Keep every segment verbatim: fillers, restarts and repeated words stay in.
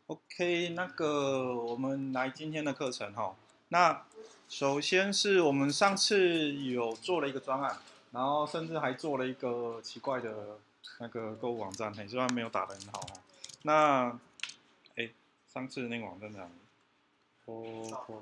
OK，那个我们来今天的课程哈。那首先是我们上次有做了一个专案，然后甚至还做了一个奇怪的那个购物网站，嘿，虽然没有打得很好哦。那哎，上次那个网站在哪里？Oh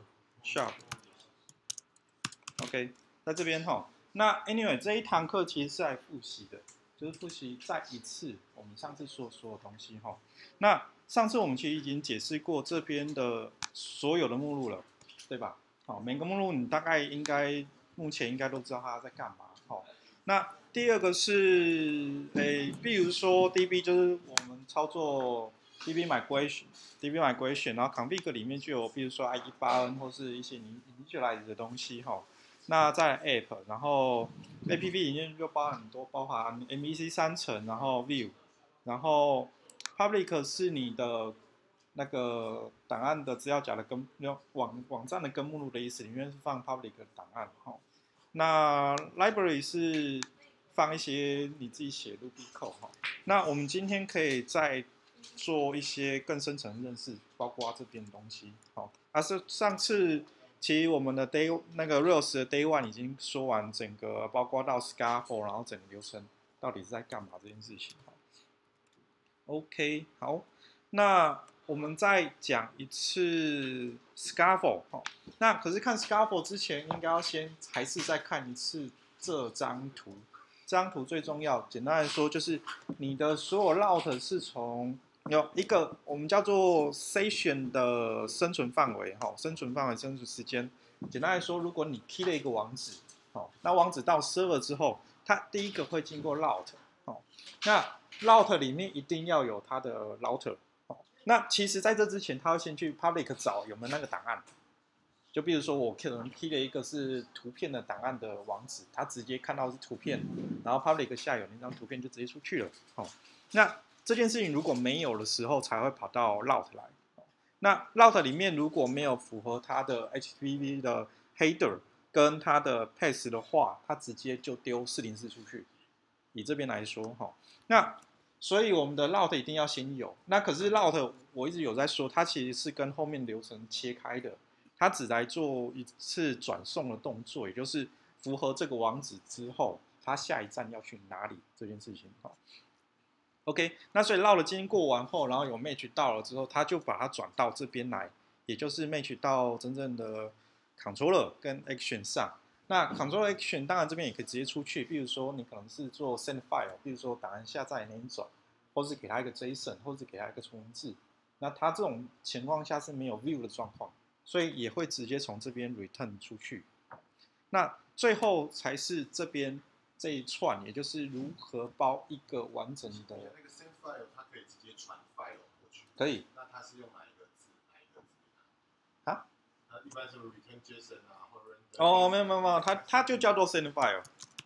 Shop，OK，在这边哈。那 Anyway 这一堂课其实是来复习的，就是复习再一次我们上次所说的东西哈。那上次我们其实已经解释过这边的所有的目录了，对吧？好，每个目录你大概应该目前应该都知道它在干嘛。好，那第二个是，诶，比如说 D B 就是我们操作 D B migration，D B migration，然后 config 里面就有，比如说 I D 八 N 或是一些 initialize 的东西哈。那在 App，然后 A P P 里面就包含很多，包含 M V C 三层，然后 View，然后 Public 是你的那个档案的资料夹的根网网站的根目录的意思，里面是放 Public 的档案哈。那 Library 是放一些你自己写 Ruby code 哈。那我们今天可以再做一些更深层认识，包括这边的东西好。而、啊、是上次。其实我们的 day 那个 Rails 的 day one 已经说完整个，包括到 scaffold， 然后整个流程到底是在干嘛这件事情。OK， 好，那我们再讲一次 scaffold 哦。那可是看 scaffold 之前，应该要先还是再看一次这张图。这张图最重要，简单来说就是你的所有 route 是从有一个我们叫做 session 的生存范围，哈，生存范围、生存时间。简单来说，如果你 key 了一个网址，好，那网址到 server 之后，它第一个会经过 route，好，那 route 里面一定要有它的 router，好，那其实在这之前，它要先去 public 找有没有那个档案。就比如说我可能 key 了一个是图片的档案的网址，它直接看到是图片，然后 public 下有那张图片就直接出去了，好，那这件事情如果没有的时候，才会跑到 route 来。那 route 里面如果没有符合它的 H T T P 的 header 跟它的 path 的话，它直接就丢四零四出去。以这边来说，哈，那所以我们的 route 一定要先有。那可是 route 我一直有在说，它其实是跟后面流程切开的，它只来做一次转送的动作，也就是符合这个网址之后，它下一站要去哪里这件事情，哈。OK， 那所以绕了经过完后，然后有 match 到了之后，他就把它转到这边来，也就是 match 到真正的 controller 跟 action 上。那 controller action 当然这边也可以直接出去，比如说你可能是做 send file， 比如说档案下载那一种，或是给他一个 JSON， 或是给他一个纯文字。那他这种情况下是没有 view 的状况，所以也会直接从这边 return 出去。那最后才是这边这一串，也就是如何包一个完整的。 那个 send file 它可以直接传 file 过去。 可以。 那它是用哪一个字？哪一个字？ 啊？ 那一般是 return JSON 啊，或者 render。 哦，没有没有没有，它它就叫做 send file，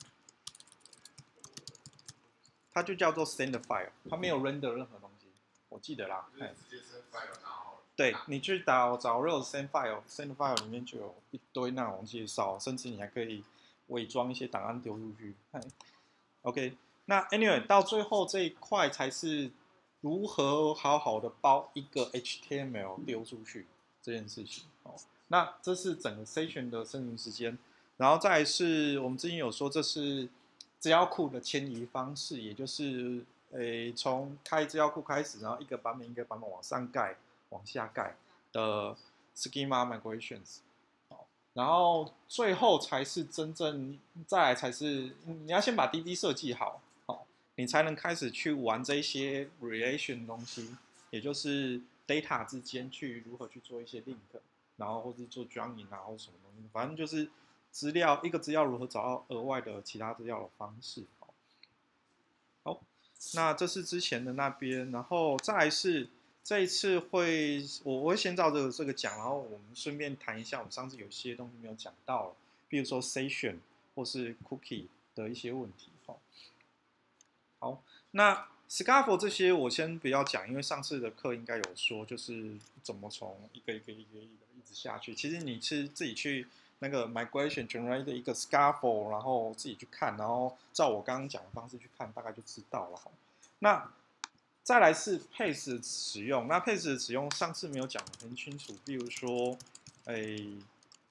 它就叫做 send file， 它没有 render 任何东西，我记得啦。 就是直接 send file， 然后。 对，你去找找 Rails send file，send file 里面就有一堆那种介绍，甚至你还可以伪装一些档案丢出去。OK， 那 anyway 到最后这一块才是如何好好的包一个 H T M L 丢出去这件事情。哦，那这是整个 session 的生成时间，然后再来是我们之前有说这是资料库的迁移方式，也就是诶从开资料库开始，然后一个版本一个版本往上盖。往下盖的 schema migrations， 然后最后才是真正，再来才是你要先把 D B 设计好，好，你才能开始去玩这些 relation 东西，也就是 data 之间去如何去做一些 link， 然后或是做 joining 啊，或什么东西，反正就是资料一个资料如何找到额外的其他资料的方式。好，那这是之前的那边，然后再来是。这一次会，我我会先照这个这个讲，然后我们顺便谈一下我们上次有些东西没有讲到，比如说 session 或是 cookie 的一些问题。好，那 scaffold 这些我先不要讲，因为上次的课应该有说，就是怎么从一个一个一个一个一直下去。其实你是自己去那个 migration generate 的一个 scaffold， 然后自己去看，然后照我刚刚讲的方式去看，大概就知道了。那再来是 paste 的使用，那 paste 的使用上次没有讲得很清楚，比如说，诶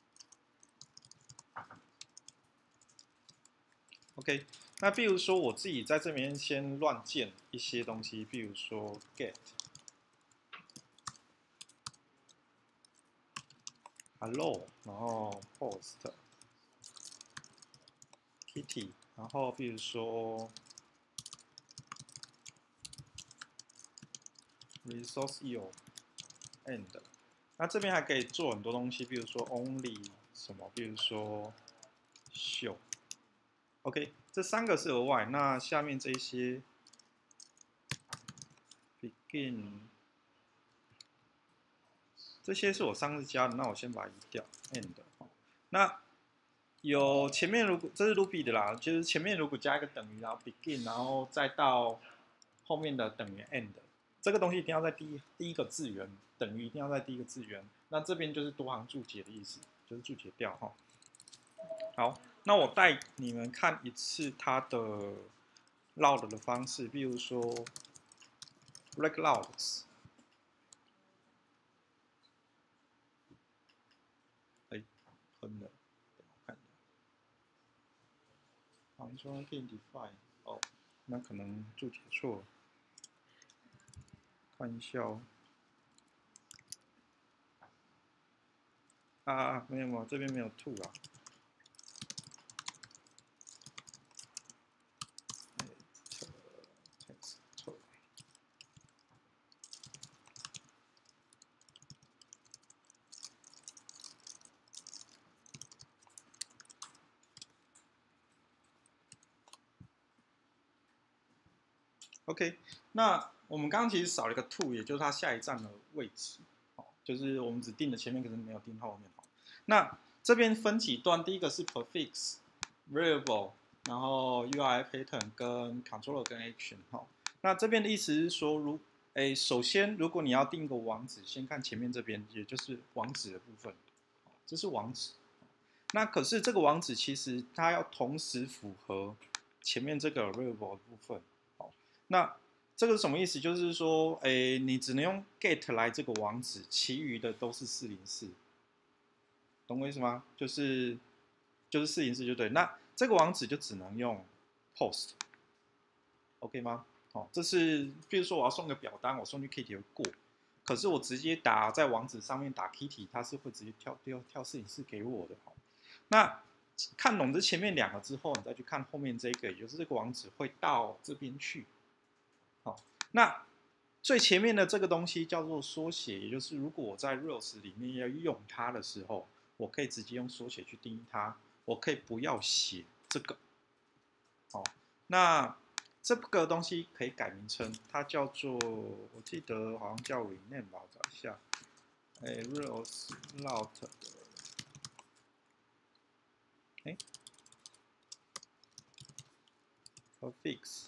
，OK， 那比如说我自己在这边先乱建一些东西，比如说 get hello， 然后 post kitty， 然后比如说 resource io end， 那这边还可以做很多东西，比如说 only 什么，比如说 show。OK， 这三个是额外，那下面这些 begin， 这些是我上次加的，那我先把它移掉 end。那有前面如果这是 Ruby 的啦，就是前面如果加一个等于，然后 begin， 然后再到后面的等于 end， 这个东西一定要在第一第一个字元等于一定要在第一个字元。那这边就是多行注解的意思，就是注解掉哈。好，那我带你们看一次它的 loud 的方式，比如说 break louds， 哎，喷了，看一下 ，control gain define， 哦，那可能注解错了，看一下哦。啊，没有没有，这边没有 to 啊。OK， 那我们刚刚其实少了一个 to， 也就是它下一站的位置，哦，就是我们只定了前面，可是没有定后面。那这边分几段，第一个是 prefix、variable， 然后 U R I pattern 跟 controller 跟 action 哈。那这边的意思是说，如诶，首先如果你要定一个网址，先看前面这边，也就是网址的部分，这是网址。那可是这个网址其实它要同时符合前面这个 variable 的部分。那这个是什么意思？就是说，诶，你只能用 get 来这个网址，其余的都是四零四，懂我意思吗？就是就是四零四就对。那这个网址就只能用 post，OK 吗？哦，这是比如说我要送个表单，我送去 Kitty 会过，可是我直接打在网址上面打 Kitty， 它是会直接跳跳跳四零四给我的。那看懂这前面两个之后，你再去看后面这个，也就是这个网址会到这边去。好，那最前面的这个东西叫做缩写，也就是如果我在 Rails 里面要用它的时候，我可以直接用缩写去定义它，我可以不要写这个。好，那这个东西可以改名称，它叫做我记得好像叫 rename 吧，我找一下，哎 ，Rails loud 的，哎 ，prefix。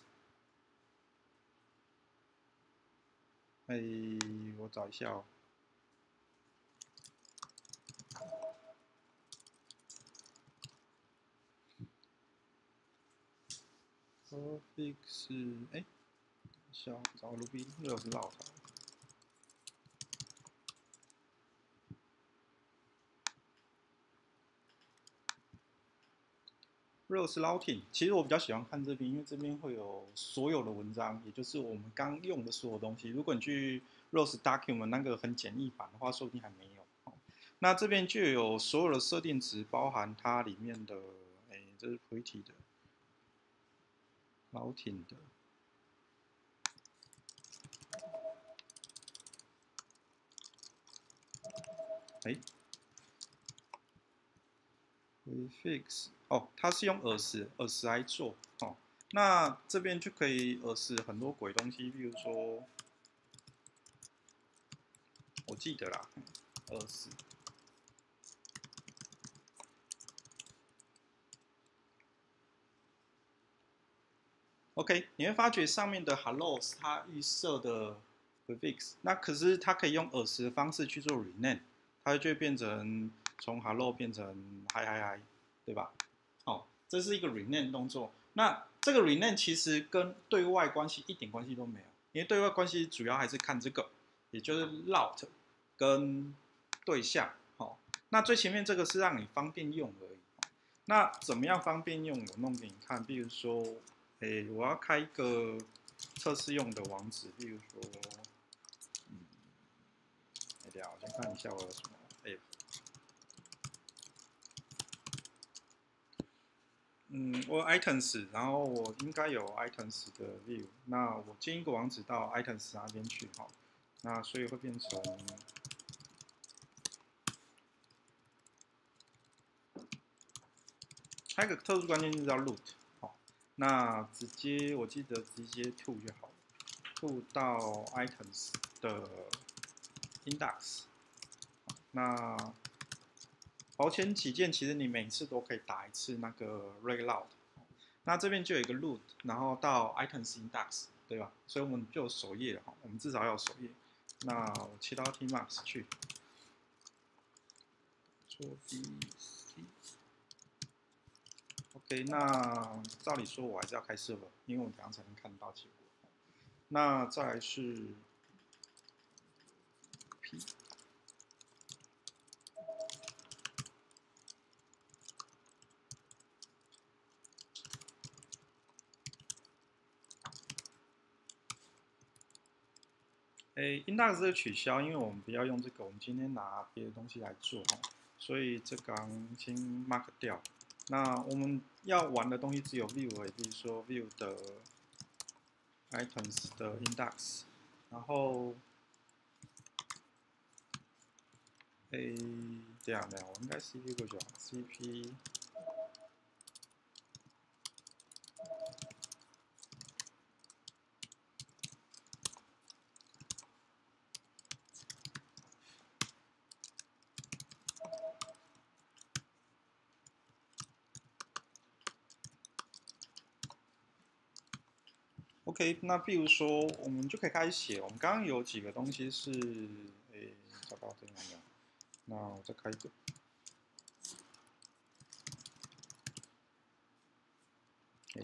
哎，我找一下哦。prefix， 哎，小找 Ruby Rails loud。Rails routing， 其实我比较喜欢看这边，因为这边会有所有的文章，也就是我们刚用的所有东西。如果你去 Rails document 那个很简易版的话，说不定还没有。那这边就有所有的设定值，包含它里面的，哎，这是 pretty 的 routing 的，哎 ，prefix 哦，它是用 as as 来做哦。那这边就可以 as 很多鬼东西，比如说，我记得啦 as。OK， 你会发觉上面的 hello 是它预设的 prefix， 那可是它可以用 as 的方式去做 rename， 它就会变成从 hello 变成 hi hi hi， 对吧？哦，这是一个 rename 动作。那这个 rename 其实跟对外关系一点关系都没有， 因为对外关系主要还是看这个，也就是 route 跟对象。好，那最前面这个是让你方便用而已。那怎么样方便用？我弄给你看，比如说，诶，我要开一个测试用的网址，比如说，嗯，哎呀，我先看一下我有什么 app。嗯，我有 items，然后我应该有 items 的 view，那我建一个网址到 items 那边去哈，那所以会变成，还有一个特殊关键字叫 root， 好，那直接我记得直接 to 就好了 ，to 到 items 的 index， 那保险起见，其实你每次都可以打一次那个 reload。那这边就有一个 root， 然后到 items index， 对吧？所以我们就有首页了哈，我们至少要有首页。那我切到 tmax 去，做 B C。OK， 那照理说我还是要开 server， 因为我等下才能看到结果。那再来是 P。诶 ，index 这个取消，因为我们不要用这个，我们今天拿别的东西来做哈，所以这个先 mark 掉。那我们要玩的东西只有 view 而已，比如说 view 的 items 的 index， 然后，诶，这样的，我应该 C P 过去啊 ，C P。OK， 那比如说，我们就可以开始写。我们刚刚有几个东西是，诶，糟糕，这样没有。那我再开一个。OK，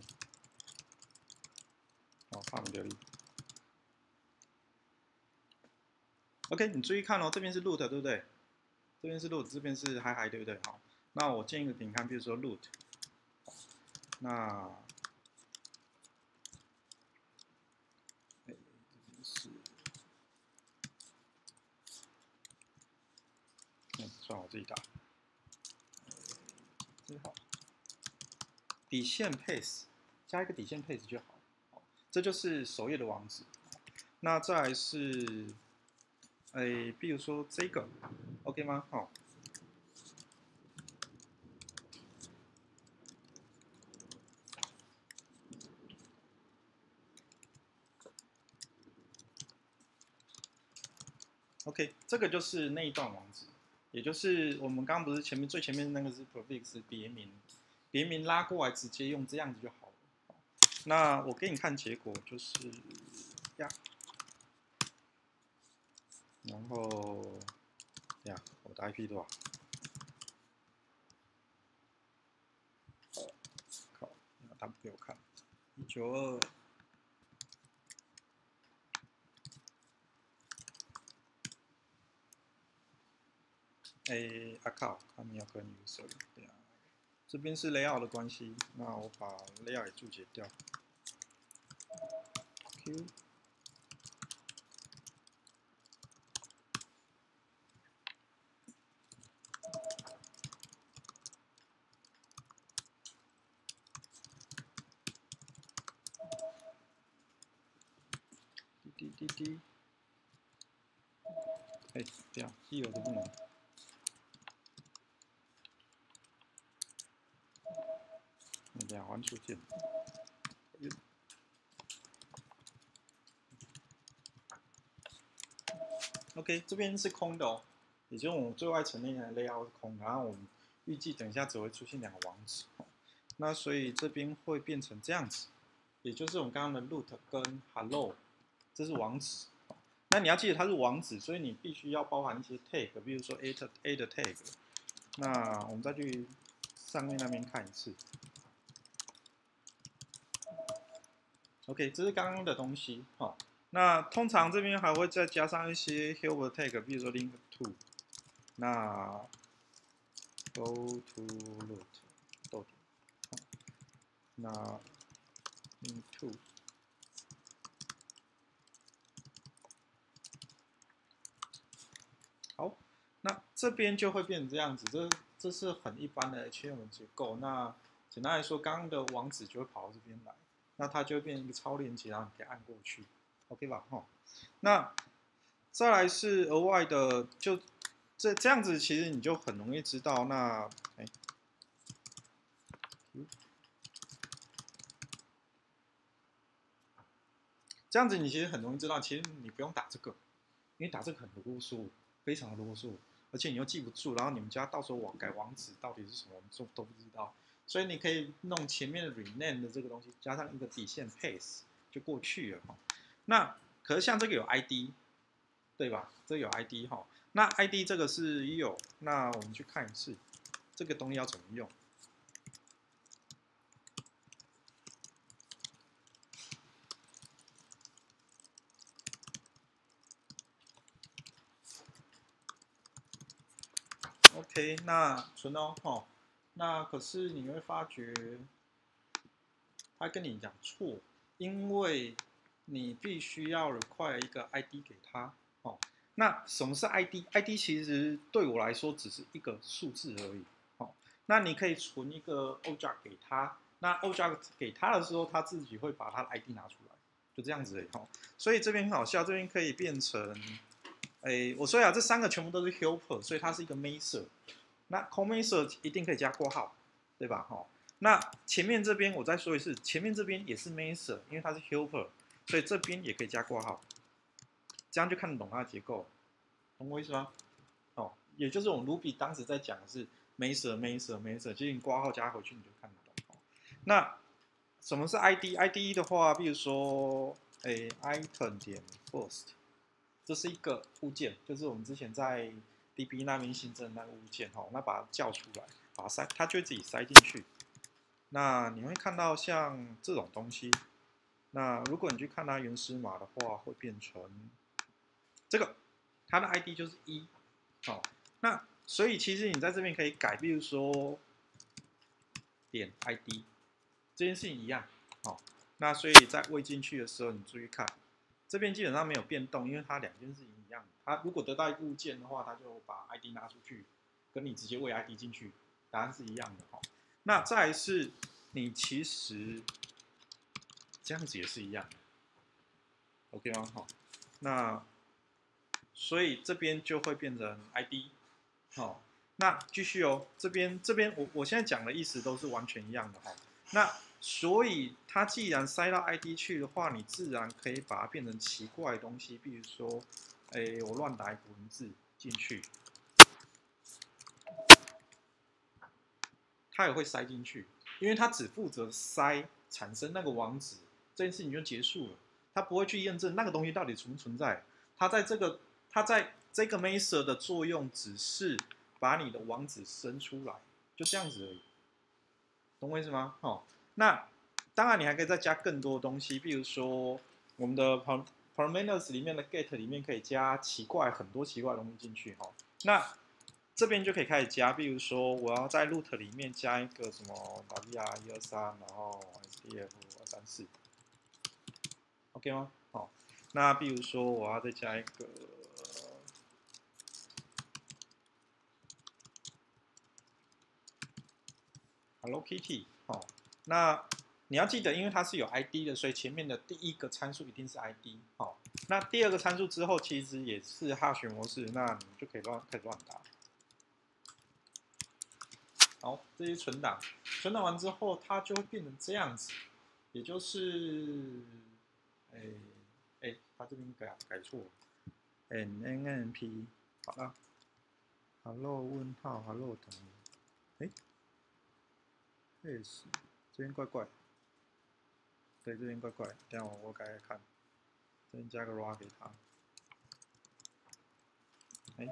好，怕没流力。OK， 你注意看哦，这边是 root， 对不对？这边是 root， 这边是 hi hi， 对不对？好，那我建一个给你看，比如说 root， 那。是，嗯，算我自己打，真好。底线 paste 加一个底线 paste 就好，好，这就是首页的网址。那再来是，哎，比如说这个 ，OK 吗？好。OK， 这个就是那一段网址，也就是我们刚刚不是前面最前面那个是 prefix 别名，别名拉过来直接用这样子就好了。那我给你看结果就是呀，然后呀，我的 I P 多少？靠，他不给我看，一九二。哎，啊靠，他们要跟 user 对啊，这边是 layout 的关系，那我把 layout 也注解掉。Q。滴滴滴滴。哎，这样稀有的不能。两环出现。OK， 这边是空的哦，也就是我们最外层那个 layout 是空的，然后我们预计等一下只会出现两个网址，那所以这边会变成这样子，也就是我们刚刚的 root 跟 hello， 这是网址。那你要记得它是网址，所以你必须要包含一些 tag， 比如说 a 的 a 的 tag。那我们再去上面那边看一次。OK， 这是刚刚的东西，好。 那通常这边还会再加上一些 helper tag， 比如说 link to， 那 go to root 逗点，那 link to。好，那这边就会变成这样子，这这是很一般的 H T M L 结构。那简单来说，刚刚的网址就会跑到这边来，那它就会变成一个超链接，然后你可以按过去 ，OK 吧？哈，那再来是额外的，就这这样子，其实你就很容易知道。那哎，这样子你其实很容易知道，其实你不用打这个，因为打这个很啰嗦，非常的啰嗦。而且你又记不住，然后你们家到时候网改网址到底是什么，我们都都不知道，所以你可以弄前面的 rename 的这个东西，加上一个底线 paste 就过去了哈。那可是像这个有 I D， 对吧？这个有 I D 哈。那 I D 这个是有，那我们去看一次这个东西要怎么用。OK， 那存哦，吼，那可是你会发觉，他跟你讲错，因为你必须要 require 一个 I D 给他，哦，那什么是 I D？I D 其实对我来说只是一个数字而已，哦，那你可以存一个 object 给他，那 object 给他的时候，他自己会把他的 I D 拿出来，就这样子而已，吼，所以这边很好笑，这边可以变成。哎，我说呀，这三个全部都是 helper， 所以它是一个 master。那 comaster 一定可以加括号，对吧？哈，那前面这边我再说一次，前面这边也是 master， 因为它是 helper， 所以这边也可以加括号，这样就看得懂它的结构，懂我意思吗？哦，也就是我们 Ruby 当时在讲的是 master master master， 其实你括号加回去你就看得懂。那什么是 I D？I D 的话，比如说，哎 ，item 点 first。这是一个物件，就是我们之前在 D B 那边新增的那个物件哈，那把它叫出来，把它塞，它就会自己塞进去。那你会看到像这种东西，那如果你去看它原始码的话，会变成这个，它的 I D 就是一，好，那所以其实你在这边可以改，比如说点 I D， 这件事情一样，好，那所以在喂进去的时候，你注意看。这边基本上没有变动，因为它两件事情一样。它如果得到一个物件的话，它就把 I D 拿出去，跟你直接喂 I D 进去，答案是一样的哈。那再来是，你其实这样子也是一样的 ，OK 吗？好，那所以这边就会变成 I D， 好，那继续哦，这边这边我我现在讲的意思都是完全一样的哈。那所以它既然塞到 I D 去的话，你自然可以把它变成奇怪的东西，比如说，哎，我乱打一个文字进去，它也会塞进去，因为它只负责塞产生那个网址，这件事情就结束了，它不会去验证那个东西到底存不存在。它在这个它在这个 master 的作用只是把你的网址生出来，就这样子而已，懂我意思吗？哦。那当然，你还可以再加更多的东西，比如说我们的 parameters 里面的 get 里面可以加奇怪很多奇怪的东西进去哈。那这边就可以开始加，比如说我要在 root 里面加一个什么 w r 一二三，然后 sdf 二三四 ，OK 吗？好，那比如说我要再加一个 Hello Kitty， 好，那你要记得，因为它是有 I D 的，所以前面的第一个参数一定是 I D。好，那第二个参数之后其实也是 hash 模式，那你就可以乱开始乱打。好，这些存档，存档完之后，它就会变成这样子，也就是，哎哎，它这边改改错了 ，n n n p， 好了 ，hello 问号 hello 等于，哎 ，s 这边怪怪。对，这边怪怪，等下我我改改看，这边加个 raw 给他。哎，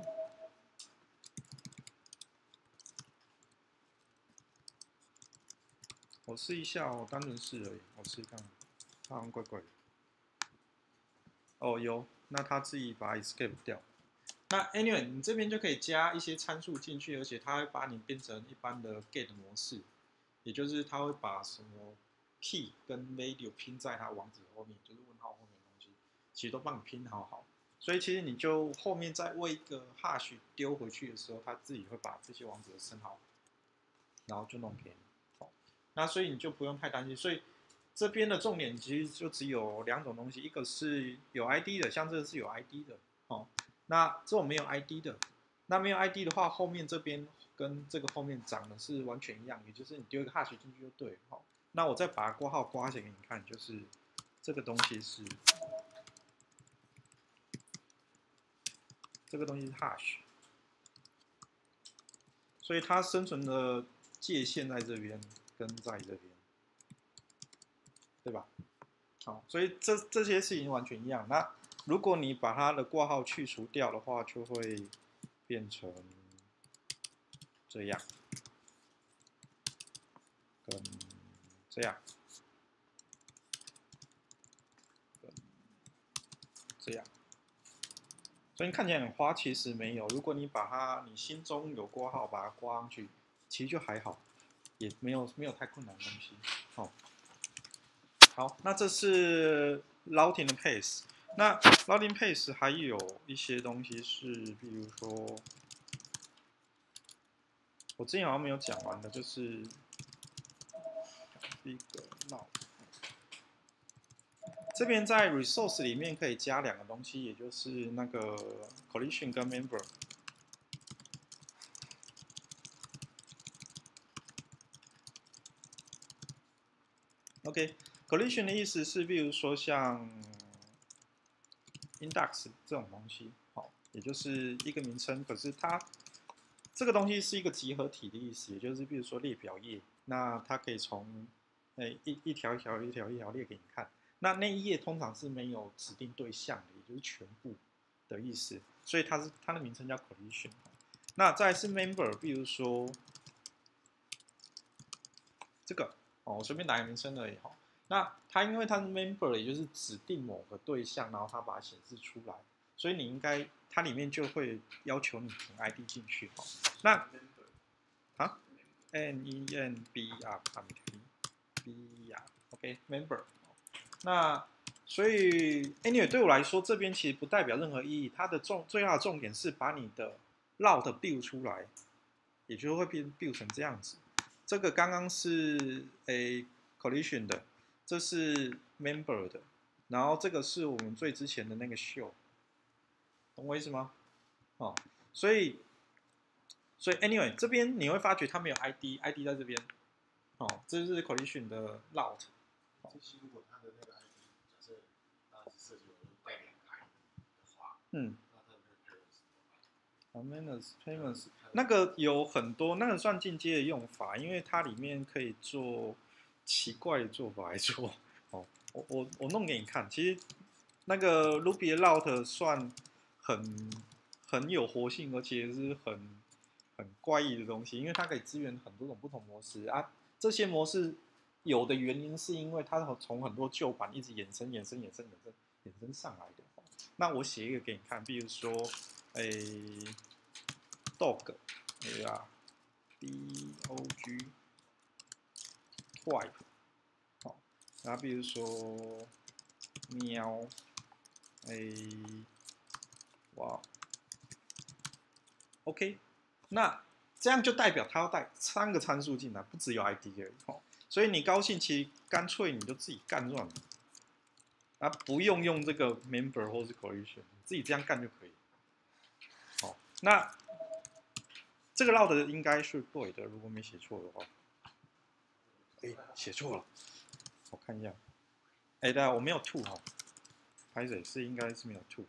我试一下哦，单纯试而已，我试看，它好像怪怪的。 哦，有，那它自己把 escape 掉。那 anyway， 你这边就可以加一些参数进去，而且它会把你变成一般的 get 模式，也就是它会把什么 key 跟 value 拼在它网址后面，就是问号后面的东西，其实都帮你拼好好。所以其实你就后面再为一个 hash 丢回去的时候，它自己会把这些网址生好，然后就弄给你。好，那所以你就不用太担心。所以这边的重点其实就只有两种东西，一个是有 I D 的，像这个是有 I D 的，哦，那这种没有 I D 的，那没有 I D 的话，后面这边跟这个后面长的是完全一样，也就是你丢一个 hash 进去就对了，好，那我再把它括号刮写给你看，就是这个东西是这个东西是 hash， 所以它生存的界限在这边跟在这边，对吧？好，所以这这些事情完全一样。那如果你把它的括号去除掉的话，就会变成这样，跟这样，跟这样。所以看起来很花，其实没有。如果你把它，你心中有括号，把它挂上去，其实就还好，也没有没有太困难的东西。好，好，那这是 routing 的 pace。那 routing pace 还有一些东西是，比如说，我之前好像没有讲完的，就是一个 route。这边在 resource 里面可以加两个东西，也就是那个 collision 跟 member。OK，collision 的意思是，比如说像 index 这种东西，好，也就是一个名称，可是它这个东西是一个集合体的意思，也就是比如说列表页，那它可以从诶一一条一条一条一条列给你看。那那一页通常是没有指定对象的，也就是全部的意思，所以它是它的名称叫 collision。那再来是 member， 比如说这个哦，我随便打个名称而已哈。那它因为它是 member， 也就是指定某个对象，然后它把它显示出来，所以你应该它里面就会要求你填 I D 进去哈。那啊 ，N E N B R B R OK member。那所以 anyway 对我来说，这边其实不代表任何意义。它的重最大的重点是把你的 route build 出来，也就会变 build 成这样子。这个刚刚是 a collision 的，这是 member 的，然后这个是我们最之前的那个 show， 懂我意思吗？哦，所以所以 anyway 这边你会发觉它没有 I D，I D 在这边，哦，这是 collision 的 route。 这些如果它的那个 I D， 假设它设计有带两个 I D 的话， 嗯， 那它的那个 payments payments 那个有很多，那个算进阶的用法，因为它里面可以做奇怪的做法来做。哦，我我我弄给你看，其实那个 Ruby 的 route 算很很有活性，而且是很很怪异的东西，因为它可以支援很多种不同模式啊。这些模式有的原因是因为它从很多旧版一直衍生、衍生、衍生、衍生、衍生上来的。那我写一个给你看，比如说，诶 ，dog， 对啊 ，d o g type， 好，然后比如说喵，诶，哇 ，OK， 那这样就代表它要带三个参数进来，不只有 I D 而已。哦，所以你高兴，其实干脆你就自己干算了。啊，不用用这个 member 或是 collision， 自己这样干就可以。好，那这个 route 应该是对的，如果没写错的话。哎，写错了，我看一下。哎，对啊，我没有 to 哈，拍谁是应该是没有 to。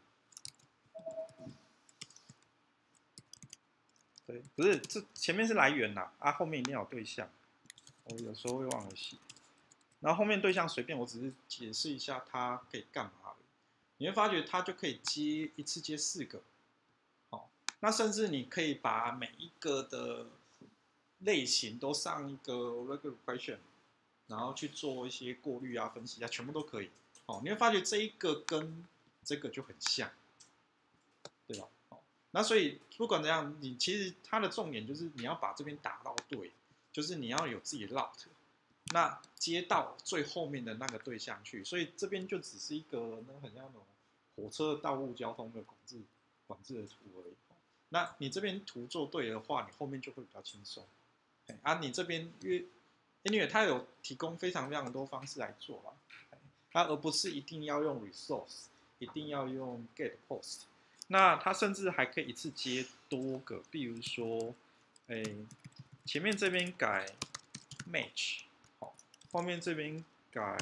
对，不是这前面是来源呐，啊，后面一定要有对象。我有时候会忘了写。然后后面对象随便，我只是解释一下它可以干嘛而已。你会发觉它就可以接一次接四个，好，那甚至你可以把每一个的类型都上一个 regular question， 然后去做一些过滤啊、分析啊，全部都可以。好，你会发觉这一个跟这个就很像，对吧？哦，那所以不管怎样，你其实它的重点就是你要把这边打到对，就是你要有自己的 route， 那接到最后面的那个对象去，所以这边就只是一个那很像那种火车道路交通的管制管制的图而已。那你这边图做对的话，你后面就会比较轻松。啊，你这边因为因为它有提供非常非常多方式来做啦，它而不是一定要用 resource， 一定要用 get post。那它甚至还可以一次接多个，比如说，哎，前面这边改 match， 好，后面这边改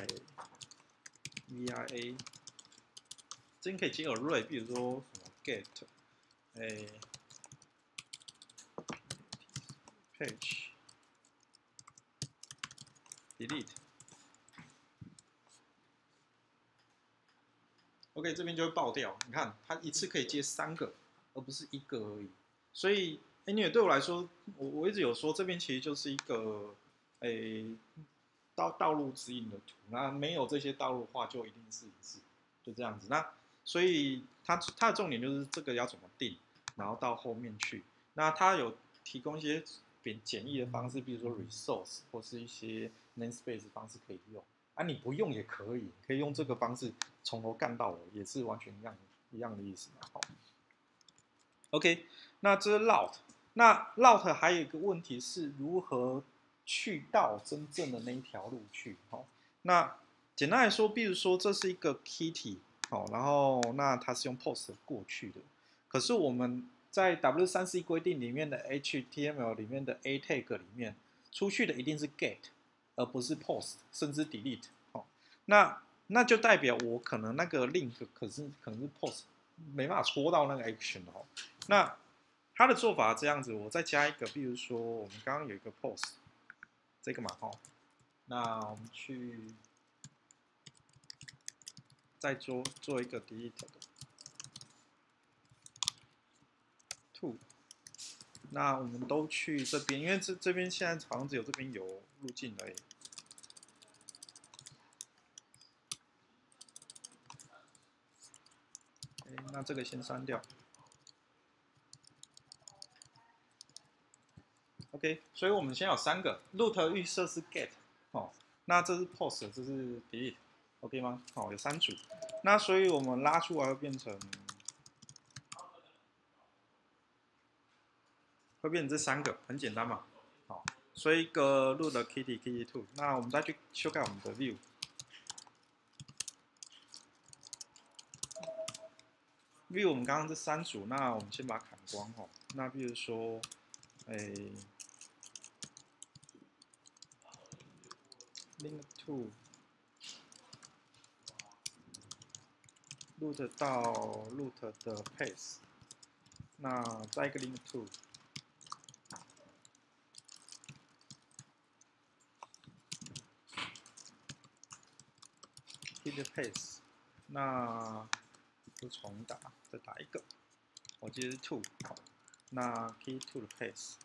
via， 这边可以接 array， 比如说什么 get， 哎 page delete。OK， 这边就会爆掉。你看，它一次可以接三个，而不是一个而已。所以 anyway 对我来说，我我一直有说，这边其实就是一个，诶，道道路指引的图。那没有这些道路的话，就一定是一致，就这样子。那所以它它的重点就是这个要怎么定，然后到后面去。那它有提供一些简简易的方式，比如说 resource 或是一些 namespace 方式可以用。啊，你不用也可以，可以用这个方式从头干到尾，也是完全一样一样的意思嘛。好 ，OK， 那这是 route， 那 route 还有一个问题是如何去到真正的那一条路去。好，那简单来说，比如说这是一个 kitty， 好，然后那它是用 post 过去的，可是我们在 W 三 C 规定里面的 H T M L 里面的 A tag 里面，出去的一定是 get。而不是 post， 甚至 delete， 哦，那那就代表我可能那个 link 可是可能是 post， 没办法戳到那个 action 哦。那它的做法这样子，我再加一个，比如说我们刚刚有一个 post， 这个嘛，哦，那我们去再做做一个 delete 的 to， 那我们都去这边，因为这这边现在好像只有这边有路径而已。那这个先删掉。OK， 所以我们先有三个 root 预设是 get， 哦，那这是 post， 这是 delete，OK 吗？好，有三组。那所以我们拉出来会变成，会变成这三个，很简单嘛。好，所以一个 root kitty kitty two， 那我们再去修改我们的 view。view 我们刚刚这三组，那我们先把它砍光哦。那比如说，哎 ，link to root 到 root 的 path， 那再一个 link to。hit pace， 那就重打，再打一个，我记得是 two， 好，那 key to 的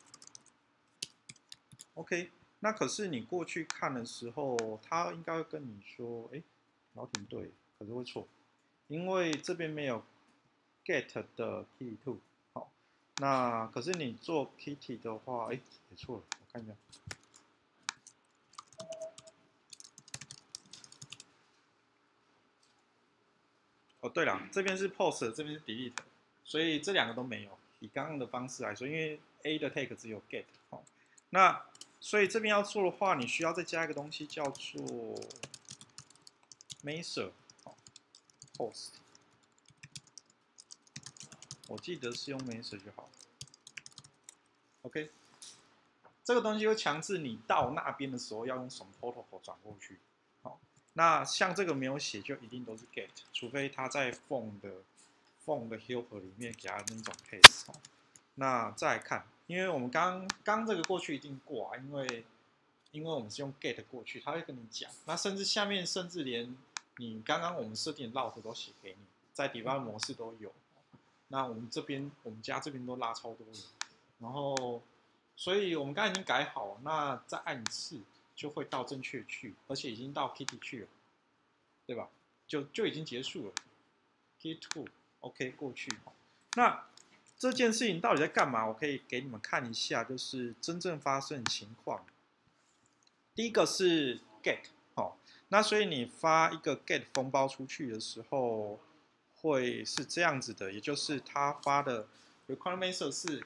pace，OK， 那可是你过去看的时候，他应该会跟你说，哎，老挺对，可是会错，因为这边没有 get 的 key to， 好，那可是你做 kitty 的话，哎，也错了，我看一下。哦，对了，这边是 post， 这边是 delete， 所以这两个都没有。以刚刚的方式来说，因为 A 的 tag 只有 get， 哦，那所以这边要做的话，你需要再加一个东西叫做 measure， 哦 ，post， 我记得是用 measure 就好。OK， 这个东西会强制你到那边的时候要用什么 protocol 转过去。好，那像这个没有写，就一定都是 get， 除非他在 form 的 form 的 helper 里面给他那种 case。那再来看，因为我们刚刚这个过去一定过啊，因为因为我们是用 get 过去，他会跟你讲。那甚至下面甚至连你刚刚我们设定的 route 都写给你，在 debug 模式都有。那我们这边我们家这边都拉超多的，然后所以我们刚才已经改好，那再按一次就会到正确去，而且已经到 kitty 去了，对吧？就就已经结束了。 Git to OK 过去。那这件事情到底在干嘛？我可以给你们看一下，就是真正发生的情况。第一个是 get， 哦，那所以你发一个 get 封包出去的时候，会是这样子的，也就是他发的 requirement 是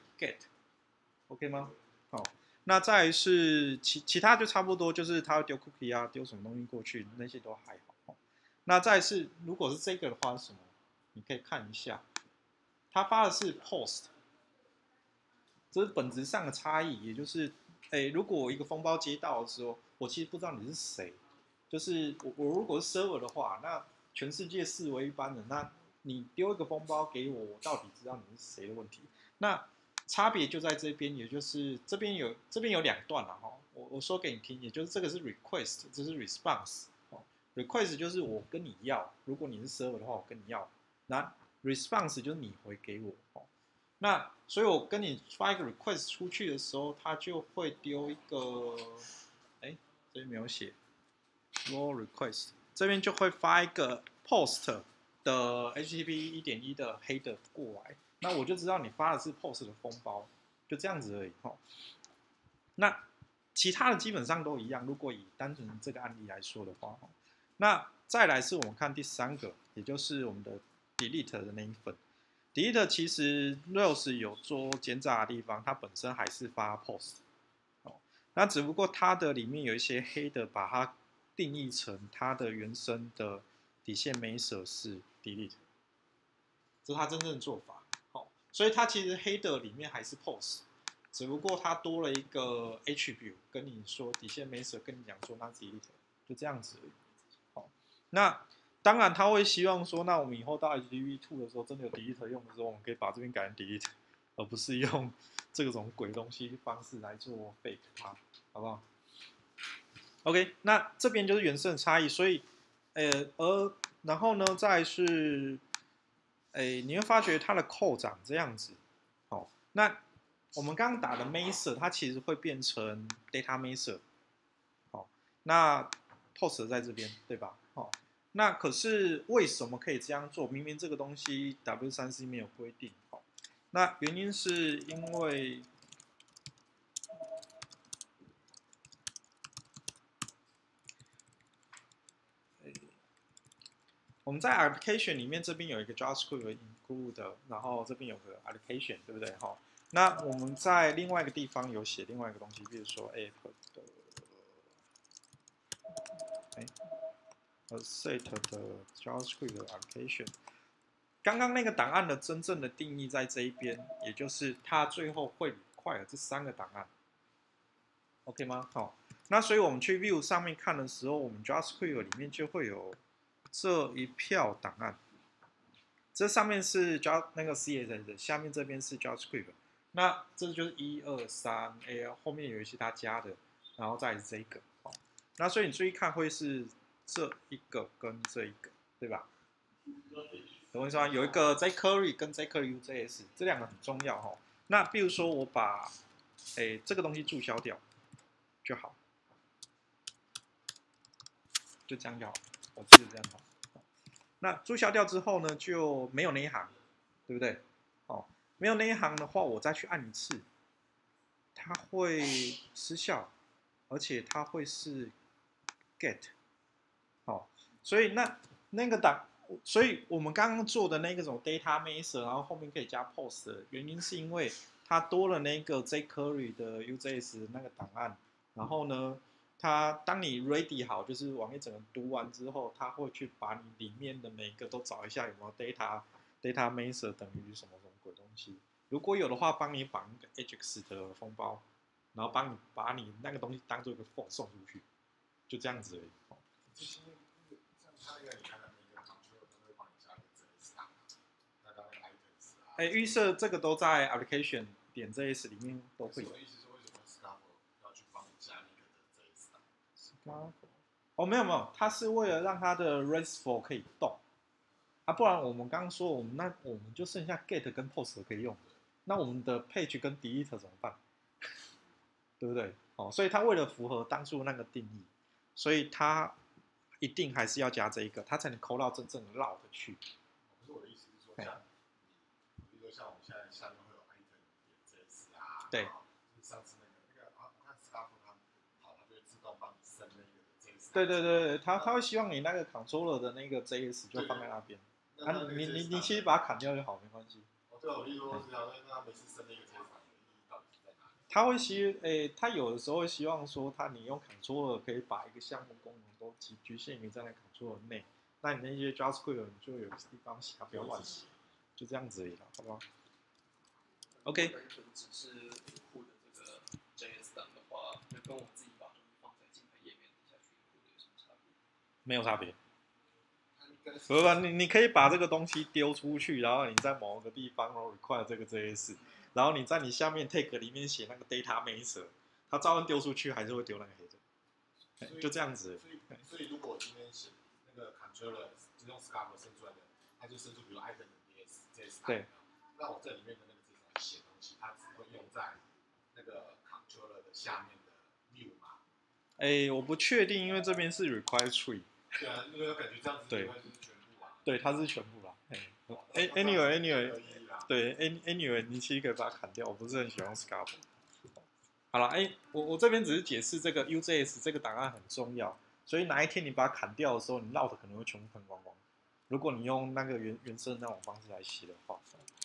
get，OK 吗？好，那再来是其其他就差不多，就是他会丢 cookie 啊，丢什么东西过去，那些都还好。那再来是如果是这个的话是什么？你可以看一下，他发的是 post， 这是本质上的差异，也就是。哎，如果我一个封包接到的时候，我其实不知道你是谁。就是我我如果是 server 的话，那全世界视为一般人，那你丢一个封包给我，我到底知道你是谁的问题。那差别就在这边，也就是这边有这边有两段了哈。我我说给你听，也就是这个是 request， 这是 response。request 就是我跟你要，如果你是 server 的话，我跟你要。那 response 就是你回给我。那所以，我跟你发一个 request 出去的时候，它就会丢一个，哎，这边没有写 raw request， 这边就会发一个 post 的 H T T P 一点一 的 header 过来，那我就知道你发的是 post 的封包，就这样子而已哈。那其他的基本上都一样，如果以单纯这个案例来说的话，那再来是我们看第三个，也就是我们的 delete 的那一份。delete 其实 Rails 有做奸诈的地方，它本身还是发 post， 哦，那只不过它的里面有一些黑的，把它定义成它的原生的底线 method 是 delete， 这是它真正的做法。哦，所以它其实黑的里面还是 post， 只不过它多了一个 attribute， 跟你说底线 method 跟你讲说那 delete， 就这样子而已。好，那当然，他会希望说，那我们以后到 H T T P 二 的时候，真的有 delete 用的时候，我们可以把这边改成 delete， 而不是用这种鬼东西方式来做 fake 它，好不好 ？OK， 那这边就是原生的差异，所以，呃，而然后呢，再是，哎，你会发觉它的扣长这样子，好，那我们刚刚打的 method， 它其实会变成 data method， 好，那 post 在这边，对吧？好。那可是为什么可以这样做？明明这个东西 W 三 C 没有规定，好，那原因是因为，我们在 application 里面这边有一个 JavaScript include， 然后这边有个 application， 对不对？哈，那我们在另外一个地方有写另外一个东西，比如说 app 的，哎 ，set 的 JavaScript 的 application。刚刚那个档案的真正的定义在这一边，也就是它最后会require这三个档案 ，OK 吗？好，那所以我们去 View 上面看的时候，我们 JavaScript 里面就会有这一票档案，这上面是 Java 那个 C S S 的，下面这边是 JavaScript， 那这就是一二三 A， 后面有一些它加的，然后再是这个，好，那所以你注意看会是这一个跟这一个，对吧？懂我意思吗？有一个 jQuery 跟 jQuery U.js 这两个很重要哈。那比如说我把诶这个东西注销掉就好，就这样就好，我记得这样好。那注销掉之后呢，就没有那一行，对不对？哦，没有那一行的话，我再去按一次，它会失效，而且它会是 get， 好，所以那那个档。所以我们刚刚做的那个种 data method， 然后后面可以加 post 的原因是因为它多了那个 jQuery 的 U.js 的那个档案，然后呢，它当你 ready 好，就是网页整个读完之后，它会去把你里面的每一个都找一下有没有 data data method 等于什么什么鬼东西，如果有的话，帮你绑一个 Ajax 的封包，然后帮你把你那个东西当做一个 form 送出去，就这样子而已。哎，预设这个都在 application 点 js 里面都会有。 我的意思是，为什么 Scaffold 要去帮你加那个的 Scaffold？ 哦，没有没有，它是为了让它的 RESTful 可以动啊，不然我们刚刚说我们那我们就剩下 get 跟 post 可以用，那我们的 page 跟 delete 怎么办？对不对？哦，所以它为了符合当初那个定义，所以它一定还是要加这一个，它才能抠到真正的 route 去。 可是我的意像你，比如说像我们现在下面会有 item 点 js 啊， 对， 就是上次那个那个啊，我看 Scarf 它好，它就会自动帮你生那个 js。 对对对对，他他会希望你那个 controller 的那个 J S 就放在那边，啊，你你你其实把它砍掉就好，没关系。 哦，对，我例如说是这样，那他每次生那个 J S 的意义到底是在哪里？ 他会希，诶，他有的时候会希望说，他你用 controller 可以把一个项目功能都局局限于在那 controller 内，那你那些 JavaScript 你就有地方写，不要乱写，就这样子而已了，好不好 ？OK。 单纯只是库的这个 J S 档的话，就跟我自己把东西放在静态页面底下去库的有什么差别？ 没有差别。不不，你你可以把这个东西丢出去，然后你在某个地方然后 require 这个 J S， 然后你在你下面 tag 里面写那个 data master， 它照样丢出去，还是会丢那个黑的，就这样子。 所以所以如果我今天写那个 controller 是用 Scarf 生出来的，它就生出比如 item 的 js js。 对。 那我这里面的那个 js 写东西，它只会用在那个 controller 的下面的 view 嘛？ 哎，我不确定，因为这边是 require tree。 对啊，因为我感觉这样子对， 会是全部啊。 对，它是全部啦。哎，anyway anyway， 对 ，anyway， 你其实可以把它砍掉，我不是很喜欢 Scarf。好了，哎，我我这边只是解释这个 U J S 这个档案很重要，所以哪一天你把它砍掉的时候，你 load 可能会全部喷光光。如果你用那个原原生那种方式来写的话，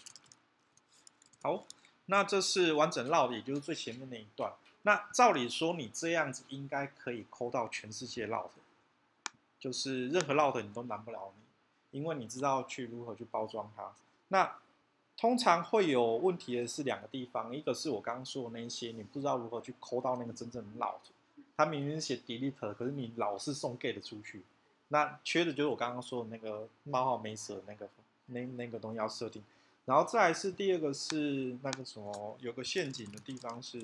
好，那这是完整 load， 也就是最前面那一段。那照理说，你这样子应该可以抠到全世界 load， 就是任何 load 你都难不了你，因为你知道去如何去包装它。那通常会有问题的是两个地方，一个是我刚刚说的那些，你不知道如何去抠到那个真正的 load， 它明明是写 delete， 可是你老是送 get 出去。那缺的就是我刚刚说的那个冒号没舍那个那那个东西要设定。然后再来是第二个是那个什么，有个陷阱的地方是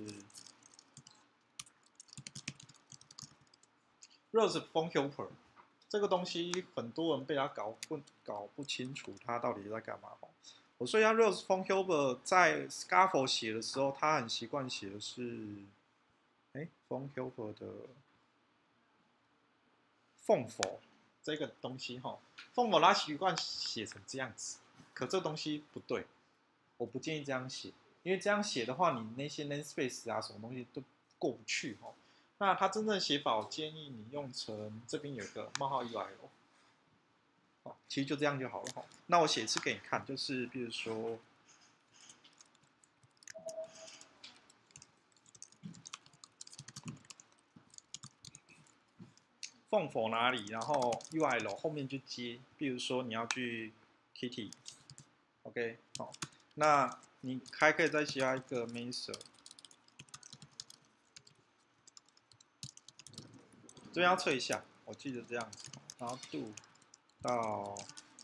Rose Phone Helper 这个东西，很多人被他搞混搞不清楚它到底在干嘛。我说一下 Rose Phone Helper 在 Scaffold 写的时候，他很习惯写的是，哎 ，Phone Helper 的凤佛这个东西哈，凤佛他习惯写成这样子，可这东西不对。我不建议这样写，因为这样写的话，你那些 namespace 啊，什么东西都过不去哈。那它真正的写法，我建议你用成这边有个冒号 U I L， 哦，其实就这样就好了哈。那我写一次给你看，就是比如说，凤佛哪里，然后 U I L 后面就接，比如说你要去 Kitty，OK， 好。那你还可以再加一个 master， 这边要测一下，我记得这样子，然后 do 到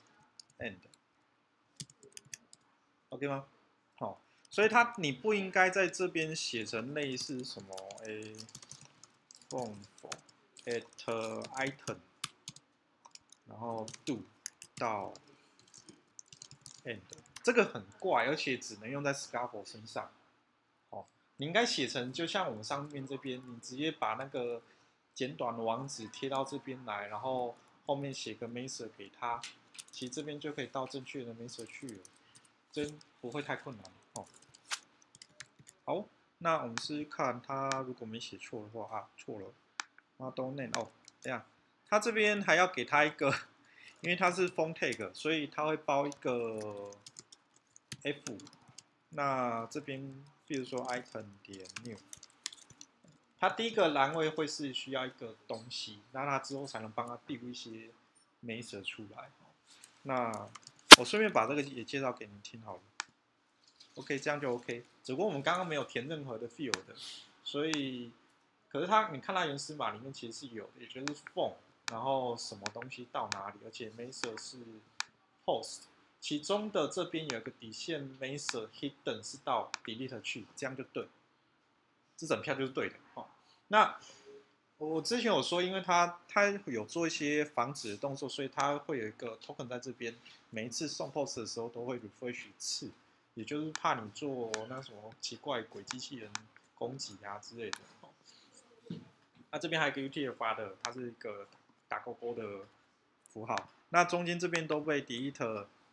end，OK 吗？好，所以它你不应该在这边写成类似什么 a phone for at item， 然后 do 到 end。这个很怪，而且只能用在 Scaffold 身上。哦，你应该写成就像我们上面这边，你直接把那个简短的网址贴到这边来，然后后面写个 master 给他，其实这边就可以到正确的 master 去了，真不会太困难哦。好，那我们试试看，他如果没写错的话啊，错了 ，model name 哦，这样，他这边还要给他一个，因为它是 phone tag， 所以他会包一个。F， 那这边比如说 item 点 new， 它第一个栏位会是需要一个东西，那它之后才能帮它丢一些 method 出来。那我顺便把这个也介绍给你听好了。OK， 这样就 OK。只不过我们刚刚没有填任何的 field 的，所以可是它你看它原始码里面其实是有的，也就是 phone， 然后什么东西到哪里，而且 method 是 post。其中的这边有一个底线 master hidden 是到 delete 去，这样就对，这整票就是对的。哦，那我之前有说，因为它它有做一些防止的动作，所以它会有一个 token 在这边，每一次送 post 的时候都会 refresh 一次，也就是怕你做那什么奇怪鬼机器人攻击啊之类的。哦，那这边还有一个 U T F 的，它是一个打勾勾的符号，那中间这边都被 delete。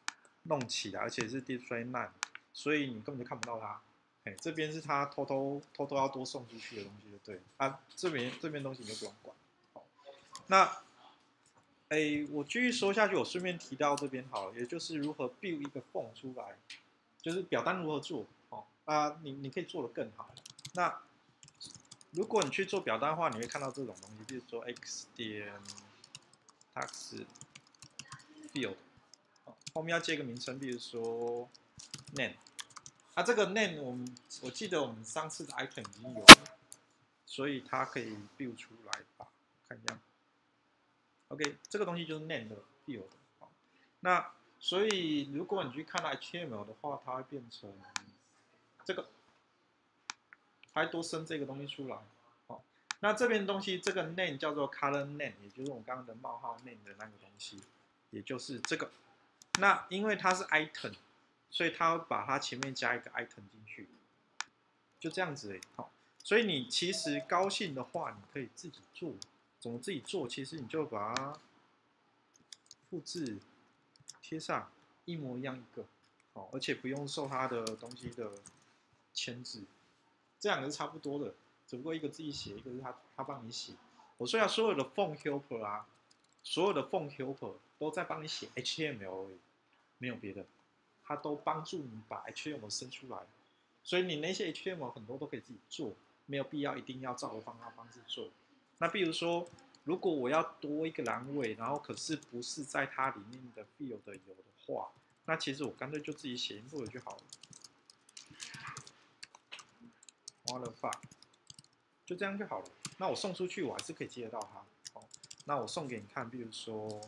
弄起来，而且是 display none， 所以你根本就看不到它。哎，这边是他偷偷偷偷要多送出去的东西，就对。啊，这边这边东西你就不用管。好，那，哎，我继续说下去，我顺便提到这边好了，也就是如何 build 一个 form 出来，就是表单如何做。哦，啊，你你可以做得更好。那如果你去做表单的话，你会看到这种东西，比如说 x 点 tax field， 后面要接一个名称，比如说 name。啊，这个 name 我们我记得我们上次的 item 已经有了，所以它可以 build 出来吧？看一下。OK， 这个东西就是 name 的 field。好，那所以如果你去看到 H T M L 的话，它会变成这个，它会多生这个东西出来。好，那这边东西这个 name 叫做 color name， 也就是我们刚刚的冒号 name 的那个东西，也就是这个。那因为它是 item。所以它会把它前面加一个 item 进去，就这样子哎，好，所以你其实高兴的话，你可以自己做，怎么自己做？其实你就把它复制贴上，一模一样一个，好，而且不用受它的东西的牵制，这两个是差不多的，只不过一个自己写，一个是他他帮你写。我说要所有的 form helper 啊，所有的 form helper 都在帮你写 H T M L 而已，没有别的。它都帮助你把 H T M L 生出来，所以你那些 H T M L 很多都可以自己做，没有必要一定要照着方法方式做。那比如说，如果我要多一个栏位，然后可是不是在它里面的 field 有的话，那其实我干脆就自己写 input 就好了。What the fuck， 就这样就好了。那我送出去，我还是可以接得到它。好，那我送给你看，比如说。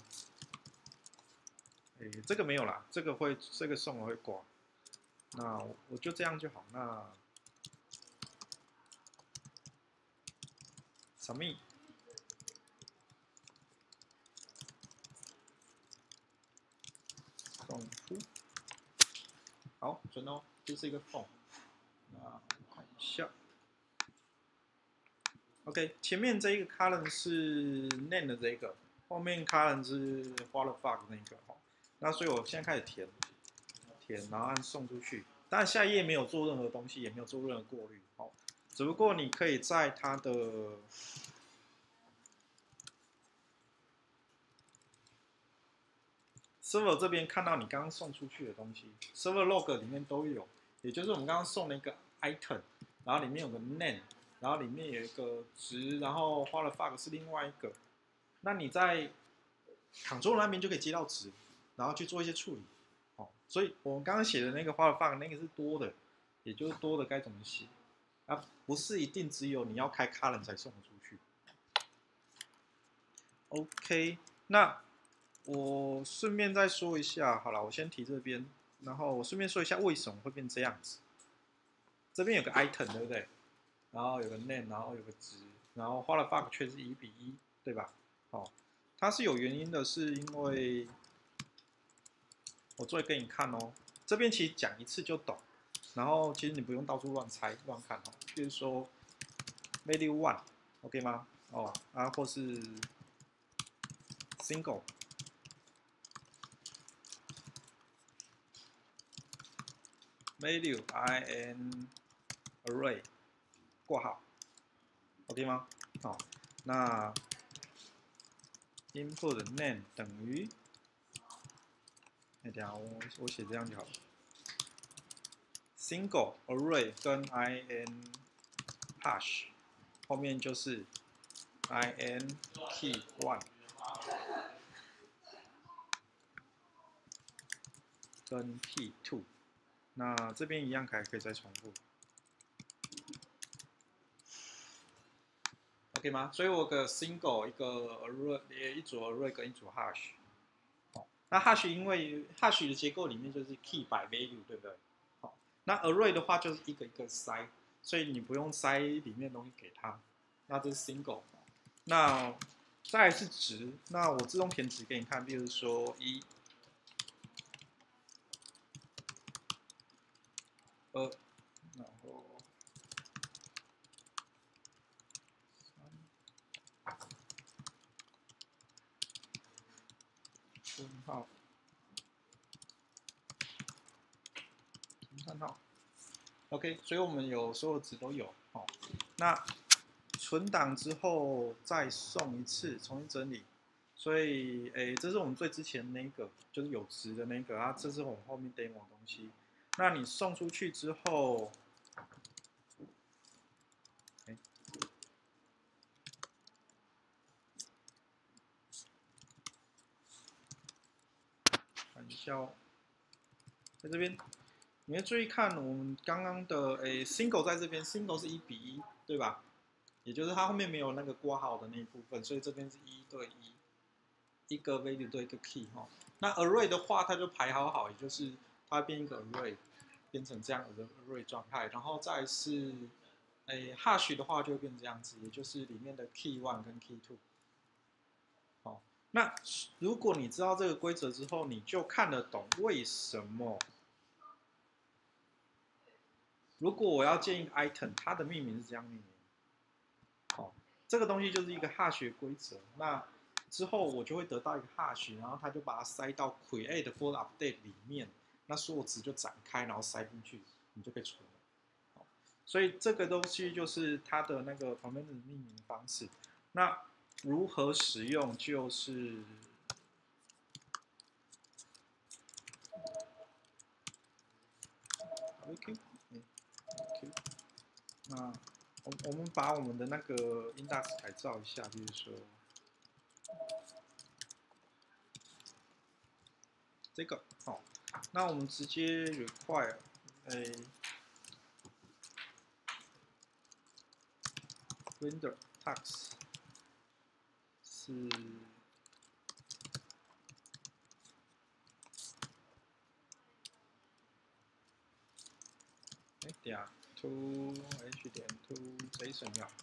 诶，这个没有啦，这个会，这个送了会挂。那我就这样就好。那 submit 送出，好，准哦，这是一个 form。那看一下 ，OK， 前面这一个 column 是 name 的这个，后面 column 是 what the fuck 那个。那所以我现在开始填，填，然后按送出去。当然下一页没有做任何东西，也没有做任何过滤，好，只不过你可以在它的 server 这边看到你刚刚送出去的东西 ，server log 里面都有，也就是我们刚刚送了一个 item， 然后里面有个 name， 然后里面有一个值，然后 what the fuck 是另外一个。那你在 control 那边就可以接到值，然后去做一些处理。哦，所以我们刚刚写的那个 what the fuck 那个是多的，也就是多的该怎么写啊？不是一定只有你要开 column 才送得出去。OK， 那我顺便再说一下，好了，我先提这边，然后我顺便说一下为什么会变这样子。这边有个 item 对不对？然后有个 name， 然后有个值，然后 what the fuck 却是一比一，对吧？好，它是有原因的，是因为我做给你看哦。这边其实讲一次就懂，然后其实你不用到处乱猜乱看哦。比如说 value one，OK 吗？哦啊，或是 single。value in array 括号 ，OK 吗？好，那 input name 等于，哎，等下我我写这样就好了。single array 跟 in hash 后面就是 in key one 跟 key two。那这边一样还可以再重复 ，OK 吗？所以我有个 single 一个 array 一组 array 跟一组 hash。好，那 hash 因为 hash 的结构里面就是 key by value， 对不对？好，那 array 的话就是一个一个塞，所以你不用塞里面的东西给它。那这是 single。那再来是值，那我自动填值给你看，比如说一。二，然后三，分号 OK， 所以我们有所有值都有哦。那存档之后再送一次，重新整理。所以，诶，这是我们最之前那个，就是有值的那个啊，这是我们后面 demo 的东西。那你送出去之后，诶看一下哦，在这边。你要注意看我们刚刚的诶 single 在这边 ，single 是一比一，对吧？也就是它后面没有那个括号的那一部分，所以这边是一对一，一个 value 对一个 key 哈。那 array 的话，它就排好好，也就是它变一个 array， 变成这样的 array 状态，然后再是诶 hash 的话就会变这样子，也就是里面的 key one 跟 key two。好，那如果你知道这个规则之后，你就看得懂为什么。如果我要建一个 item， 它的命名是这样命名，好，这个东西就是一个 hash 规则。那之后我就会得到一个 hash， 然后它就把它塞到 create for update 里面，那所有值就展开，然后塞进去，你就可以存了。好，所以这个东西就是它的那个旁边的命名方式。那如何使用就是。OK。OK， 那我我们把我们的那个 index 改造一下，比如说这个，好，那我们直接 require 诶 render tax 是哎点 to h 点 to json 要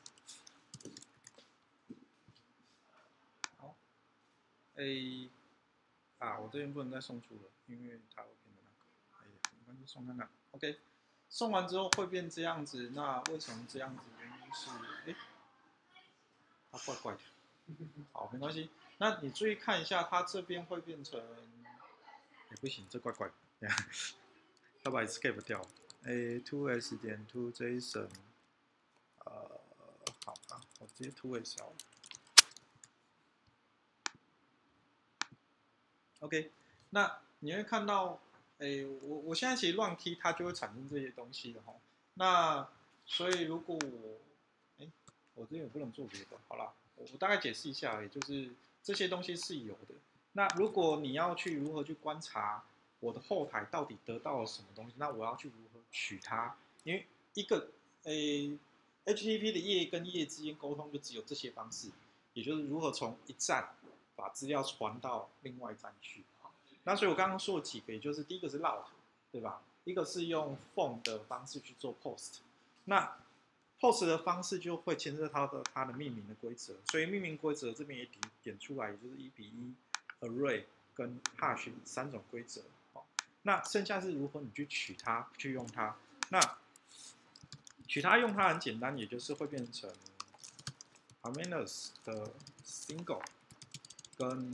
好，诶啊，我这边不能再送出了，因为它会变成那个，哎呀，没关系，送看看 ，OK。送完之后会变这样子，那为什么这样子？原因是，哎，它怪怪的。好，没关系。那你注意看一下，它这边会变成，哎，不行，这怪怪的，它把 escape 掉。a two s 点 to json， 呃，好吧，我直接 two s 好了。OK， 那你会看到，哎，我我现在其实乱 key， 它就会产生这些东西的哈。那所以如果我，哎，我这边也不能做别的，好啦，我我大概解释一下，也就是这些东西是有的。那如果你要去如何去观察我的后台到底得到了什么东西，那我要去如何取它？因为一个诶 H T T P 的页跟页之间沟通就只有这些方式，也就是如何从一站把资料传到另外一站去。那所以我刚刚说了几个，也就是第一个是 route， 对吧？一个是用 form 的方式去做 post， 那 post 的方式就会牵涉到的它的命名的规则，所以命名规则这边也点出来，也就是一比一 array 跟 hash 三种规则。好，那剩下是如何你去取它，去用它。那取它用它很简单，也就是会变成 Armanus 的 single 跟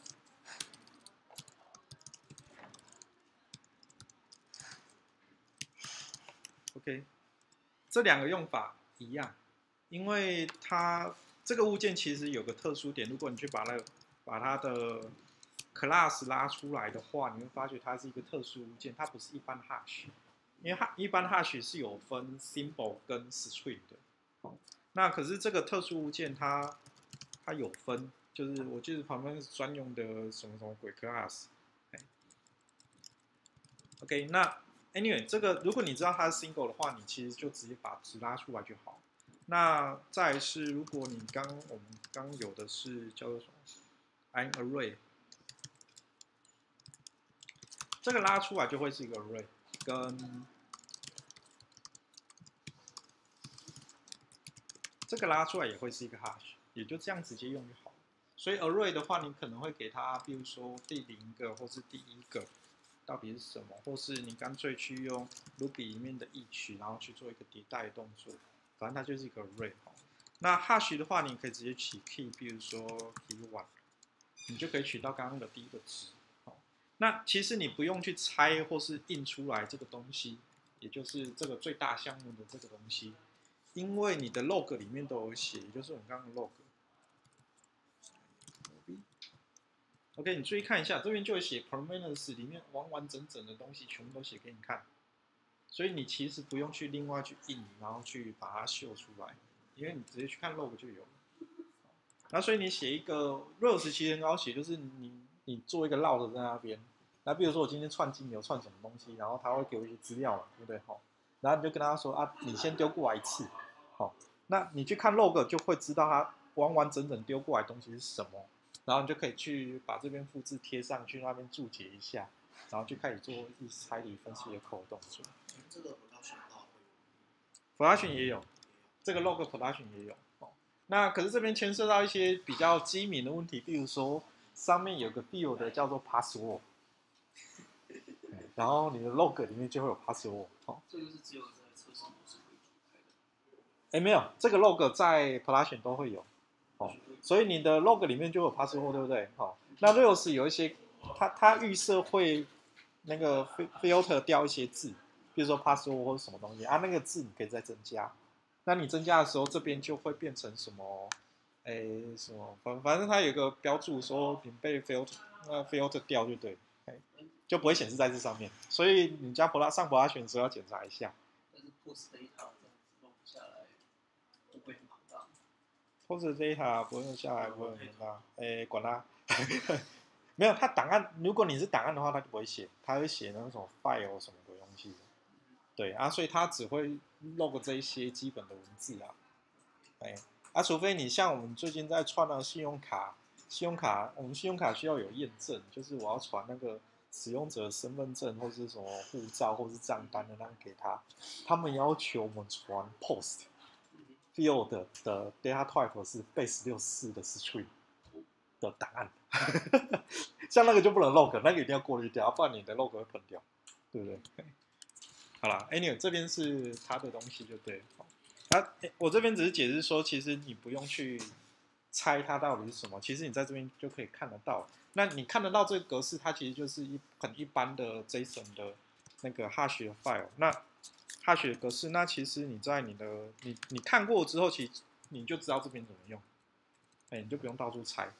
OK， 这两个用法一样，因为它这个物件其实有个特殊点，如果你去把那个把它的 class 拉出来的话，你会发觉它是一个特殊物件，它不是一般 hash， 因为它一般 hash 是有分 symbol 跟 string 的，好，那可是这个特殊物件它它有分，就是我记得旁边是专用的什么什么鬼 class， OK， 那 anyway 这个如果你知道它是 single 的话，你其实就直接把值拉出来就好。那再是如果你刚我们刚有的是叫做什么 an array， 这个拉出来就会是一个 array， 跟这个拉出来也会是一个 hash， 也就这样直接用就好了。所以 array 的话，你可能会给它，比如说第零个或是第一个。到底是什么，或是你干脆去用 Ruby 里面的 each， 然后去做一个迭代的动作，反正它就是一个 array。那 hash 的话，你可以直接取 key， 比如说 key one， 你就可以取到刚刚的第一个值。那其实你不用去猜或是印出来这个东西， 也就是这个最大项目的这个东西，因为你的 log 里面都有写，也就是我们刚刚的 log。OK， 你注意看一下，这边就有写 permanence 里面完完整整的东西全部都写给你看，所以你其实不用去另外去印，然后去把它秀出来，因为你直接去看 log 就有了。那所以你写一个 rows 其实很好写，就是你你做一个 route 在那边。那比如说我今天串金流串什么东西，然后他会给我一些资料嘛，对不对？好，然后你就跟他说啊，你先丢过来一次，好，那你去看 log 就会知道它完完整整丢过来的东西是什么。然后你就可以去把这边复制贴上去，那边注解一下，然后就开始做一拆离分析的口动作。 这个 production 到会 production 也有，这个 log production 也有。哦，那可是这边牵涉到一些比较机敏的问题，比如说上面有个 field 叫做 password， 然后你的 log 里面就会有 password。哦， 这个是只有在测试模式可以开的。 哎，没有，这个 log 在 production 都会有。哦，所以你的 log 里面就有 password， 对不对？好，哦，那 Rails 有一些，它它预设会那个 filter 掉一些字，比如说 password 或者什么东西啊，那个字你可以再增加。那你增加的时候，这边就会变成什么？哎，什么？反反正它有一个标注说你被 filter 那 filter 掉就对，哎，就不会显示在这上面。所以你加 pro 上 production 的时候要检查一下。 但是 post data 这样子弄下来，会不会很庞大？ 或者 data 不会用下来，不会很大，哎，管它，没有，它档案，如果你是档案的话，它就不会写，它会写那种 file 什么的东西，对啊，所以它只会 log 这一些基本的文字啊，哎，啊，除非你像我们最近在传的信用卡，信用卡，我们信用卡需要有验证，就是我要传那个使用者身份证或是什么护照或是账单的那个给他，他们要求我们传 post。field 的 data type 是 base 六十四的 string 的档案，像那个就不能 log， 那个一定要过滤掉，不然你的 log 会喷掉，对不对？好啦 anyway 这边是它的东西就对了。啊，我这边只是解释说，其实你不用去猜它到底是什么，其实你在这边就可以看得到。那你看得到这个格式，它其实就是一很一般的 JSON 的那个 hash 的 file。那hash 的格式，那其实你在你的你你看过之后，其实你就知道这边怎么用，哎，你就不用到处猜。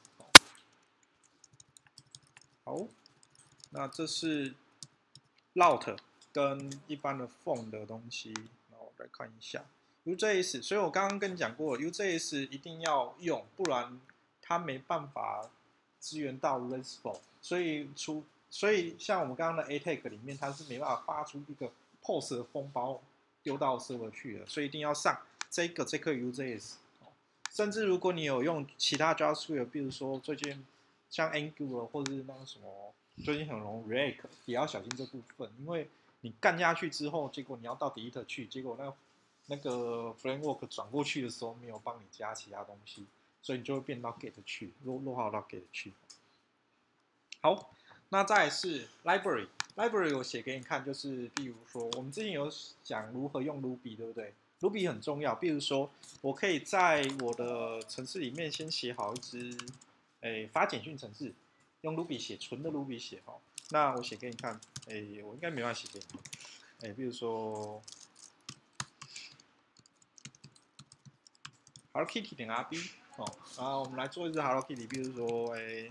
好，那这是 route 跟一般的 form 的东西，那我来看一下 U.J.S。所以我刚刚跟你讲过了 ，U.J.S 一定要用，不然它没办法支援到 RESTful。所以出所以像我们刚刚的 A tag 里面，它是没办法发出一个 post 的封包丢到 server 去的，所以一定要上这个这颗 U.J.S。甚至如果你有用其他 JavaScript， 比如说最近像 Angular 或者是那个什么，最近很红 React， 也要小心这部分，因为你干下去之后，结果你要到 delete 去，结果那个那个 framework 转过去的时候没有帮你加其他东西，所以你就会变到 get 去，落落号到 get 去。好。那再来是 library，library library 我写给你看，就是比如说我们之前有讲如何用 Ruby， 对不对 ？Ruby 很重要，比如说我可以在我的程式里面先写好一支，诶发简讯程式，用 Ruby 写，纯的 Ruby 写哦。那我写给你看，诶我应该没办法写给你看，诶比如说 Hello Kitty 点 R B 哦，然后我们来做一支 Hello Kitty， 比如说诶。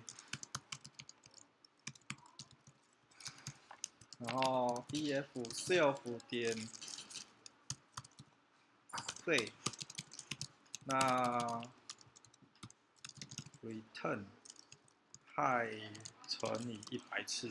然后 df self 点 save， 那 return hi 乘以一百次，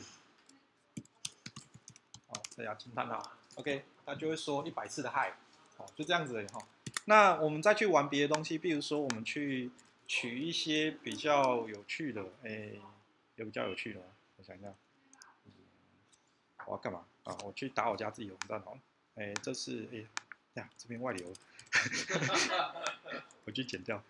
哦，这要惊叹号 ，OK， 它就会说一百次的 hi， 哦，就这样子而已哈。那我们再去玩别的东西，比如说我们去取一些比较有趣的，哎，有比较有趣的吗？我想一下。我要干嘛啊？我去打我家自己的网站好了。哎，这是哎呀，这边外流，我去剪掉。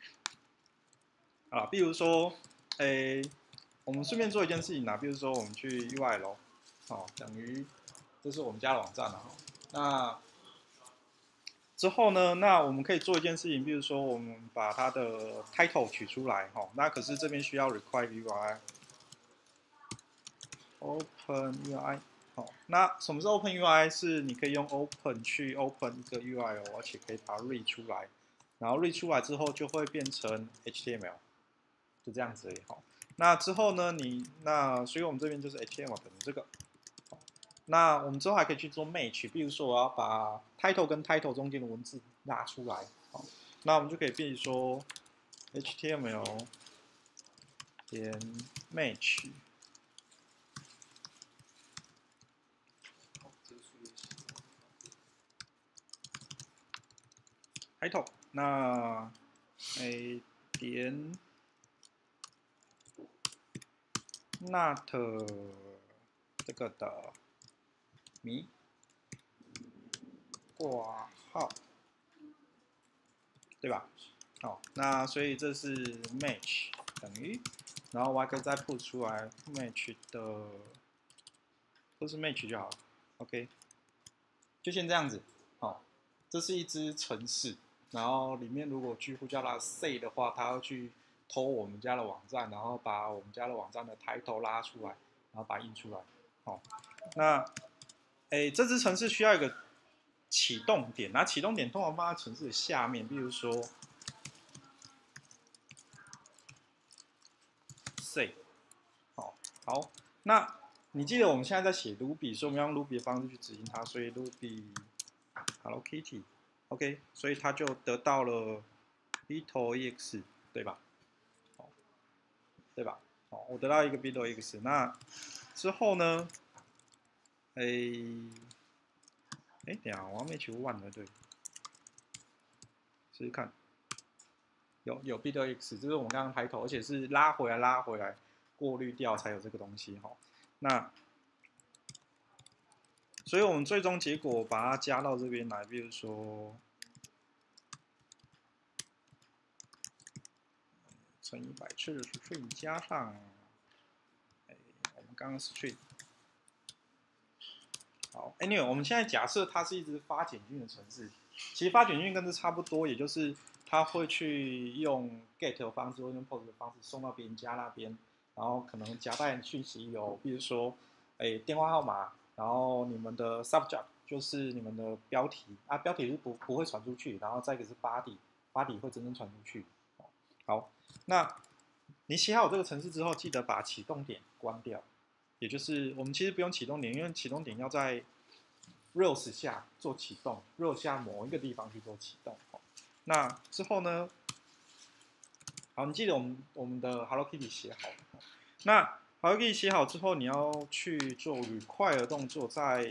啊，比如说，哎，我们顺便做一件事情啊，比如说我们去 U I 咯，好，等于这是我们家的网站啊。那之后呢，那我们可以做一件事情，比如说我们把它的 title 取出来，哈，那可是这边需要 require U I。Open U I， 好，那什么是 Open U I？ 是你可以用 Open 去 Open 一个 U I 哦，而且可以把它 read 出来，然后 read 出来之后就会变成 H T M L， 就这样子而已哈。那之后呢，你那所以我们这边就是 H T M L 等于这个。那我们之后还可以去做 match， 比如说我要把 title 跟 title 中间的文字拉出来，好，那我们就可以比如说 H T M L 点 match。title 那 a 点 not 这个的米挂号，对吧？好，那所以这是 match 等于，然后我还可以再 put 出来 match 的，都是 match 就好了 ，OK， 就先这样子。好，这是一支程式。然后里面如果巨户叫它 say 的话，它要去偷我们家的网站，然后把我们家的网站的 title 拉出来，然后把它印出来。好，那，诶，这支程式需要一个启动点，那启动点通常放在程式的下面，比如说 say， 好，好，那你记得我们现在在写 Ruby， 所以我们要用 Ruby 的方式去执行它，所以 Ruby Hello Kitty。OK， 所以它就得到了 bit.ex， 对吧？哦，对吧？哦，我得到一个 bit.ex， 那之后呢？诶，哎，等一下，我要 match one 了，对，试试看，有有 bit.ex， 这是我们刚刚抬头，而且是拉回来拉回来，过滤掉才有这个东西哈。那所以我们最终结果把它加到这边来，比如说。乘以百次的 string 加上，哎，我们刚刚 string， 好 ，anyway， 我们现在假设它是一只发简讯的程式，其实发简讯跟这差不多，也就是它会去用 get 的方式或用 post 的方式送到别人家那边，然后可能夹带讯息有，比如说，哎，电话号码，然后你们的 subject 就是你们的标题啊，标题是不不会传出去，然后再一个是 body，body 会真正传出去，好。那你写好这个程式之后，记得把启动点关掉，也就是我们其实不用启动点，因为启动点要在 rails 下做启动 ，rails 下某一个地方去做启动。那之后呢？好，你记得我们我们的 Hello Kitty 写好了。那 Hello Kitty 写好之后，你要去做 require 动作，在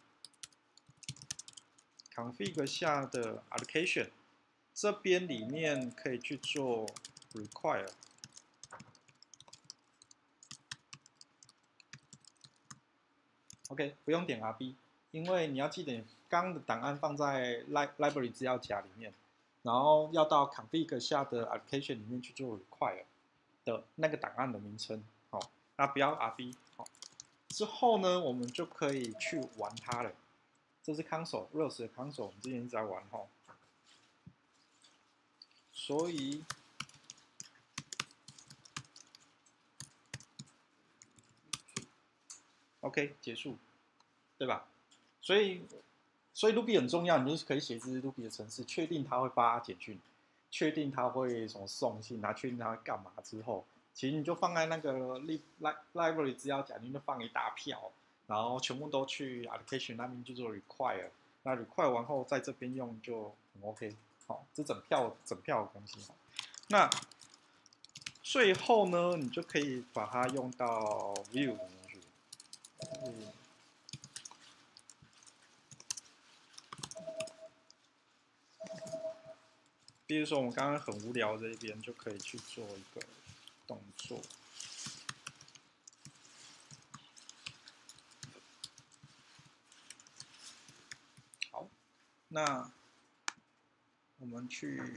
config 下的 allocation 这边里面可以去做 require。OK， 不用点 R B， 因为你要记得你刚刚的档案放在 library 资料夹里面，然后要到 config 下的 application 里面去做 require 的那个档案的名称，好、哦，那不要 R B， 好、哦，之后呢，我们就可以去玩它了。这是 console Rails 的 console， 我们之前一直在玩哈、哦，所以。OK， 结束，对吧？所以，所以 Ruby 很重要，你就是可以写一支 Ruby 的程式，确定它会发简讯，确定它会什么送信，然后确定它会干嘛之后，其实你就放在那个 library 资料夹，你就放一大票，然后全部都去 application 那边就做 require， 那 require 完后在这边用就很 OK， 好、哦，这整票整票的东西。那最后呢，你就可以把它用到 view 里面去。嗯，比如说我们刚刚很无聊这一边就可以去做一个动作。好，那我们去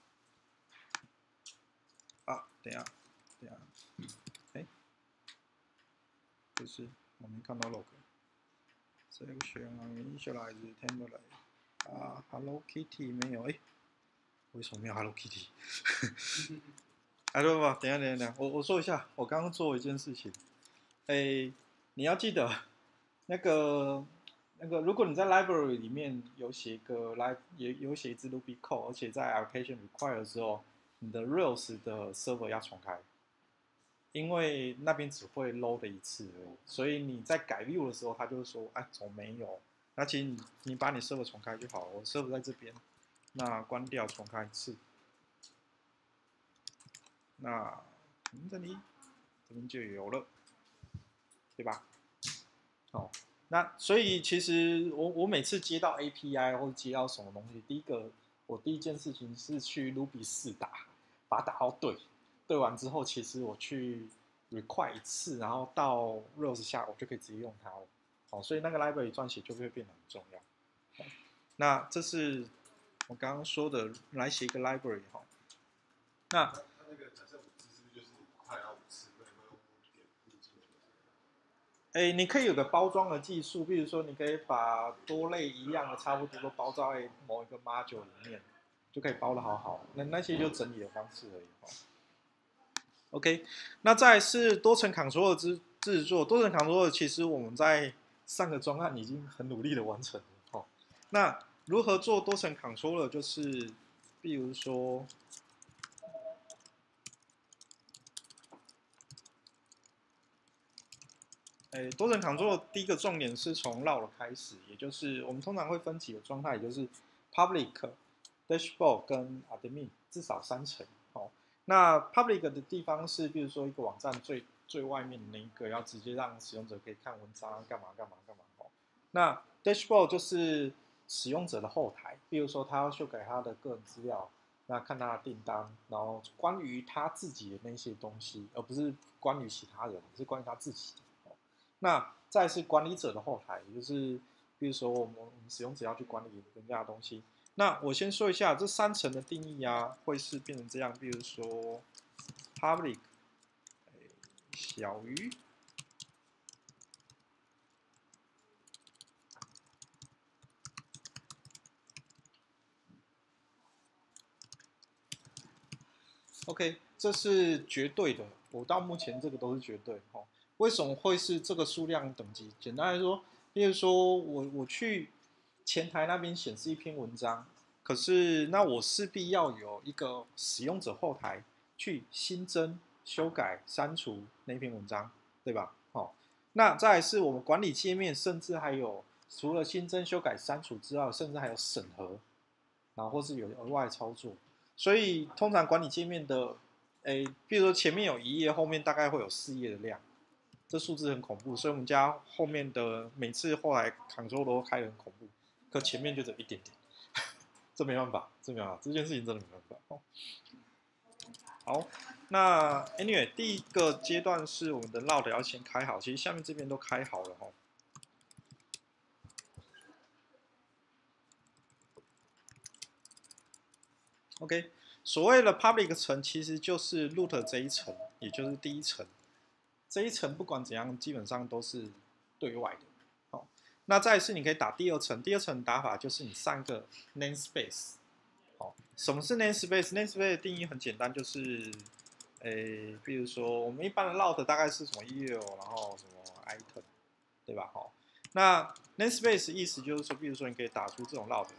啊，等一下，等一下，哎，不是，我没看到 log。Section initialize template 啊 ，Hello Kitty 没有哎。为什么没有 Hello Kitty？ 哎，不不，等一下，等一下，等一下，我我说一下，我刚刚做一件事情。哎，你要记得， 那个那个，如果你在 library 里面有写个来也有写一支 Ruby code， 而且在 application require 的时候，你的 Rails 的 server 要重开，因为那边只会 load 一次而已，所以你在改 view 的时候，它就会说，哎，怎么没有？那其实你你把你 server 重开就好了，我 server 在这边，那关掉重开一次，那嗯这里这边就有了，对吧？哦。那所以其实我我每次接到 A P I 或者接到什么东西，第一个我第一件事情是去 Ruby 四打，把它打到对，对完之后，其实我去 require 一次，然后到 Rails 下我就可以直接用它了。哦，所以那个 library 撰写就会变得很重要。哦、那这是我刚刚说的，来写一个 library 哈、哦。那它那个假设五次是不是就是快要五次，会不会用点附近的？ 哎，你可以有个包装的技术，比如说你可以把多类一样的差不多都包在某一个 module 里面，就可以包的好好。那那些就整理的方式而已。哦、OK， 那再来是多层 controller 制制作，多层 controller 其实我们在上个专案已经很努力的完成了。哦，那如何做多层 controller？ 就是，比如说。诶，多层 control 第一个重点是从 log 开始，也就是我们通常会分几个状态，也就是 public、dashboard 跟 admin， 至少三层。哦，那 public 的地方是，比如说一个网站最最外面的那一个，要直接让使用者可以看文章，干嘛干嘛干嘛。哦，那 dashboard 就是使用者的后台，比如说他要修改他的个人资料，那看他的订单，然后关于他自己的那些东西，而不是关于其他人，是关于他自己的。那再是管理者的后台，也就是比如说我们我们使用者要去管理人家的东西。那我先说一下这三层的定义啊，会是变成这样，比如说 public 小于，OK， 这是绝对的，我到目前这个都是绝对哦。为什么会是这个数量等级？简单来说，比如说我我去前台那边显示一篇文章，可是那我势必要有一个使用者后台去新增、修改、删除那篇文章，对吧？好，那再来是我们管理界面，甚至还有除了新增、修改、删除之外，甚至还有审核，然后或是有额外操作。所以通常管理界面的，诶，比如说前面有一页，后面大概会有四页的量。这数字很恐怖，所以我们家后面的每次后来 control 都开得很恐怖，可前面就只有一点点，这没办法，这没办法，这件事情真的没办法。哦，好，那 anyway 第一个阶段是我们的 load 要先开好，其实下面这边都开好了哦。OK， 所谓的 public 层其实就是 root 这一层，也就是第一层。这一层不管怎样，基本上都是对外的。好，那再是你可以打第二层，第二层打法就是你上个 namespace。好，什么是 namespace？namespace 的定义很简单，就是，诶，比如说我们一般的 load 大概是什么 E L， 然后什么 item， 对吧？好，那 namespace 意思就是说，比如说你可以打出这种 load。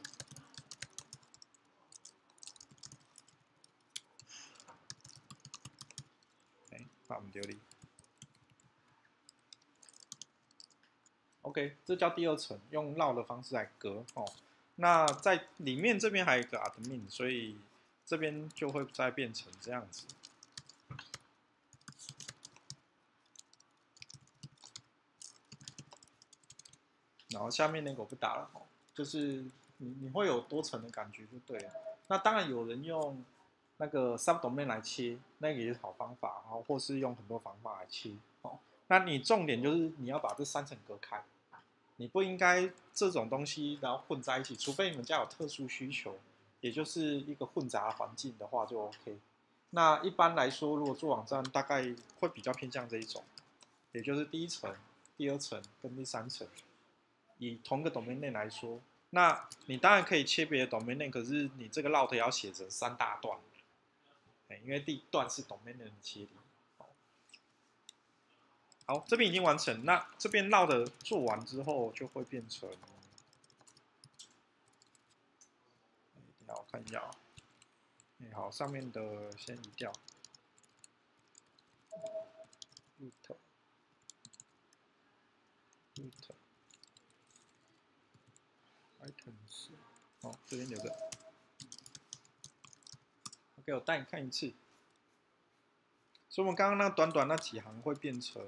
哎，把我们丢离。OK， 这叫第二层，用绕的方式来隔哦。那在里面这边还有一个 admin， 所以这边就会再变成这样子。然后下面那个我不打了哦，就是你你会有多层的感觉就对了。那当然有人用那个 subdomain 来切，那个也是好方法，然后或是用很多方法来切哦。那你重点就是你要把这三层隔开。你不应该这种东西然后混在一起，除非你们家有特殊需求，也就是一个混杂环境的话就 OK。那一般来说，如果做网站，大概会比较偏向这一种，也就是第一层、第二层跟第三层，以同个 domain name 来说，那你当然可以切别的 domain name，可是你这个 route 要写成三大段，因为第一段是 domain name 的切离。 好，这边已经完成。那这边绕的做完之后，就会变成，等下我看一下啊。哎，好，上面的先移掉。root root items， 好，这边留着。OK， 我带你看一次。所以我们刚刚那短短那几行会变成，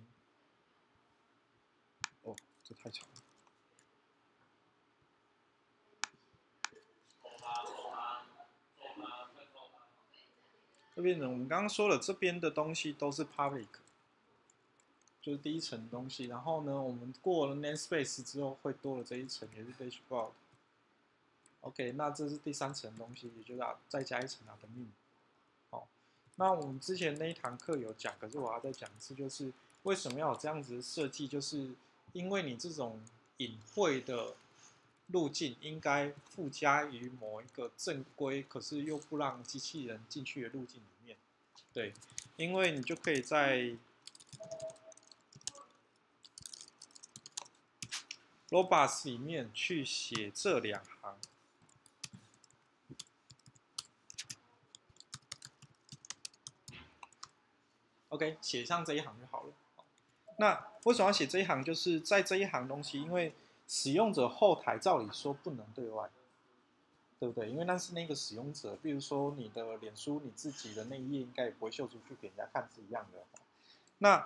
哦，这太长了。这边呢，我们刚刚说了，这边的东西都是 public， 就是第一层东西。然后呢，我们过了 namespace 之后，会多了这一层，也是 dashboard。OK， 那这是第三层东西，也就是再加一层 admin。好，那我们之前那一堂课有讲，可是我要再讲一次，就是为什么要有这样子的设计，就是因为你这种隐晦的路径应该附加于某一个正规，可是又不让机器人进去的路径里面。对，因为你就可以在 robots 里面去写这两行。OK， 写上这一行就好了。那为什么要写这一行？就是在这一行东西，因为使用者后台照理说不能对外，对不对？因为那是那个使用者，比如说你的脸书，你自己的那一页应该也不会秀出去给人家看，是一样的。那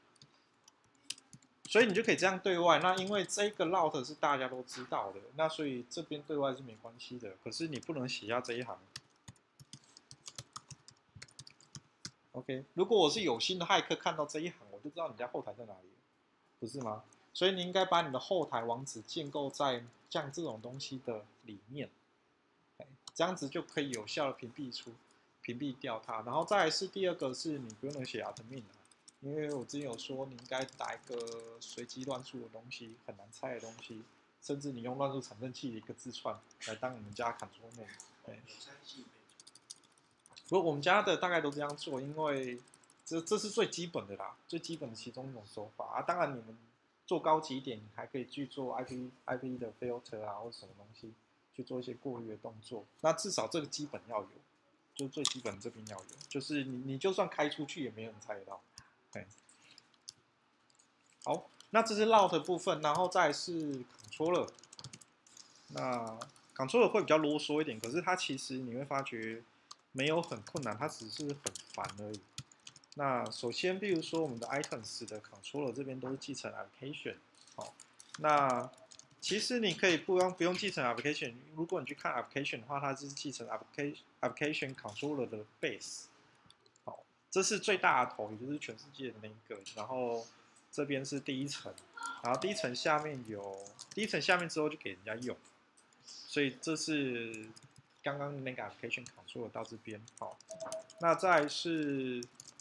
所以你就可以这样对外。那因为这个 route 是大家都知道的，那所以这边对外是没关系的。可是你不能写下这一行。OK， 如果我是有心的骇客，看到这一行，我就知道你家后台在哪里，不是吗？所以你应该把你的后台网址建构在像这种东西的里面，这样子就可以有效的屏蔽出、屏蔽掉它。然后再来是第二个是你不用写 admin 啊，因为我之前有说你应该打一个随机乱数的东西，很难猜的东西，甚至你用乱数产生器的一个字串来当你们家 control name。对。不过我们家的大概都这样做，因为这这是最基本的啦，最基本的其中一种手法啊。当然你们做高级一点，你还可以去做 I P I P 的 filter 啊，或者什么东西去做一些过滤的动作。那至少这个基本要有，就最基本这边要有，就是你你就算开出去也没有人猜得到。对，好，那这是 route 的部分，然后再是 controller。那 controller 会比较啰嗦一点，可是它其实你会发觉。没有很困难，它只是很烦而已。那首先，比如说我们的 items 的 controller 这边都是继承 application， 好，那其实你可以不用不用继承 application， 如果你去看 application 的话，它是继承 application application controller 的 base， 好，这是最大的头，也就是全世界的那一个。然后这边是第一层，然后第一层下面有第一层下面之后就给人家用，所以这是。刚刚那个 application controller 到这边，好，那再来是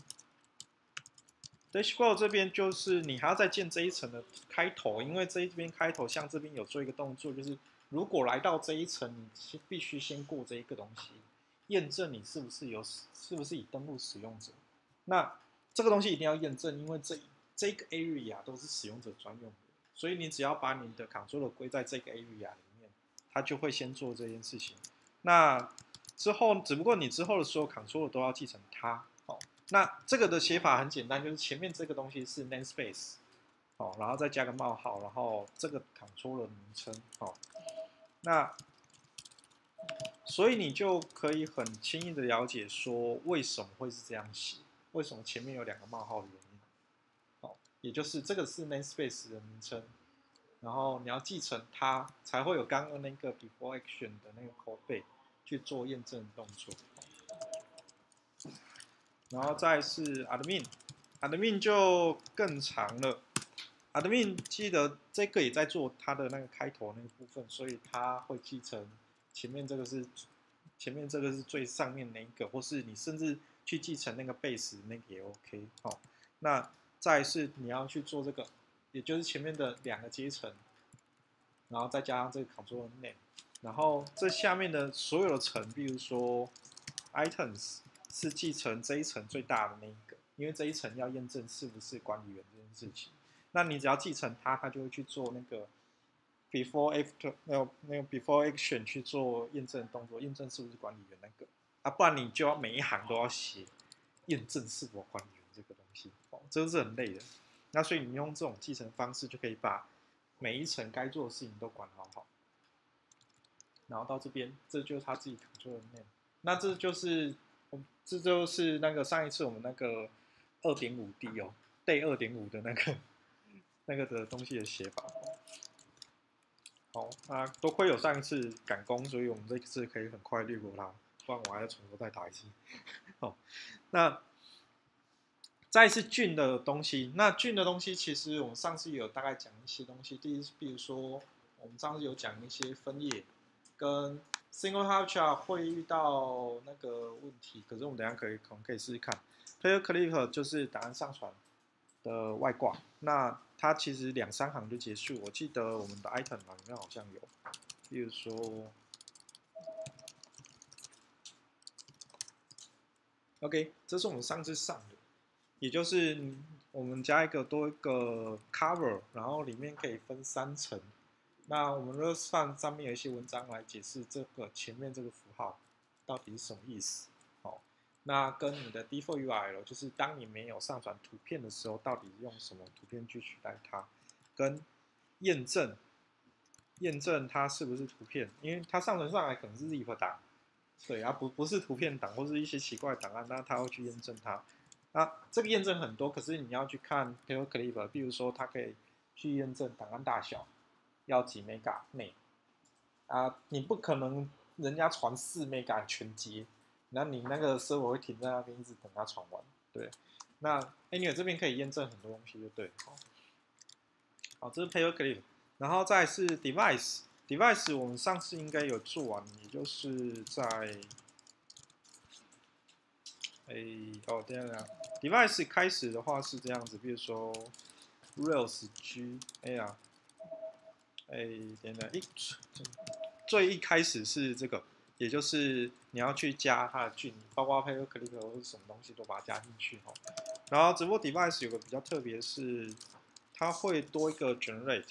dashboard 这边，就是你还要再建这一层的开头，因为这一边开头像这边有做一个动作，就是如果来到这一层，你必须先过这一个东西，验证你是不是有是不是已登录使用者。那这个东西一定要验证，因为这这个 area 都是使用者专用的，所以你只要把你的 controller 归在这个 area 里面，它就会先做这件事情。那之后，只不过你之后的所有 controller 都要继承它。好，那这个的写法很简单，就是前面这个东西是 namespace， 好，然后再加个冒号，然后这个 controller 名称，好，那所以你就可以很轻易的了解说为什么会是这样写，为什么前面有两个冒号的原因。好，也就是这个是 namespace 的名称。然后你要继承它，才会有刚刚那个 before action 的那个 code base 去做验证动作。然后再是 admin，admin 就更长了。admin 记得这个也在做它的那个开头那个部分，所以它会继承前面这个是前面这个是最上面那一个，或是你甚至去继承那个 base 那个也 OK。好，那再是你要去做这个。也就是前面的两个阶层，然后再加上这个 controller name， 然后这下面的所有的层，比如说 items 是继承这一层最大的那一个， 因为这一层要验证是不是管理员这件事情。那你只要继承它，它就会去做那个 before after 那个那个 before action 去做验证动作，验证是不是管理员那个啊，不然你就要每一行都要写验证是否管理员这个东西，哦，这是很累的。那所以你用这种继承方式，就可以把每一层该做的事情都管好好。然后到这边，这就是他自己 control 的内。那这就是这就是那个上一次我们那个 二点五 D 哦 ，day 二点五 的那个那个的东西的写法。好啊，多亏有上一次赶工，所以我们这一次可以很快略过它，不然我还要从头再打一次。哦，那再是菌的东西，那菌的东西其实我们上次有大概讲一些东西。第一，比如说我们上次有讲一些分页跟 single captcha 会遇到那个问题，可是我们等一下可以可能可以试试看。player clip 就是档案上传的外挂，那它其实两三行就结束。我记得我们的 item 里面好像有，比如说 ，OK， 这是我们上次上的，也就是我们加一个多一个 cover， 然后里面可以分三层。那我们 Rosefund 上面有一些文章来解释这个前面这个符号到底是什么意思。好，那跟你的 default U R L 就是当你没有上传图片的时候，到底用什么图片去取代它？跟验证，验证它是不是图片，因为它上传上来可能是 zip 档，对啊，不不是图片档或是一些奇怪的档案，那它会去验证它。那这个验证很多，可是你要去看 paper clip， 比如说它可以去验证档案大小要几 mega 内啊，你不可能人家传四 mega 全接，然后你那个 server 会停在那边一直等它传完。对，那 anyway 这边可以验证很多东西，就对。好，好，这是 paper clip， 然后再是 device，device device 我们上次应该有做完，也就是在，哎，哦，这样啊 ，device 开始的话是这样子，比如说 Rails G， 哎呀。哎，等等，一最一开始是这个，也就是你要去加它的菌，包括 paper clip 或者什么东西都把它加进去哈。然后直播 device 有个比较特别是，它会多一个 generate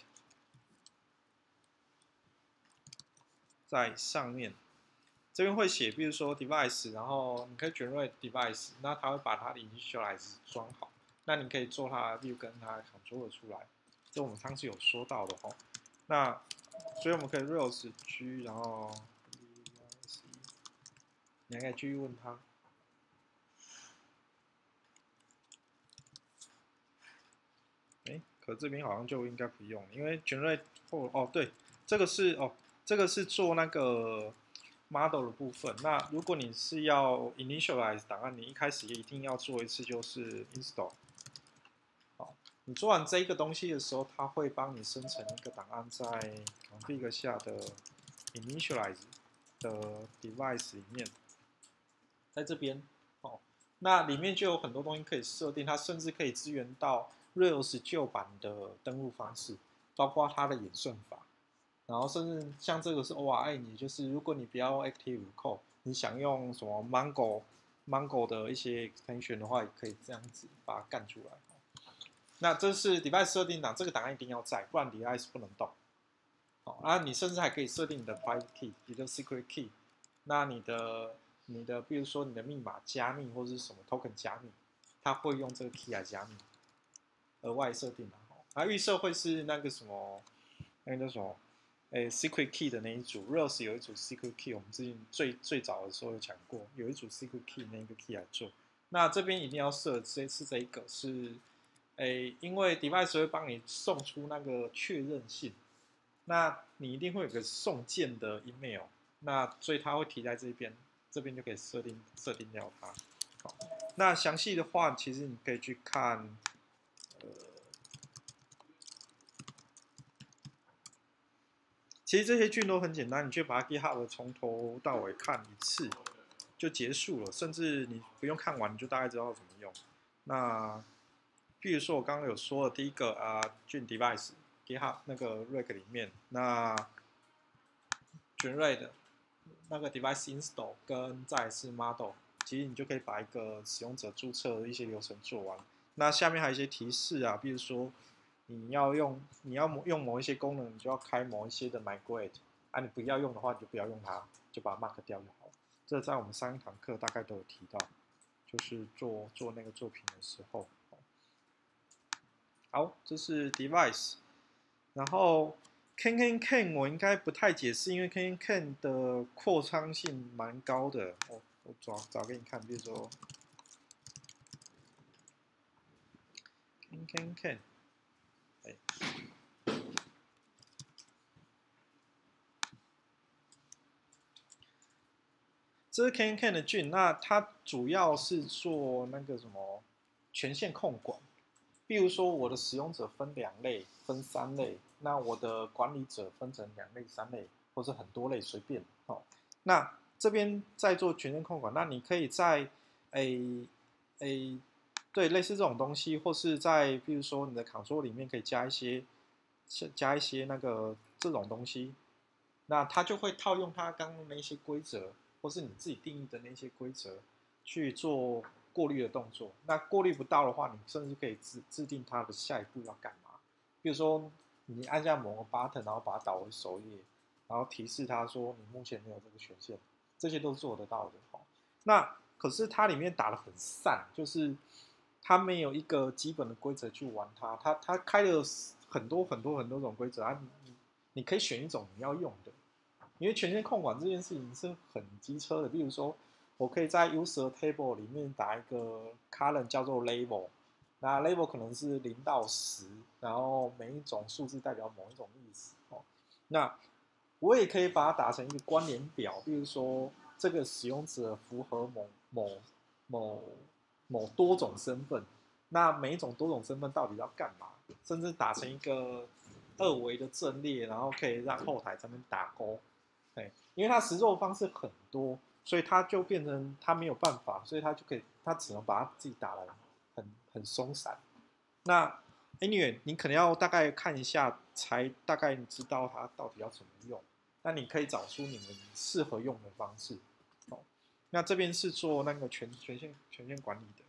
在上面，这边会写，比如说 device， 然后你可以 generate device， 那它会把它的 initialize 装好，那你可以做它的 view 跟它的 controller 出来，这我们上次有说到的哈。那所以我们可以 Rails G， 然后你还可以继续问他。哎，可这边好像就应该不用，因为 generate 哦哦对，这个是哦这个是做那个 model 的部分。那如果你是要 initialize 档案，你一开始一定要做一次就是 install。好，你做完这一个东西的时候，它会帮你生成一个档案在 config 下的 initialize 的 device 里面，在这边哦，那里面就有很多东西可以设定，它甚至可以支援到 Rails 旧版的登录方式，包括它的演算法，然后甚至像这个是 O R M， 也就是如果你不要 Active Code， 你想用什么 Mongo Mongo 的一些 extension 的话，也可以这样子把它干出来。那这是 device 设定档，这个档案一定要在，不然 device 不能动。好，啊，你甚至还可以设定你的 private key， 也就是 secret key。那你的你的，比如说你的密码加密或者是什么 token 加密，它会用这个 key 来加密，额外设定的。啊，预设会是那个什么，那个叫什么，诶 secret key 的那一组 ，Rails 有一组 secret key， 我们之前最最早的时候有讲过，有一组 secret key 那个 key 来做。那这边一定要设，这次这一个是。诶，因为 device 会帮你送出那个确认信，那你一定会有个送件的 email， 那所以它会提在这边，这边就可以设定设定掉它。好，那详细的话，其实你可以去看，呃，其实这些菌都很简单，你就把它 GitHub 从头到尾看一次就结束了，甚至你不用看完，你就大概知道怎么用。那譬如说，我刚刚有说的第一个啊，菌 device GitHub 那个 reg 里面，那 generate 那个 device install 跟再是 model 其实你就可以把一个使用者注册的一些流程做完。那下面还有一些提示啊，比如说你要用你要用某一些功能，你就要开某一些的 migrate 啊，你不要用的话，你就不要用它，就把它 mark 掉就好了。这在我们上一堂课大概都有提到，就是做做那个作品的时候。好，这是 device， 然后 can can can 我应该不太解释，因为 can can can 的扩张性蛮高的。我我找找给你看，比如说 can can can， 哎，这是 can can 的菌，那它主要是做那个什么权限控管。比如说，我的使用者分两类，分三类，那我的管理者分成两类、三类，或者很多类，随便。哦，那这边在做权限控管，那你可以在，诶诶，对，类似这种东西，或是在，比如说你的 control 里面可以加一些，加一些那个这种东西，那它就会套用它刚刚那些规则，或是你自己定义的那些规则去做过滤的动作。那过滤不到的话，你甚至可以制制定它的下一步要干嘛。比如说，你按下某个 button， 然后把它导回首页，然后提示它说你目前没有这个权限，这些都做得到的。哦，那可是它里面打得很散，就是它没有一个基本的规则去玩它，它它开了很多很多很多种规则啊，你你可以选一种你要用的。因为权限控管这件事情是很机车的，比如说，我可以在 user table 里面打一个 column 叫做 label， 那 label 可能是零到十，然后每一种数字代表某一种意思。哦，那我也可以把它打成一个关联表，比如说这个使用者符合某某某某多种身份，那每一种多种身份到底要干嘛？甚至打成一个二维的阵列，然后可以让后台在那边打勾。对，因为它实作方式很多，所以它就变成它没有办法，所以它就可以，它只能把它自己打得很很松散。那 anyway， 你可能要大概看一下，才大概知道它到底要怎么用。那你可以找出你们适合用的方式。哦，那这边是做那个权权限权限管理的。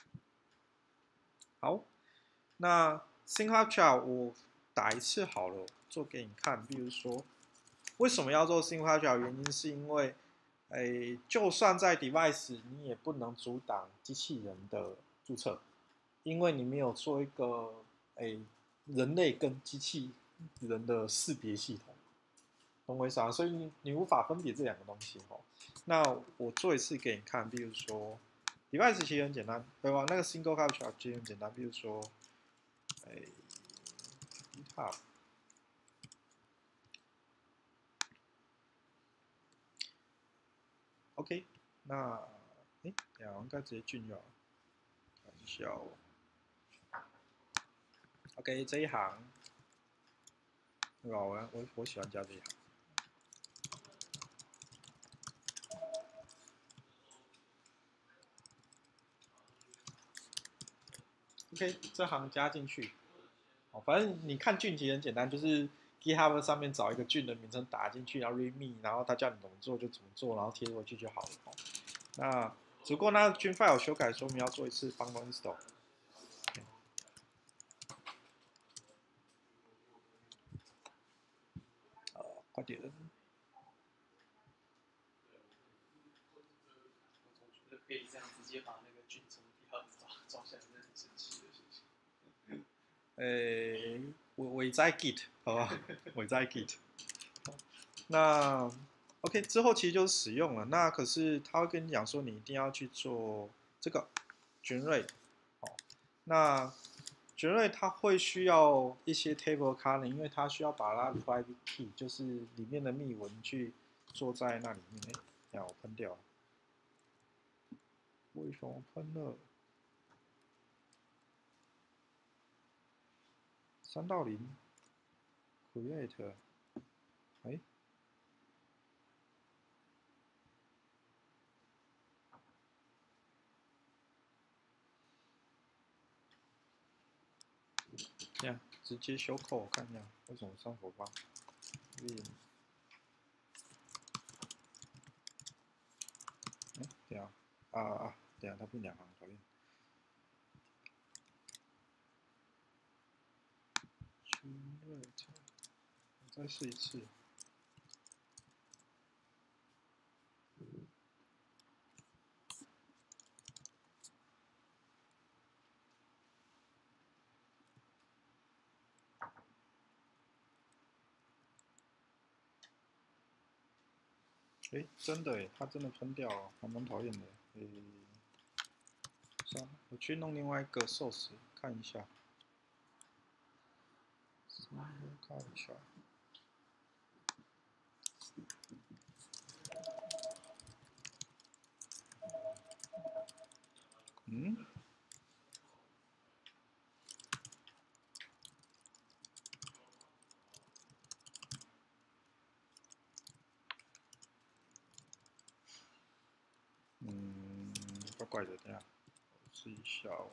好，那 Synchrotron 我打一次好了，做给你看，比如说。为什么要做 Synchrotron？ 原因是因为，诶，就算在 device， 你也不能阻挡机器人的注册，因为你没有做一个诶人类跟机器人的识别系统，懂我意思啊？所以你你无法分别这两个东西哦。那我做一次给你看，比如说 device 其实很简单，对吧？那个 Synchrotron 其实很简单，比如说，诶 ，GitHub。OK， 那哎，呀，我应该直接进就好了。看一下哦。OK， 这一行，对吧？我我我喜欢加这一行。OK， 这行加进去。哦，反正你看菌其实很简单，就是 GitHub 上面找一个菌的名称打进去，然后 readme， 然后他叫你怎么做就怎么做，然后贴回去就好了。哦，那只不过那菌 file 修改说明要做一次 bundle install。呃，快点。 我总觉得可以这样直接把那个菌从地上抓抓下来，是很神奇的事情。 诶，我我在 Git， 好吧，我在 Git。那 OK 之后其实就是使用了，那可是他会跟你讲说你一定要去做这个 generate， 哦，那 generate 它会需要一些 table column， 因为它需要把它 private key， 就是里面的密文去做在那里面。哎，让我喷掉了，为什么喷了？三到零 create， 哎。这样直接修扣，我看一下为什么上火花。嗯，哎，对啊， 啊啊，等下它变两行，讨厌。generate， 我再试一次。哎，真的哎，它真的喷掉了，还蛮讨厌的。诶，算了，我去弄另外一个 source 看一下。看一下。嗯？嗯，怪怪的，等下我试一下哦。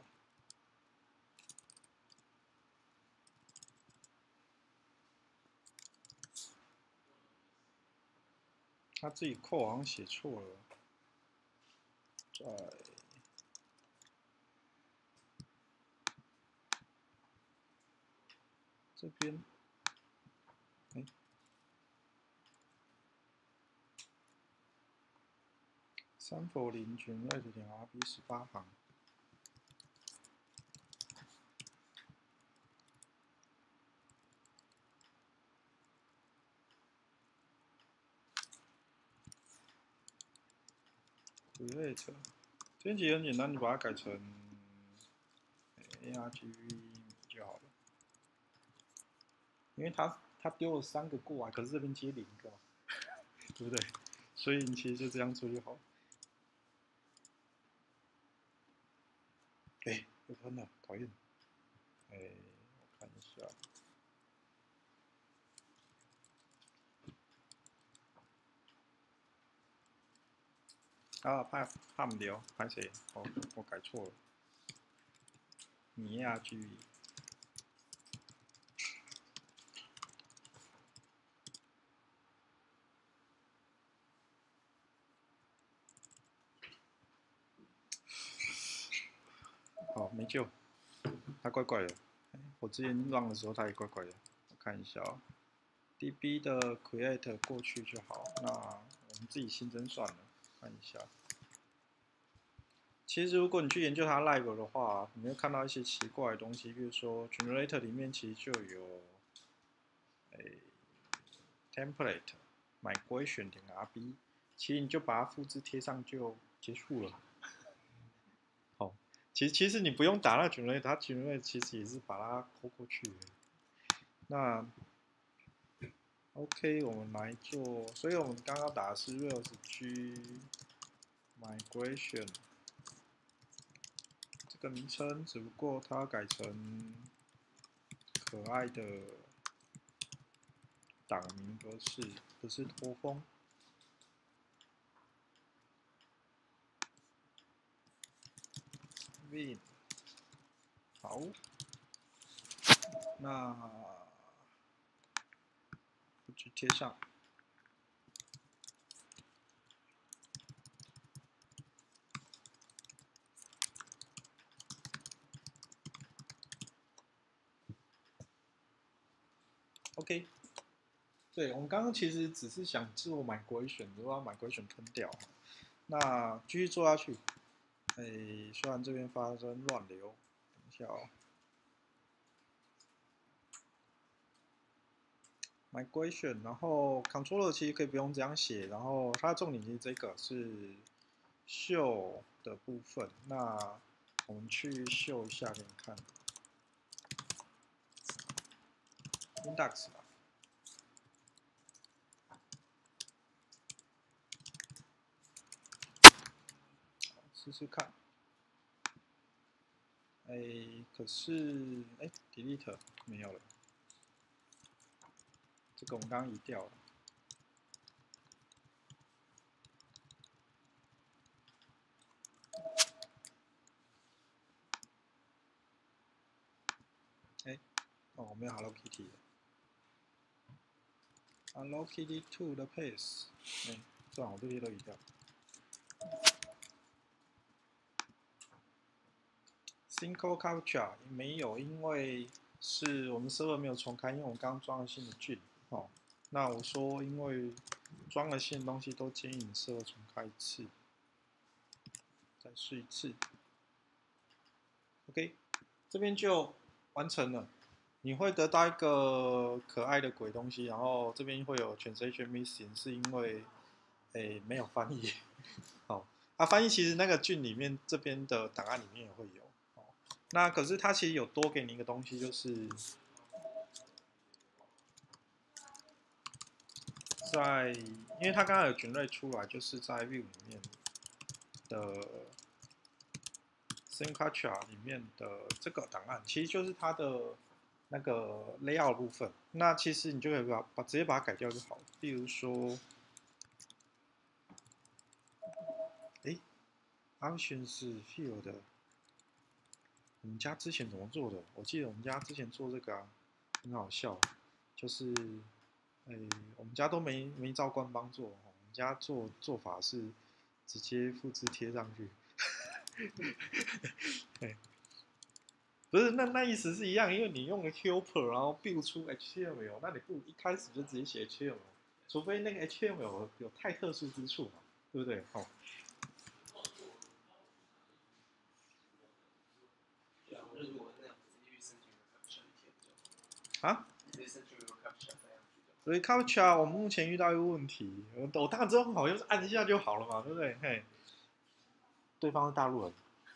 他自己扣好像写错了，在这边，哎，三佛林群二点 R B 十八行。create， 这边其实很简单，你把它改成 argv 就好了，因为它它丢了三个过来，可是这边接零个，对不对？所以你其实就这样做就好。哎，又喷了，讨厌！哎，我看一下。啊，怕怕唔掉，拍谁？哦，我改错了。你呀，居。好，没救。它怪怪的。我之前 run 的时候，它也怪怪的。我看一下哦。D B 的 create 过去就好，那我们自己新增算了。看一下。其实如果你去研究它 live 的话，你会看到一些奇怪的东西，比如说 generator 里面其实就有，诶 template migration 点 R B， 其实你就把它复制贴上就结束了。好，其实其实你不用打那 generator， 它 generator 其实也是把它抠过去的。那 OK， 我们来做，所以我们刚刚打的是 Rails G migration 这个名称，只不过它改成可爱的党名格式，不是拖风。Win 好，那就贴上。OK， 对我们刚刚其实只是想做migration，如果要migration喷掉，那继续做下去。哎，虽然这边发生乱流，等一下哦。migration， 然后 controller 其实可以不用这样写，然后它的重点其实这个是 show 的部分。那我们去 show 一下给你看 ，index 吧。试试看。哎，可是哎 ，delete 没有了，这个我们刚刚移掉了。哎，哦，我没有 Hello Kitty 了。Hello Kitty two 的 pace，哎，算了，我这些都移掉。 Single captcha 没有，因为是我们 server 没有重开，因为我们刚刚装了新的菌哦。那我说，因为装了新的东西，都建议你 server 重开一次，再试一次。OK， 这边就完成了。你会得到一个可爱的鬼东西，然后这边会有 translation missing， 是因为诶没有翻译。好，啊，翻译其实那个菌里面这边的档案里面也会有。哦，那可是它其实有多给你一个东西，就是在，因为它刚刚有 generate 出来，就是在 view 里面的 Syncapture 里面的这个档案，其实就是它的那个 layout 部分。那其实你就可以把把直接把它改掉就好了。比如说，哎 ，options field， 我们家之前怎么做的？我记得我们家之前做这个啊，很好笑，就是，哎，我们家都没没照官方做，我们家做做法是直接复制贴上去。对，不是，那那意思是一样，因为你用了 helper， 然后 build 出 H T M L， 那你不一开始就直接写 H T M L， 除非那个 H T M L 有太特殊之处嘛，对不对？哦。 对啊，我如果那样直接去申请一个 captcha 贴就好。 啊？ 直接申请一个 captcha 这样子就好。 所以 captcha 我们目前遇到一个问题，我我当然知道好像是按一下就好了嘛，对不对？嘿，对方是大陆人。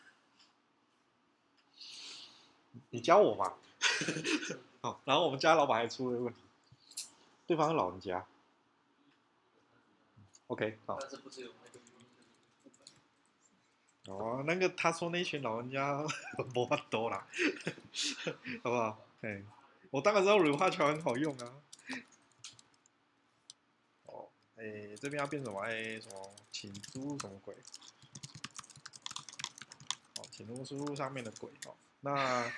你教我嘛。好，然后我们家老板还出了问题，对方是老人家。OK， 好。 但是不是有那个语音的部分？ 哦，那个他说那群老人家没法多啦，好不好？哎，我当然知道软化桥很好用啊。哦，哎，这边要变什么？哎，什么请输入什么鬼？哦，请入输入上面的鬼哦。那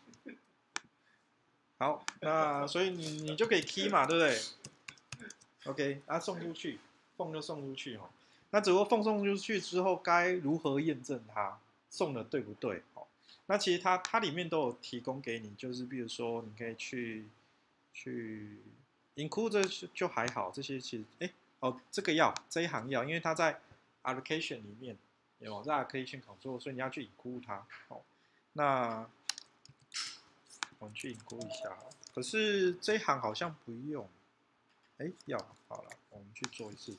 好，那所以你你就可以 key 嘛，对不对 ？OK， 啊，送出去，奉就送出去哈。那只不过奉送出去之后，该如何验证它送的对不对？哦，那其实它它里面都有提供给你，就是比如说你可以去去 include 这就还好，这些其实哎哦这个要这一行要，因为它在 application 里面有在 application control，所以你要去 include 它。哦，那我们去 include 一下，可是这一行好像不用。哎，要好了，我们去做一次。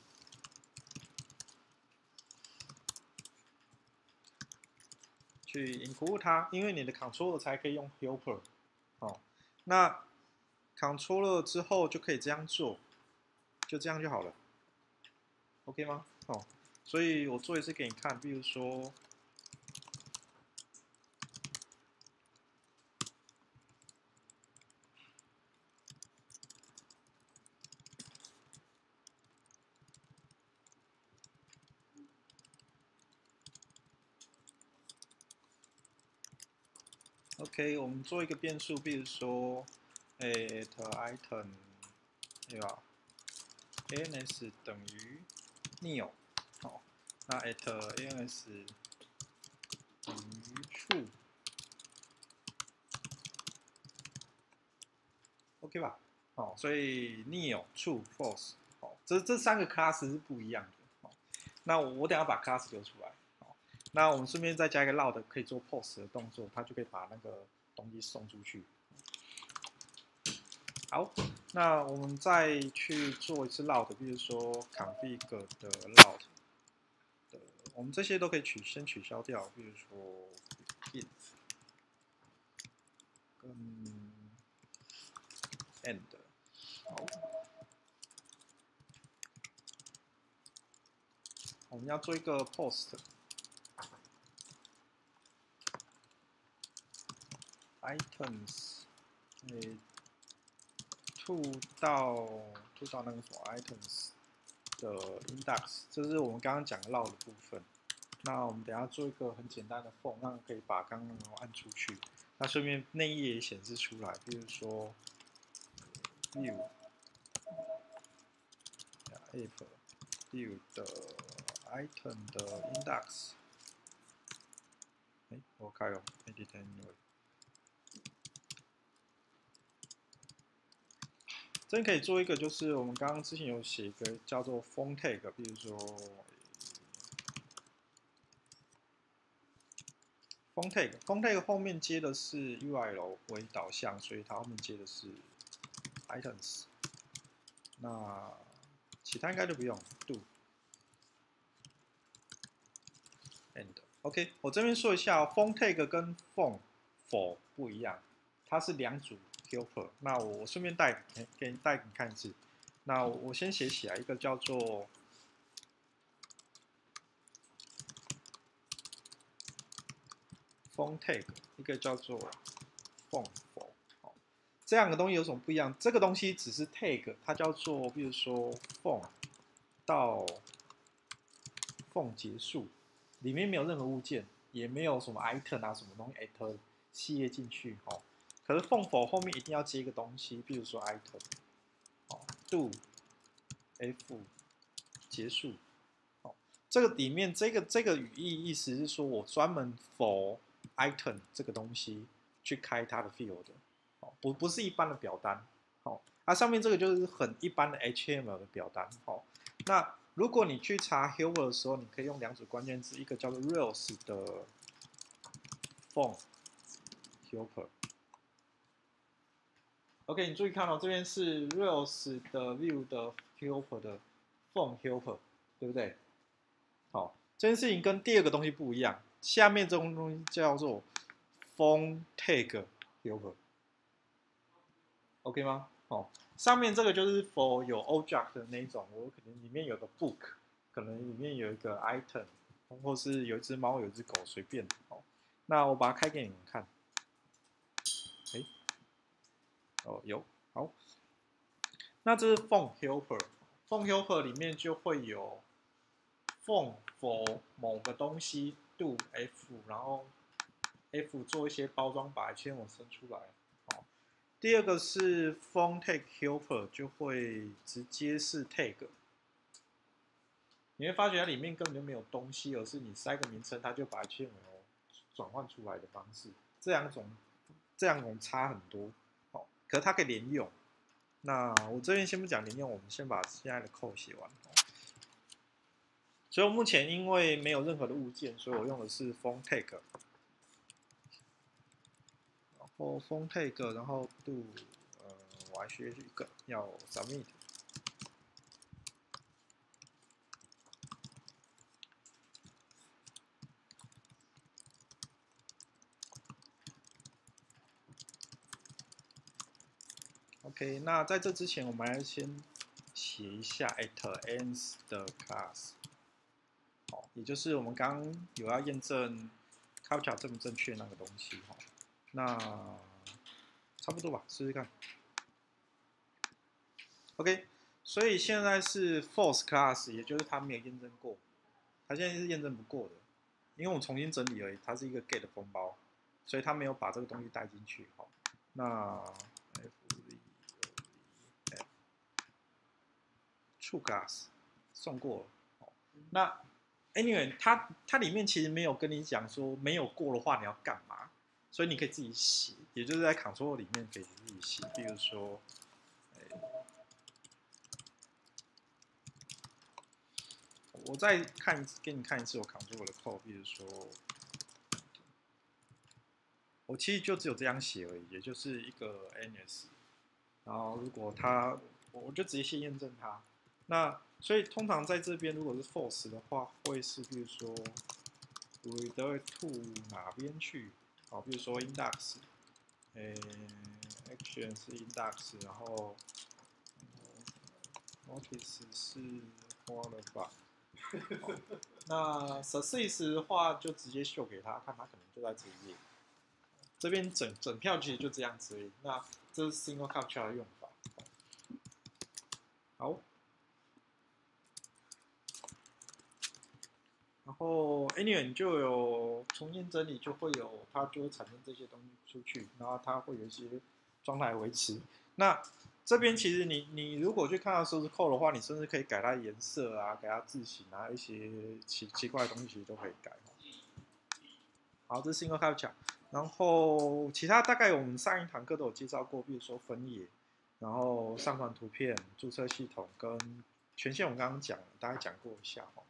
去 include 它，因为你的 controller 才可以用 helper。哦，那 controller 之后就可以这样做，就这样就好了。OK 吗？哦，所以我做一次给你看，比如说。OK， 我们做一个变数，比如说 at item 对吧 ？ans 等于 new， 好，那 at ans 等于 true，OK 吧？哦，所以 new、true、false， 哦，这这三个 class 是不一样的。哦，那我我等一下把 class 留出来。那我们顺便再加一个 loud 可以做 post 的动作，它就可以把那个东西送出去。好，那我们再去做一次 loud， 比如说 config 的 loud 的，我们这些都可以取先取消掉，比如说 begin 跟 end。好，我们要做一个 post。items， 诶 ，to 到 to 到那个什么 items 的 index， 这是我们刚刚讲的 loud 的部分。那我们等一下做一个很简单的 form， 让可以把刚刚按出去。那顺便内页也显示出来，比如说 view if view 的 item 的 index 哎，我开了 edit anyway。这边可以做一个，就是我们刚刚之前有写一个叫做 font tag， 比如说 font tag，font tag 后面接的是 U R L 为导向，所以它后面接的是 items。那其他应该就不用 do and OK。我这边说一下、哦、，font tag 跟 font for 不一样，它是两组 helper。那我顺便带给给你带你看一次。那我先写起来，一个叫做 font tag， 一个叫做 font for。这两个东西有什么不一样？这个东西只是 tag， 它叫做，比如说 font 到 font 结束，里面没有任何物件，也没有什么 item 啊什么东西 at 系列进去哦。可是 font for 后面一定要接一个东西，比如说 item， 哦 do f 结束。哦，这个里面这个这个语义意思是说我专门 for item 这个东西去开它的 field 的。不不是一般的表单，好，它、啊、上面这个就是很一般的 H T M L 的表单，好，那如果你去查 helper 的时候，你可以用两组关键字，一个叫做 Rails 的 font helper。OK， 你注意看哦，这边是 Rails 的 Vue 的 helper 的 font helper， 对不对？好，这件事情跟第二个东西不一样，下面这种东西叫做 font tag helper。OK 吗？哦，上面这个就是 for 有 object 的那一种，我可能里面有个 book， 可能里面有一个 item， 或是有一只猫，有一只狗，随便。哦，那我把它开给你们看。哎，哦，有，好。那这是 font helper，font helper 里面就会有 font for 某个东西 do f， 然后 f 做一些包装，把 H T M L 生出来。第二个是 font tag helper， 就会直接是 tag， 你会发觉它里面根本就没有东西，而是你塞个名称，它就把 H T M L 转换出来的方式。这两种，这两种差很多，好，可是它可以连用。那我这边先不讲连用，我们先把现在的 code 写完。所以我目前因为没有任何的物件，所以我用的是 font tag。然后 font tag， 然后 do， 呃，我还学一个要 submit。OK， 那在这之前，我们来先写一下 at ends 的 class， 好，也就是我们刚刚有要验证 captcha 正不正确那个东西哈。那差不多吧，试试看。OK， 所以现在是 false class， 也就是它没有验证过，它现在是验证不过的，因为我们重新整理而已，它是一个 get 封包，所以它没有把这个东西带进去。好，那 true class 送过了。好，那 anyway， 它它里面其实没有跟你讲说没有过的话你要干嘛，所以你可以自己写，也就是在 control 里面可以自己写，比如说。我再看一次，给你看一次我 control 的 code， 比如说，我其实就只有这样写而已，也就是一个 ns， 然后如果它，我就直接先验证它。那所以通常在这边如果是 false 的话，会是比如说 redirect to 哪边去？好，比如说 index， 诶 ，action 是 index， 然后 notice 是 follow bar。那 success 的话就直接秀给他，看他可能就在这一页。这边整整票其实就这样子而已。那这是 single captcha 的用法。好，然后 anyway 你就有重新整理，就会有它就会产生这些东西出去，然后它会有一些状态维持。那这边其实你你如果去看到 source code 的话，你甚至可以改它颜色啊，改它字型啊，一些奇奇怪的东西其实都可以改。 好，这是 single captcha。然后其他大概我们上一堂课都有介绍过，比如说分野，然后上传图片、注册系统跟权限，我们刚刚讲了，大概讲过一下哦。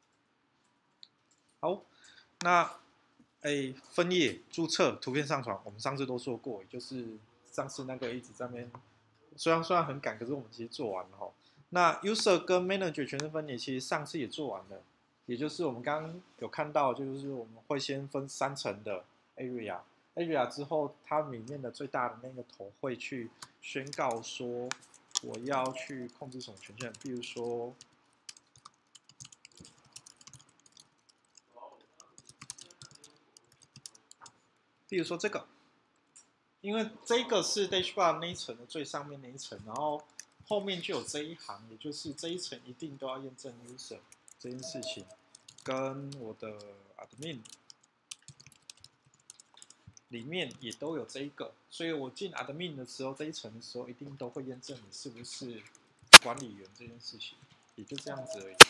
好，那哎，分页、注册、图片上传，我们上次都说过，也就是上次那个一直在那边，虽然虽然很赶，可是我们其实做完了哈。那 user 跟 manager 全身分野，其实上次也做完了，也就是我们刚刚有看到，就是我们会先分三层的 area，area area 之后，它里面的最大的那个头会去宣告说，我要去控制什么权限，比如说。比如说这个，因为这个是 dashboard 那一层的最上面那一层，然后后面就有这一行，也就是这一层一定都要验证 user 这件事情，跟我的 admin 里面也都有这一个，所以我进 admin 的时候，这一层的时候一定都会验证你是不是管理员这件事情，也就这样子而已。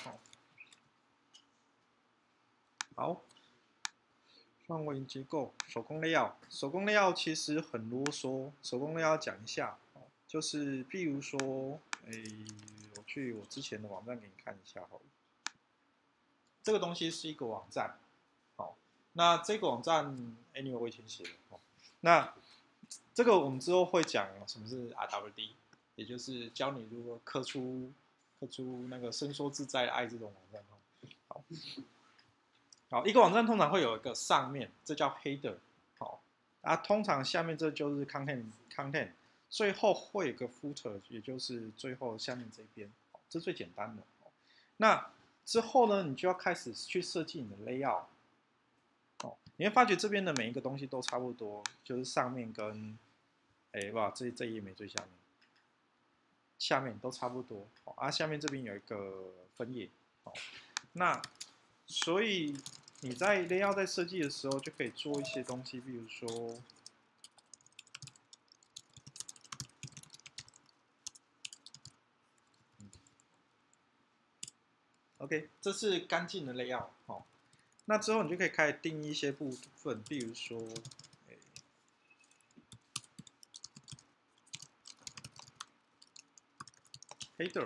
好。范围结构，手工类要，手工类要其实很啰嗦，手工类要讲一下，就是譬如说，诶，我去我之前的网站给你看一下好了。这个东西是一个网站，好，那这个网站 anyway 我以前写的，哦，那这个我们之后会讲什么是 R W D， 也就是教你如何刻出刻出那个伸缩自在的爱这种网站，好。好，一个网站通常会有一个上面，这叫 header， 好，啊，通常下面这就是 content content， 最后会有个 footer， 也就是最后下面这边，这最简单的。那之后呢，你就要开始去设计你的 layout， 哦，你会发觉这边的每一个东西都差不多，就是上面跟，哎，哇，这这一页没最下面，下面都差不多，好，啊，下面这边有一个分页，好，那。所以你在 layout 在设计的时候，就可以做一些东西，比如说，嗯、OK， 这是干净的 layout， 哦。那之后你就可以开始定义一些部分，比如说，欸、header。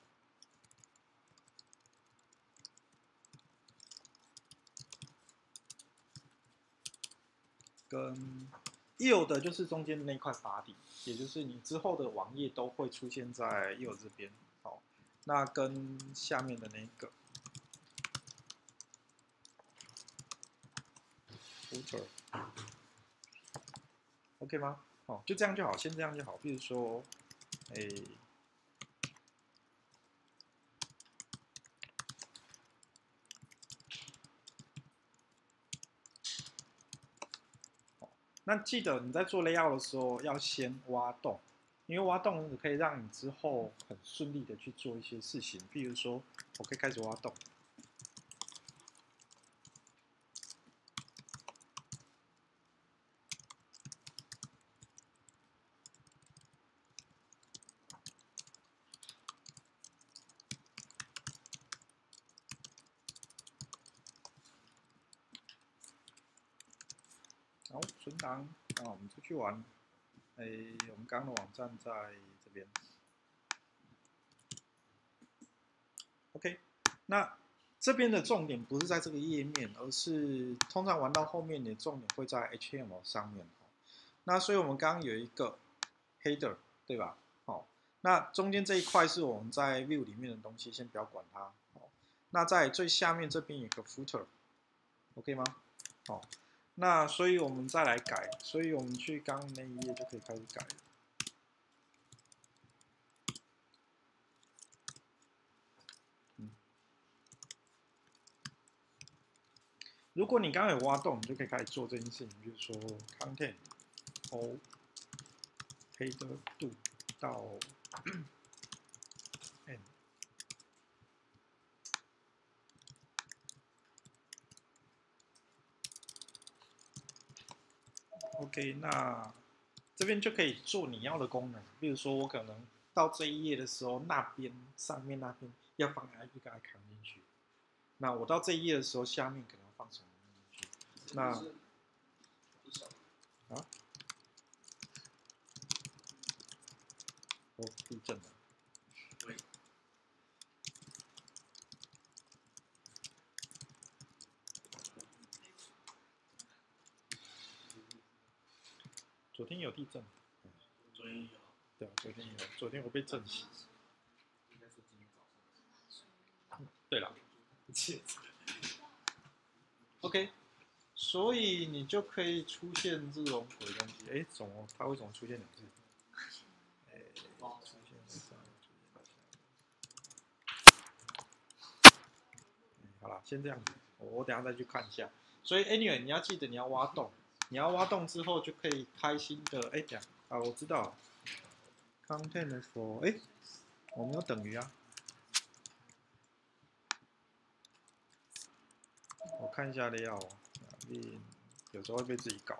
跟 yield 的就是中间的那块body，也就是你之后的网页都会出现在 yield 这边。好，那跟下面的那个 footer，OK 吗？哦，就这样就好，先这样就好。比如说，诶、欸。那记得你在做 layout 的时候要先挖洞，因为挖洞可以让你之后很顺利的去做一些事情。比如说，我可以开始挖洞。好，存档。那我们出去玩。哎，我们刚刚的网站在这边。OK， 那这边的重点不是在这个页面，而是通常玩到后面，你的重点会在 H T M L 上面。那所以我们刚刚有一个 header， 对吧？好，那中间这一块是我们在 view 里面的东西，先不要管它。好，那在最下面这边有个 footer，OK 吗？好，那所以我们再来改，所以我们去刚刚那一页就可以开始改了。如果你刚刚有挖洞，你就可以开始做这件事情，就是说 content o header do 到 n。OK， 那这边就可以做你要的功能，比如说我可能到这一页的时候，那边上面那边要放 I P 给它扛进去。那我到这一页的时候，下面可能要放什么进去？那啊？哦，地震了。 对。 昨天有地震。 昨天有。 对啊，昨天有，昨天我被震醒。 应该是今天早上。 对了。OK， 所以你就可以出现这种鬼东西。哎，怎么它为什么出现两次？哎，出现在上面，出现在下面。好了，先这样子，我我等一下再去看一下。所以 anyway， 你要记得你要挖洞，你要挖洞之后就可以开心的哎讲啊，我知道了 ，content for 哎，我没有等于啊。我看一下的要，有时候会被自己搞。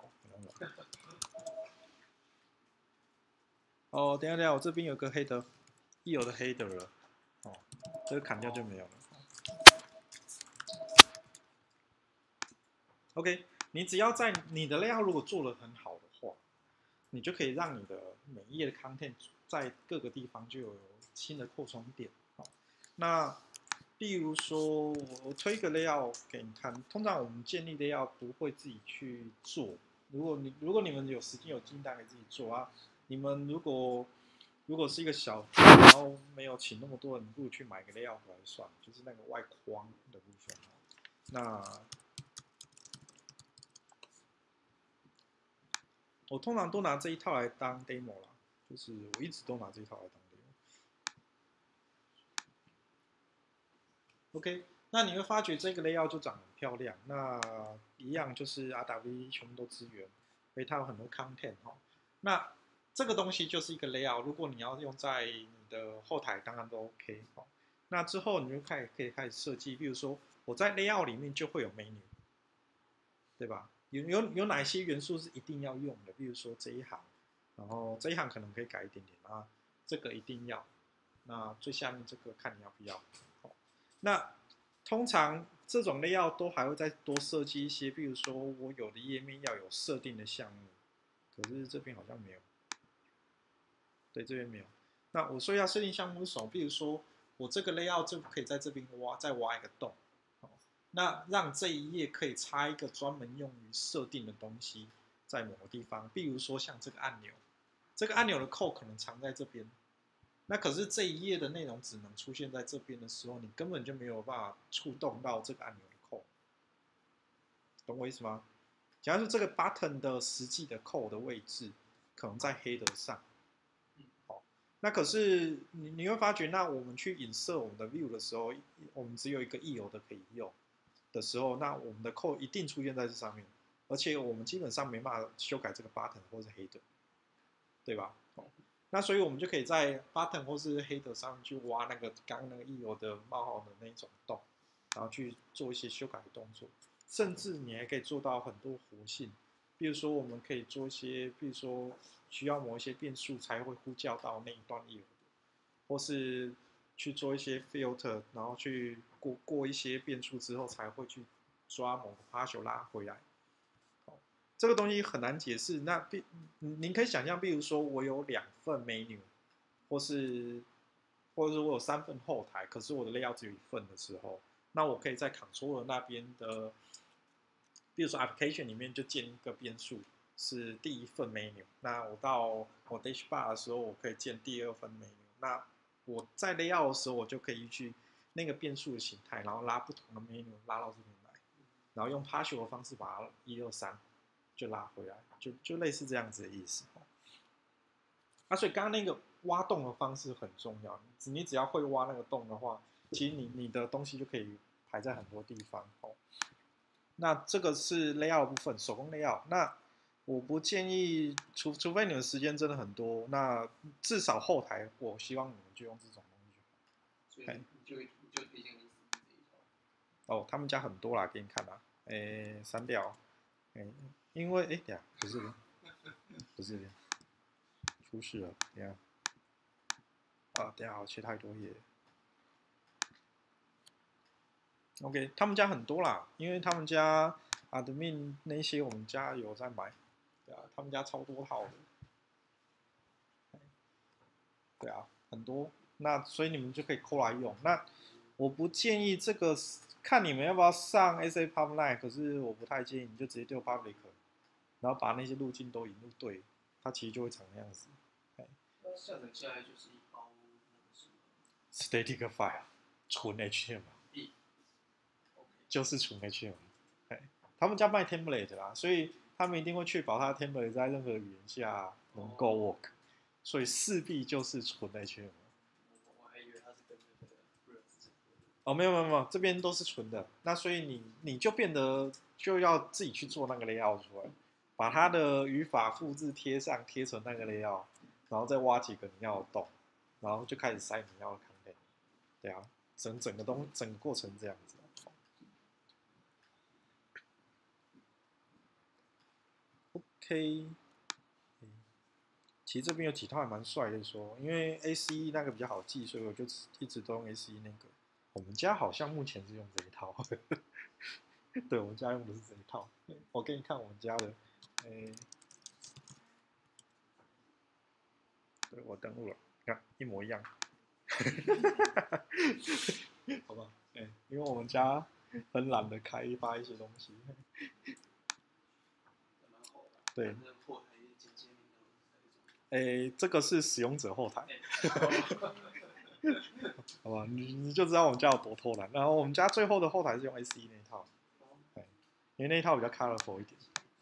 哦，等一下等一下，我这边有个黑的，已有的黑的了，哦，这个砍掉就没有了。OK， 你只要在你的 layout 如果做得很好的话，你就可以让你的每一页的 content 在各个地方就有新的扩充点。好，那例如说，我推一个 layout 给你看，通常我们建立 layout 不会自己去做。如果你如果你们有时间有精力，可以自己做啊。你们如果如果是一个小店，然后没有请那么多人，不如去买个 layout 回来算，就是那个外框的部分。那我通常都拿这一套来当 demo 啦，就是我一直都拿这一套来当 demo。OK， 那你会发觉这个 layout 就长得很漂亮。那一样就是 R W 全部都支援，所以它有很多 content 哈。那这个东西就是一个 layout， 如果你要用在你的后台，当然都 OK 哈。那之后你就开始可以开始设计，比如说我在 layout 里面就会有 menu， 对吧？有有有哪些元素是一定要用的？比如说这一行，然后这一行可能可以改一点点啊，这个一定要。那最下面这个看你要不要。那通常这种 layout 都还会再多设计一些，比如说我有的页面要有设定的项目，可是这边好像没有。对，这边没有。那我说要设定项目是什么？比如说我这个 layout 就可以在这边挖，再挖一个洞。那让这一页可以插一个专门用于设定的东西，在某个地方，比如说像这个按钮，这个按钮的扣可能藏在这边，那可是这一页的内容只能出现在这边的时候，你根本就没有办法触动到这个按钮的扣，懂我意思吗？假如说这个 button 的实际的扣的位置可能在 header 上，好，那可是你你会发觉，那我们去影射我们的 view 的时候，我们只有一个易游的可以用。的时候，那我们的 code 一定出现在这上面，而且我们基本上没办法修改这个 button 或是 header， 对吧？哦，那所以我们就可以在 button 或是 header 上面去挖那个刚刚那个易游的冒号的那种洞，然后去做一些修改的动作，甚至你还可以做到很多活性，比如说我们可以做一些，比如说需要某一些变数才会呼叫到那一段易游，或是去做一些 filter， 然后去过过一些变数之后，才会去抓某个 partial 拉回来。好，这个东西很难解释。那您可以想象，比如说我有两份 menu， 或是或者是我有三份后台，可是我的 layout 只有一份的时候，那我可以在 controller 那边的，比如说 application 里面就建一个变数是第一份 menu， 那我到我 dash bar 的时候，我可以建第二份 menu， 那我在 layout 的时候，我就可以去那个变数的形态，然后拉不同的 menu 拉到这边来，然后用 partial 的方式把它一二三就拉回来，就就类似这样子的意思。啊，所以刚刚那个挖洞的方式很重要，你只要会挖那个洞的话，其实你你的东西就可以排在很多地方。哦，那这个是 layout 部分，手工 layout。那我不建议，除除非你们时间真的很多，那至少后台，我希望你们就用这种东西就好。 所以你就你就推荐公司这一套。 哦，他们家很多啦，给你看啦。诶，删掉。诶，因为诶，呀，不是，不是，出事了，等下。啊，等下我切太多页。OK， 他们家很多啦，因为他们家 admin 那些我们家有在买。 对啊，他们家超多套的，对啊，很多。那所以你们就可以抠来用。那我不建议这个，看你们要不要上 S A Pipeline， 可是我不太建议，你就直接丢 Public， 然后把那些路径都引入对，它其实就会长那样子。 那下载下来就是一包那个什么 static file， 纯 H T M L， 就是纯 H T M L。他们家卖 template 啦，所以他们一定会确保它的 template 在任何语言下能够 work， 所以势必就是纯 H T M L。 我还以为它是跟那个 Rails 哦，没有没有没有，这边都是纯的。那所以你你就变得就要自己去做那个 layout 出来，把它的语法复制贴上，贴成那个 layout， 然后再挖几个你要的洞，然后就开始塞你要的 content。对啊，整整个东整个过程这样子。OK， 其实这边有几套还蛮帅的说，因为 A C E 那个比较好记，所以我就一直都用 A C E 那个。我们家好像目前是用这一套，对，我们家用的是这一套。我给你看我们家的，诶，对，我登录了，看一模一样，好吧？哎，因为我们家很懒得开发一些东西。对，诶，这个是使用者后台，好吧？你你就知道我们家有多偷懒。然后我们家最后的后台是用 A C E 那一套，对，因为那一套比较 colorful 一点。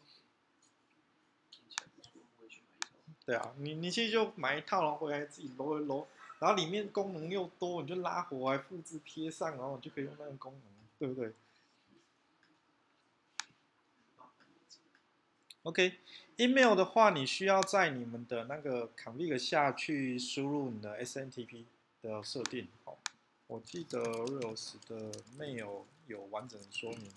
对啊，你你其实就买一套，然后回来自己揉一揉，然后里面功能又多，你就拉回来复制贴上，然后你就可以用那个功能，对不对 ？OK，email 的话，你需要在你们的那个 config 下去输入你的 S M T P 的设定。好，我记得 Rails 的 mail 有完整的说明。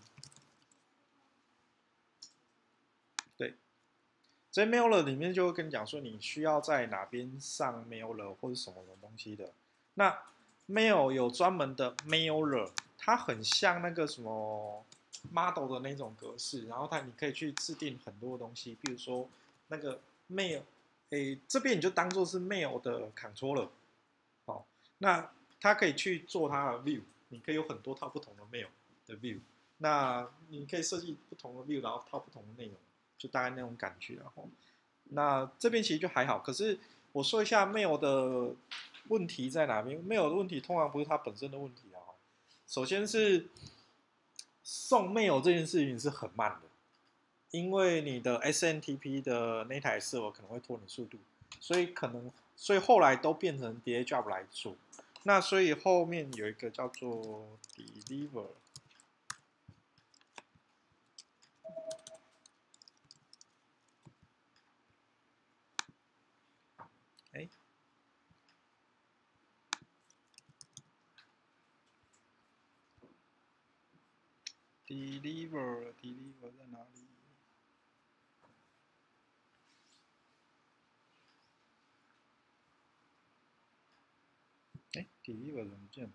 对。在 Mailer 里面就会跟你讲说你需要在哪边上 Mailer 或者什么东西的。那 Mail 有专门的 Mailer， 它很像那个什么 model 的那种格式，然后它你可以去制定很多东西，比如说那个 Mail， 诶这边你就当做是 Mail 的 controller， 好，那它可以去做它的 view， 你可以有很多套不同的 Mail 的 view， 那你可以设计不同的 view， 然后套不同的内容。就大概那种感觉，然后，那这边其实就还好。可是我说一下 mail 的问题在哪边 ？mail 的问题通常不是它本身的问题啊。首先是送 mail 这件事情是很慢的，因为你的 S M T P 的那台 server 可能会拖你速度，所以可能所以后来都变成 D A job 来做。那所以后面有一个叫做 deliver。哎 ，deliver deliver 在哪里？哎 ，deliver 怎么不见了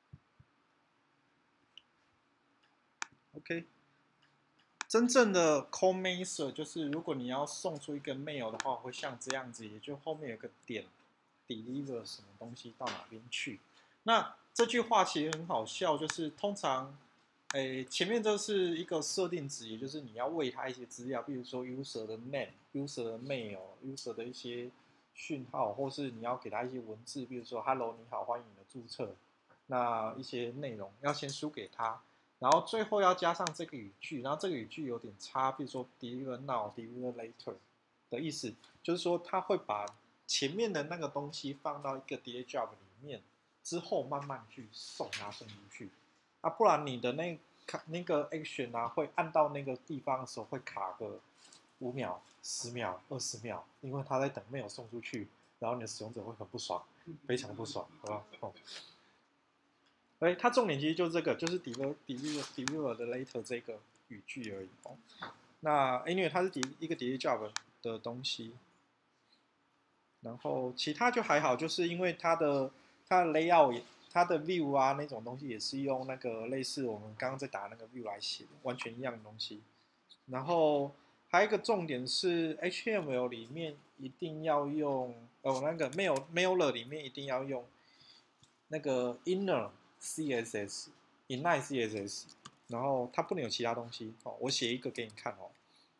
？OK， 真正的 call master 就是如果你要送出一个 mail 的话，会像这样子，也就后面有个点 deliver 什么东西到哪边去。那这句话其实很好笑，就是通常，诶，前面这是一个设定值，也就是你要喂它一些资料，比如说 user 的 name、user 的 mail、user 的一些讯号，或是你要给它一些文字，比如说 hello 你好，欢迎你的注册，那一些内容要先输给他。然后最后要加上这个语句，然后这个语句有点差，比如说 deliver now、deliver later 的意思，就是说他会把前面的那个东西放到一个 D A job 里面，之后慢慢去送它送出去，啊，不然你的那那个 action 啊，会按到那个地方的时候会卡个五秒、十秒、二十秒，因为他在等没有送出去，然后你的使用者会很不爽，非常不爽，好吧？哦。哎，它重点其实就是这个，就是 deliver deliver deliver 的 later 这个语句而已哦。那 anyway 它是一个 delay job 的东西，然后其他就还好，就是因为它的它的 layout 也它的 view 啊那种东西也是用那个类似我们刚刚在打那个 view 来写的，完全一样的东西。然后还有一个重点是 H T M L 里面一定要用，哦，那个 mail mailer 里面一定要用那个 inner C S S、inline C S S， 然后它不能有其他东西。哦，我写一个给你看哦。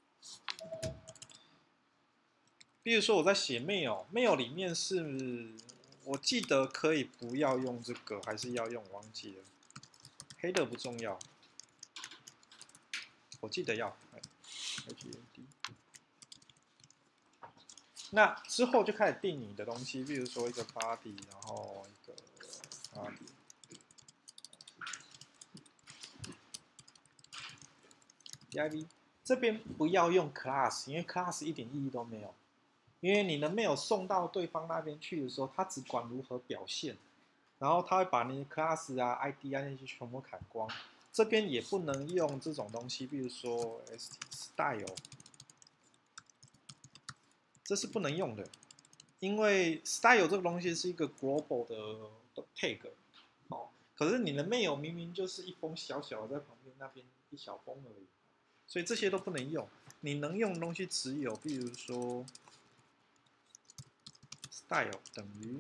比如说我在写 mail，mail 里面是，我记得可以不要用这个，还是要用，忘记了。header 不重要，我记得要。H A D。那之后就开始定你的东西，比如说一个 body， 然后一个 body。div 这边不要用 class， 因为 class 一点意义都没有。因为你的 mail 送到对方那边去的时候，他只管如何表现，然后他会把你的 class 啊、I D 啊那些全部砍光。这边也不能用这种东西，比如说 style， 这是不能用的，因为 style 这个东西是一个 global 的 tag， 哦，可是你的 mail 明明就是一封小小的在旁边那边一小封而已，所以这些都不能用。你能用的东西只有，比如说 style 等于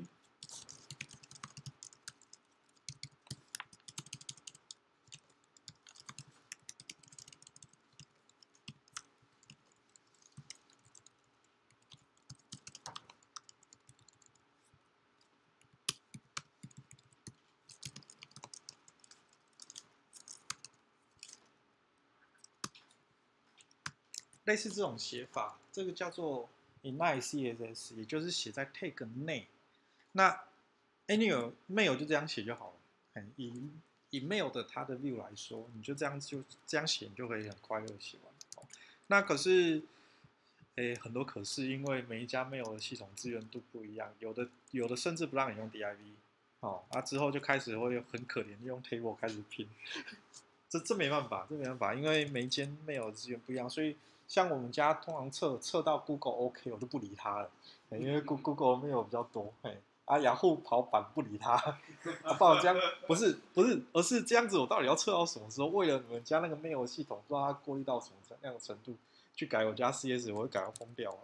类似这种写法，这个叫做 inline C S S， 也就是写在 tag 内。那 anyway mail 就这样写就好了。以以 mail 的它的 view 来说，你就这样就这样写，你就可以很快乐写完。那可是，诶，很多可是因为每一家 mail 的系统资源度不一样，有的有的甚至不让你用 div， 哦，啊之后就开始会很可怜用 table 开始拼，这这没办法，这没办法，因为每一间 mail 的资源不一样，所以像我们家通常测测到 Google OK， 我就不理它了，因为 Google mail 比较多，嘿。啊，雅虎跑版不理他，啊，不好这样，不是不是，而是这样子，我到底要测到什么时候？为了你们家那个 mail 系统，不知道它过滤到什么样的程度，去改我家 C S， 我会改到疯掉啊。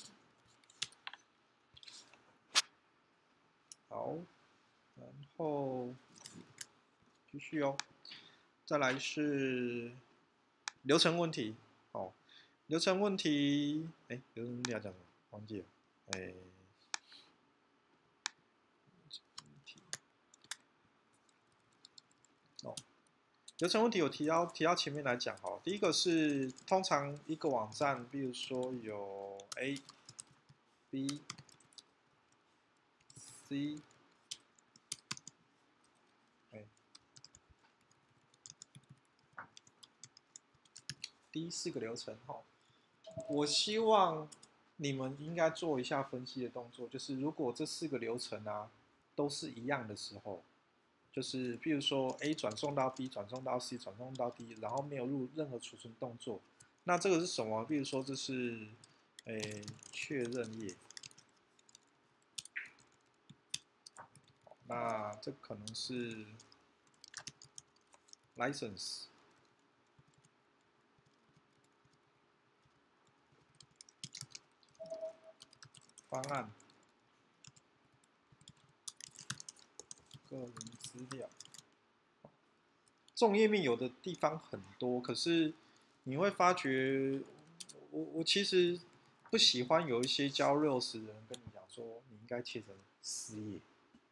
好，然后继续哦，再来是流程问题，哦，流程问题，哎，流程问题要讲什么？忘记了，哎。哦，流程问题我提到提到前面来讲好，第一个是通常一个网站，比如说有 A、B、C， 哎 ，D 四个流程哈，我希望你们应该做一下分析的动作，就是如果这四个流程啊都是一样的时候。就是比如说 A 转送到 B， 转送到 C， 转送到 D， 然后没有入任何储存动作，那这个是什么？比如说这是，诶，确认页，那这可能是 license 方案。个人资料，这种页面有的地方很多，可是你会发觉，我我其实不喜欢有一些教 Rails 的人跟你讲说，你应该切成四页。